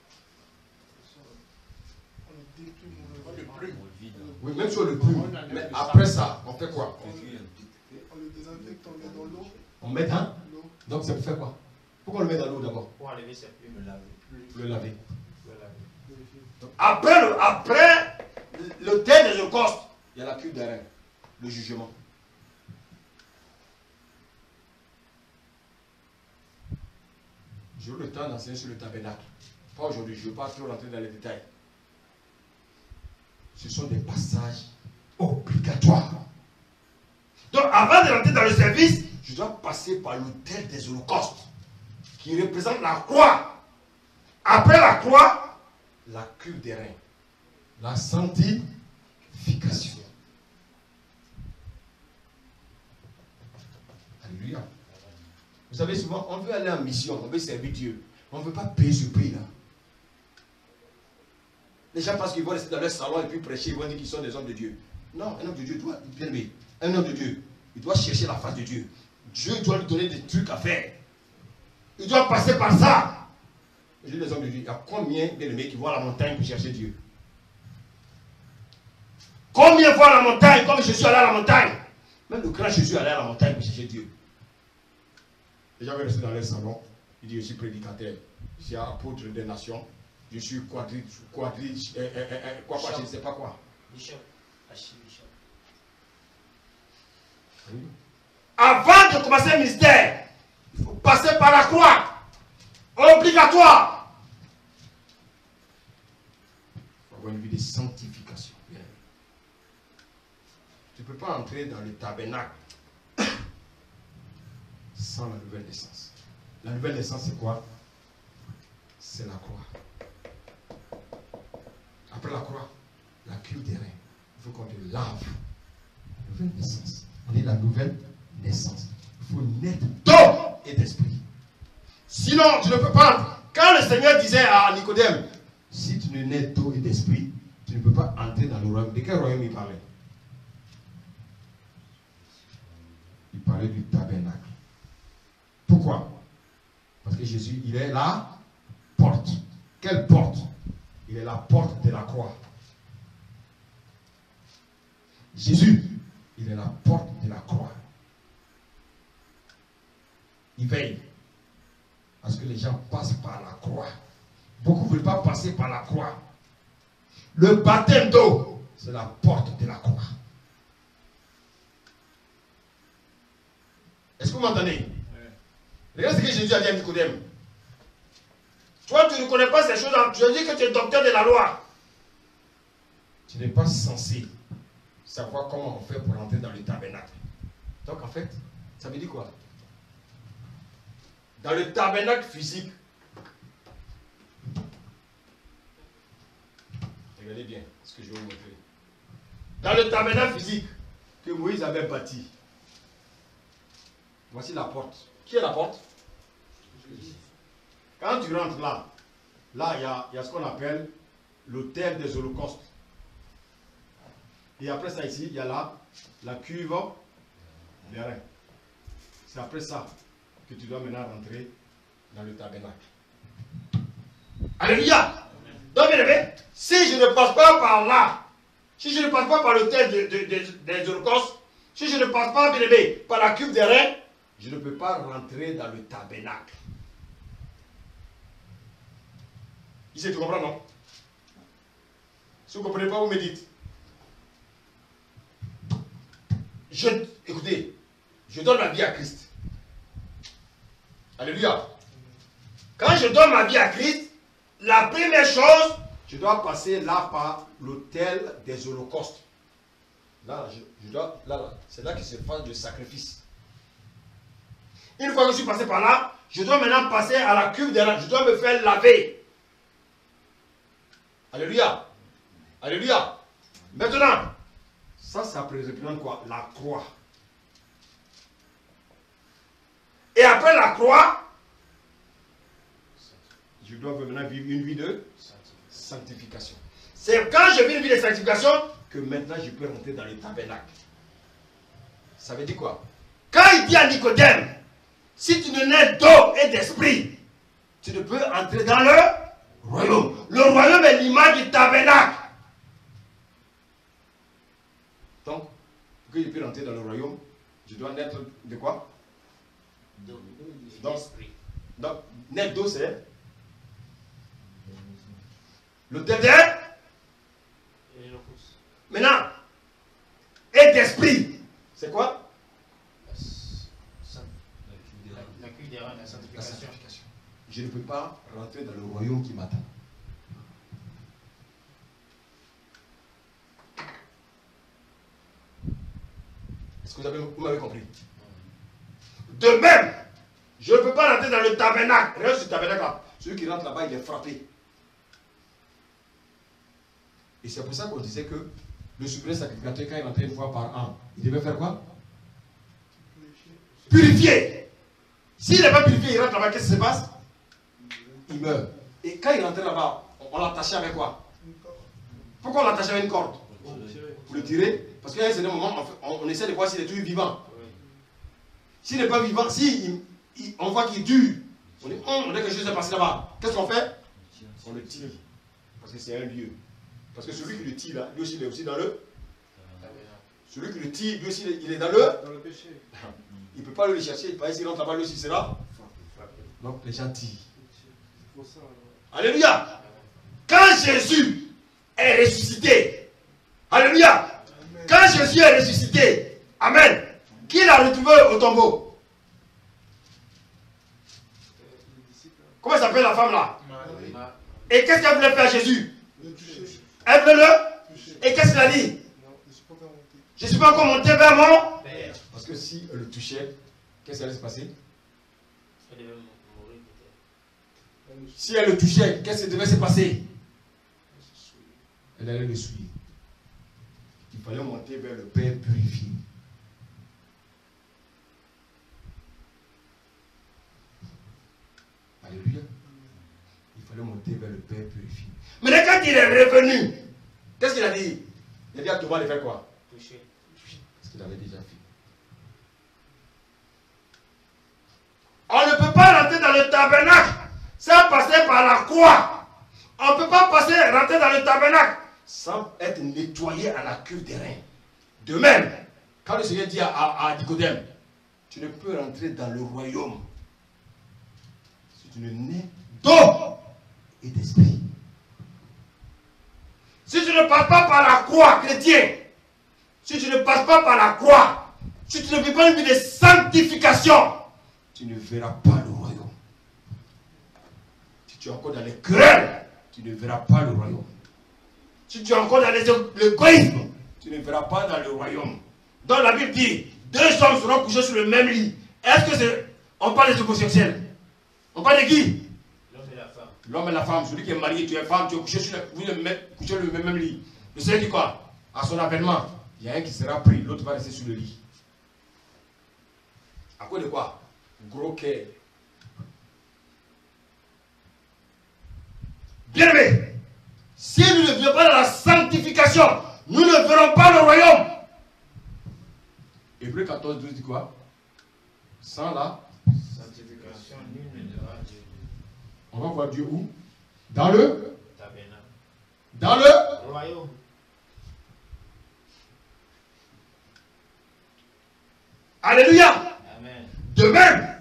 On le plume. Oui, même sur le plume. Mais après ça, on fait quoi? On le désinfecte, on le met dans l'eau. On met dans l'eau. Donc ça vous fait quoi? Pourquoi on le met dans l'eau d'abord? Pour enlever ses plumes, le laver. Le laver. Le laver. Donc, après l'autel des holocaustes, il y a la cuve des reins, le jugement. J'ai eu le temps d'enseigner sur le tabernacle. Pas aujourd'hui, je ne veux pas trop rentrer dans les détails. Ce sont des passages obligatoires. Donc avant de rentrer dans le service, je dois passer par l'autel des holocaustes, qui représente la croix. Après la croix, la cuve des reins. La sanctification. Alléluia. Vous savez, souvent, on veut aller en mission, on veut servir Dieu. On ne veut pas payer ce prix-là. Les gens pensent qu'ils vont rester dans leur salon et puis prêcher, ils vont dire qu'ils sont des hommes de Dieu. Non, un homme de Dieu doit, bien aimé, un homme de Dieu, il doit chercher la face de Dieu. Dieu doit lui donner des trucs à faire. Il doit passer par ça. Je dis les hommes de Dieu, il y a combien bien aimés qui vont à la montagne pour chercher Dieu? Combien vont à la montagne comme Jésus allait à la montagne? Même le grand Jésus allait à la montagne pour chercher Dieu. Les gens veulent rester dans leur salon. Il dit, je suis prédicateur, je suis apôtre des nations, je suis quoi, je ne sais pas quoi. Bishop. Archibishop. Oui. Avant de commencer le ministère, il faut passer par la croix. Obligatoire. Il faut avoir une vie de sanctification. Tu ne peux pas entrer dans le tabernacle sans la nouvelle naissance. La nouvelle naissance, c'est quoi? C'est la croix. Après la croix, la cuve des reins. Il faut qu'on te lave. La nouvelle naissance. On est la nouvelle naissance. Il faut naître d'eau et d'esprit. Sinon, tu ne peux pas. Quand le Seigneur disait à Nicodème, si tu ne nais d'eau et d'esprit, tu ne peux pas entrer dans le royaume. De quel royaume il parlait? Il parlait du tabernacle. Pourquoi? Parce que Jésus, il est la porte. Quelle porte? Il est la porte de la croix. Jésus, il est la porte de la croix. Il veille à ce que les gens passent par la croix. Beaucoup ne veulent pas passer par la croix. Le baptême d'eau, c'est la porte de la croix. Est-ce que vous m'entendez? Regardez ce que Jésus a dit à Nicodème. Toi, tu ne connais pas ces choses. Tu as dit que tu es docteur de la loi. Tu n'es pas censé savoir comment on fait pour entrer dans le tabernacle. Donc, en fait, ça veut dire quoi? Dans le tabernacle physique, regardez bien ce que je vais vous montrer. Dans le tabernacle physique que Moïse avait bâti, voici la porte. Qui est la porte? Jésus. Quand tu rentres là, il y a ce qu'on appelle l'autel des holocaustes. Et après ça ici, il y a la cuve des reins. C'est après ça que tu dois maintenant rentrer dans le tabernacle. Alléluia. Donc, bien aimé, si je ne passe pas par là, si je ne passe pas par l'autel des holocaustes, si je ne passe pas, bien aimé, par la cuve des reins, je ne peux pas rentrer dans le tabernacle. Ici, tu comprends, non? Si vous ne comprenez pas, vous me dites. Écoutez, je donne ma vie à Christ. Alléluia. Quand je donne ma vie à Christ, la première chose, je dois passer là par l'autel des holocaustes. Là, c'est là que se passe le sacrifice. Une fois que je suis passé par là, je dois maintenant passer à la cuve des reins. Je dois me faire laver. Alléluia. Alléluia. Maintenant, ça représente quoi? La croix. Et après la croix, je dois maintenant vivre une vie de sanctification. C'est quand je vis une vie de sanctification que maintenant je peux rentrer dans le tabernacle. Ça veut dire quoi? Quand il dit à Nicodème, si tu ne nais d'eau et d'esprit, tu ne peux entrer dans le royaume. Le royaume est l'image du tabernacle. Donc, pour que je puisse rentrer dans le royaume, je dois naître de quoi? Donc, naître d'eau, c'est l'autel d'air. Maintenant, et d'esprit, c'est quoi? La cuve des reins, la sanctification. Je ne peux pas rentrer dans le royaume qui m'attend. Est-ce que vous m'avez compris? De même, je ne peux pas rentrer dans le tabernacle. Regarde ce tabernacle-là. Celui qui rentre là-bas, il est frappé. Et c'est pour ça qu'on disait que le souverain sacrificateur, quand il rentrait une fois par an, il devait faire quoi? Purifier. S'il n'est pas purifié, il rentre là-bas, qu'est-ce qui se passe? Il meurt. Et quand il rentrait là-bas, on l'attachait avec quoi? Pourquoi on l'attachait avec une corde? Pour le tirer. Parce qu'à un certain moment, on essaie de voir s'il est toujours vivant. S'il n'est pas vivant, si on voit qu'il dure, on dit, on a quelque chose à passer là-bas. Qu'est-ce qu'on fait? On le tire. Parce que c'est un lieu. Parce que celui qui le tire, là, lui aussi, il est aussi dans le... Celui qui le tire, lui aussi, il est dans le péché. Il ne peut pas le chercher. Il paraît qu'il rentre là-bas, lui aussi, c'est là. Donc, les gens tirent. Alléluia. Quand Jésus est ressuscité, alléluia. Quand Jésus est ressuscité, amen. Qui l'a retrouvé au tombeau? Comment s'appelle la femme là? Et qu'est-ce qu'elle voulait faire à Jésus? Elle voulait le? Et qu'est-ce qu'elle a dit? Je ne suis pas encore monté vers mon Père. Parce que si elle le touchait, qu'est-ce qui allait se passer? Elle devait mourir peut-être. Si elle le touchait, qu'est-ce qui devait se passer? Elle allait le souiller. Il fallait monter vers le Père purifié. Alléluia. Il fallait monter vers le Père purifié. Mais quand il est revenu, qu'est-ce qu'il a dit? Il a dit à Thomas de faire quoi? Toucher. Parce qu'il avait déjà fait. On ne peut pas rentrer dans le tabernacle sans passer par la croix. On ne peut pas rentrer dans le tabernacle sans être nettoyé à la cuve des reins. De même, quand le Seigneur dit à Nicodème, tu ne peux rentrer dans le royaume si tu ne nais d'eau et d'esprit. Si tu ne passes pas par la croix, chrétien, si tu ne passes pas par la croix, si tu ne vis pas une vie de sanctification, tu ne verras pas le royaume. Si tu es encore dans les querelles, tu ne verras pas le royaume. Si tu es encore dans l'égoïsme, tu ne verras pas dans le royaume. Donc la Bible dit, deux hommes seront couchés sur le même lit. Est-ce que c'est... On parle des homosexuels. On parle de qui? L'homme et la femme. L'homme et la femme. Celui qui est marié, tu es femme, tu es couché sur le même lit. Le Seigneur dit quoi? À son avènement, il y a un qui sera pris, l'autre va rester sur le lit. À cause de quoi? Gros cœur. Bien aimé, si nous ne vivons pas dans la sanctification, nous ne verrons pas le royaume. Hébreux 14, 12 dit quoi? Sans la Sanctification, nul ne verra Dieu. On va voir Dieu où? Dans le Tabernacle. Dans le Royaume. Alléluia. Amen. De même,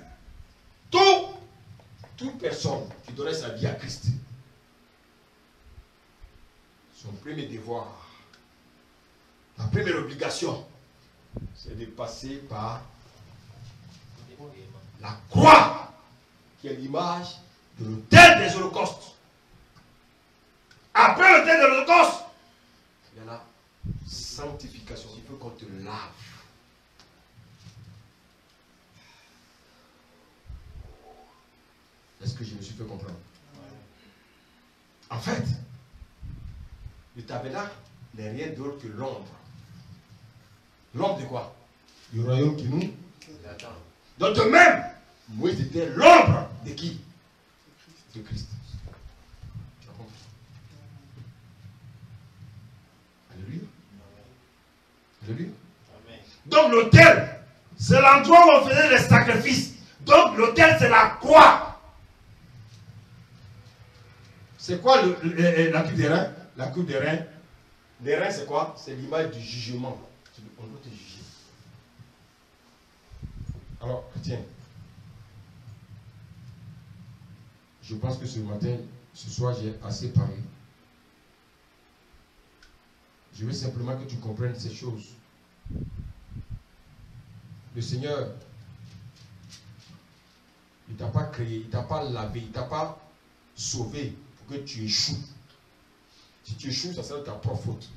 toute personne qui donnerait sa vie à Christ, son premier devoir, la première obligation, c'est de passer par la croix, qui est l'image de l'autel des holocaustes. Après l'autel des holocaustes, il y a la sanctification. Il faut qu'on te lave. Est-ce que je me suis fait comprendre? En fait, le tabernacle n'est rien d'autre que l'ombre. L'ombre de quoi? Du royaume qui nous attend. Donc de même, Moïse était l'ombre de qui? De Christ. Tu as compris? Alléluia. Alléluia. Donc l'autel, c'est l'endroit où on faisait les sacrifices. Donc l'autel, c'est la croix. C'est quoi la coupe des reins? La coupe des reins. Les reins, c'est quoi? C'est l'image du jugement. On doit te juger. Alors, tiens. Je pense que ce matin, ce soir, j'ai assez parlé. Je veux simplement que tu comprennes ces choses. Le Seigneur, il ne t'a pas créé, il ne t'a pas lavé, il ne t'a pas sauvé pour que tu échoues. Si tu échoues, ça sera ta propre faute.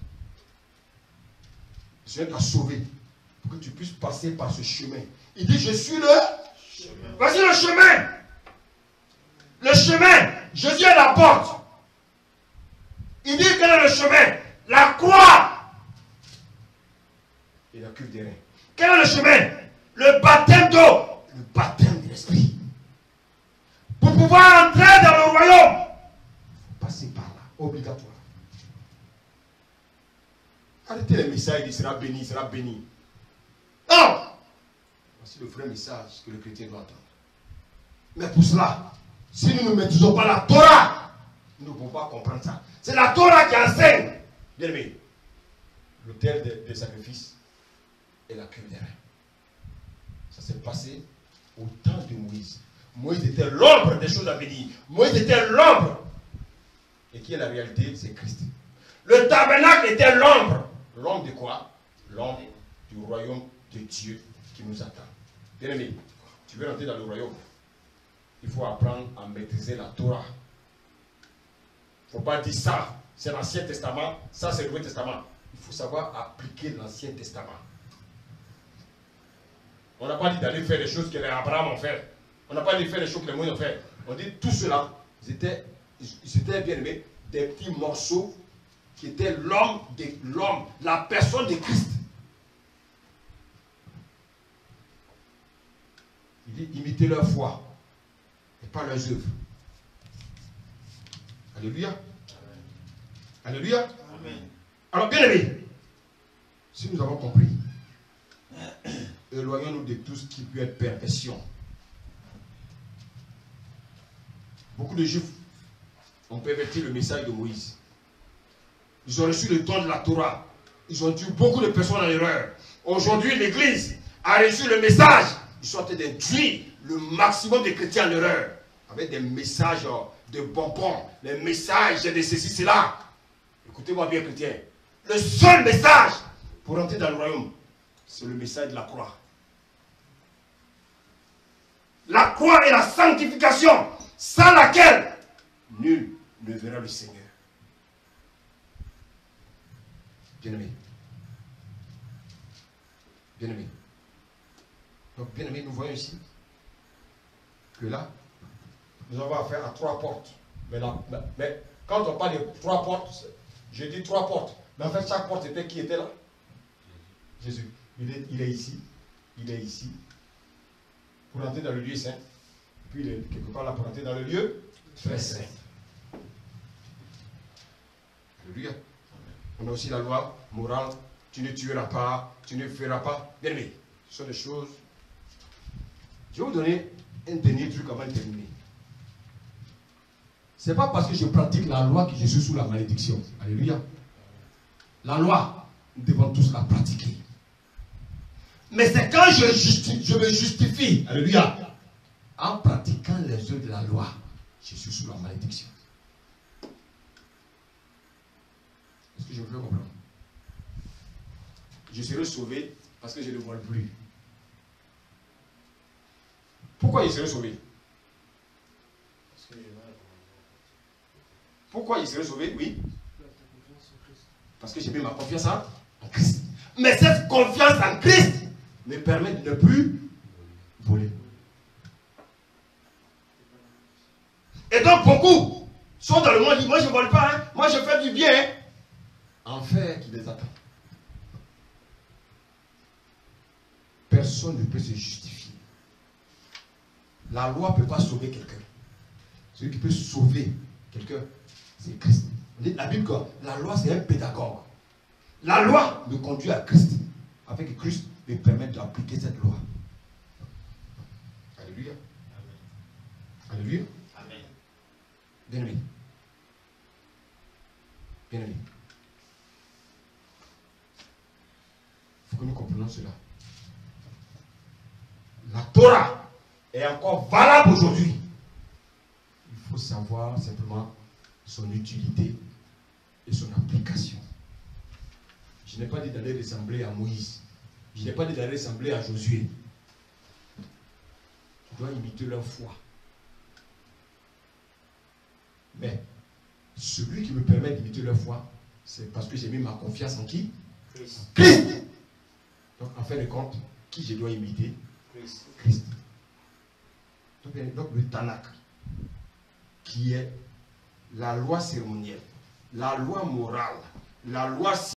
Le Seigneur t'a sauvé pour que tu puisses passer par ce chemin. Il dit, je suis le chemin. Voici le chemin. Le chemin. Jésus est la porte. Il dit, quel est le chemin? La croix. Et la cuve des reins. Quel est le chemin? Le baptême d'eau. Le baptême de l'esprit. Pour pouvoir entrer dans le royaume, il faut passer par là. Obligatoire. Arrêtez les messages, il sera béni, il sera béni. Non! Voici le vrai message que le chrétien doit entendre. Mais pour cela, si nous ne maîtrisons pas la Torah, nous ne pouvons pas comprendre ça. C'est la Torah qui enseigne. Bien aimé, l'autel des sacrifices et la cuve des reins. Ça s'est passé au temps de Moïse. Moïse était l'ombre des choses à venir. Moïse était l'ombre. Et qui est la réalité? C'est Christ. Le tabernacle était l'ombre. L'ombre de quoi? L'ombre du royaume de Dieu qui nous attend. Bien aimé, tu veux rentrer dans le royaume, il faut apprendre à maîtriser la Torah. Il ne faut pas dire ça, c'est l'Ancien Testament, ça c'est le Nouveau Testament. Il faut savoir appliquer l'Ancien Testament. On n'a pas dit d'aller faire les choses que les Abraham ont fait. On n'a pas dit de faire les choses que les Moïse ont fait. On dit tout cela, ils étaient bien aimés, des petits morceaux qui étaient l'homme, la personne de Christ. Il dit imiter leur foi et pas leurs œuvres. Alléluia. Amen. Alléluia. Amen. Alors bien aimé, si nous avons compris, éloignons-nous de tout ce qui peut être perversion. Beaucoup de Juifs ont perverti le message de Moïse. Ils ont reçu le don de la Torah. Ils ont tué beaucoup de personnes en erreur. Aujourd'hui, l'Église a reçu le message. Ils sont en train d'induire le maximum de chrétiens en erreur. Avec des messages de bonbons, les messages de ceci, cela. Écoutez-moi bien, chrétiens. Le seul message pour entrer dans le royaume, c'est le message de la croix. La croix est la sanctification, sans laquelle nul ne verra le Seigneur. Bien-aimé. Bien-aimé. Donc, bien-aimé, nous voyons ici que là, nous avons affaire à 3 portes. Mais quand on parle de 3 portes, je dis 3 portes. Mais en fait, chaque porte était qui était là? Jésus. Il est ici. Il est ici. Pour entrer dans le lieu saint. Puis il est quelque part là pour entrer dans le lieu très saint. Alléluia. On a aussi la loi morale. Tu ne tueras pas, tu ne feras pas. Bien aimé, ce sont des choses. Je vais vous donner un dernier truc avant de terminer. Ce n'est pas parce que je pratique la loi que je suis sous la malédiction. Alléluia. La loi, nous devons tous la pratiquer. Mais c'est quand je me justifie, alléluia, en pratiquant les œuvres de la loi, je suis sous la malédiction. Est-ce que je me fais comprendre? Je serai sauvé parce que je ne vole plus. Pourquoi je serai sauvé? Pourquoi il serait sauvé? Oui. Parce que j'ai mis ma confiance en Christ. Mais cette confiance en Christ me permet de ne plus voler. Et donc beaucoup sont dans le monde, disent, moi je ne vole pas, hein. Moi je fais du bien. Hein. Enfer qui les attend. Personne ne peut se justifier. La loi ne peut pas sauver quelqu'un. Celui qui peut sauver quelqu'un, c'est Christ. On dit, la Bible, quoi? La loi, c'est un pédagogue. La loi me conduit à Christ. Afin que Christ me permette d'appliquer cette loi. Alléluia. Amen. Alléluia. Amen. Bien-aimé. Bien-aimé. Il faut que nous comprenions cela. La Torah est encore valable aujourd'hui. Il faut savoir simplement son utilité et son application. Je n'ai pas dit d'aller ressembler à Moïse. Je n'ai pas dit d'aller ressembler à Josué. Tu dois imiter leur foi. Mais celui qui me permet d'imiter leur foi, c'est parce que j'ai mis ma confiance en qui? Christ. Christ. Donc en fin de compte, qui je dois imiter? Christ. Donc le Tanakh, qui est la loi cérémonielle, la loi morale, la loi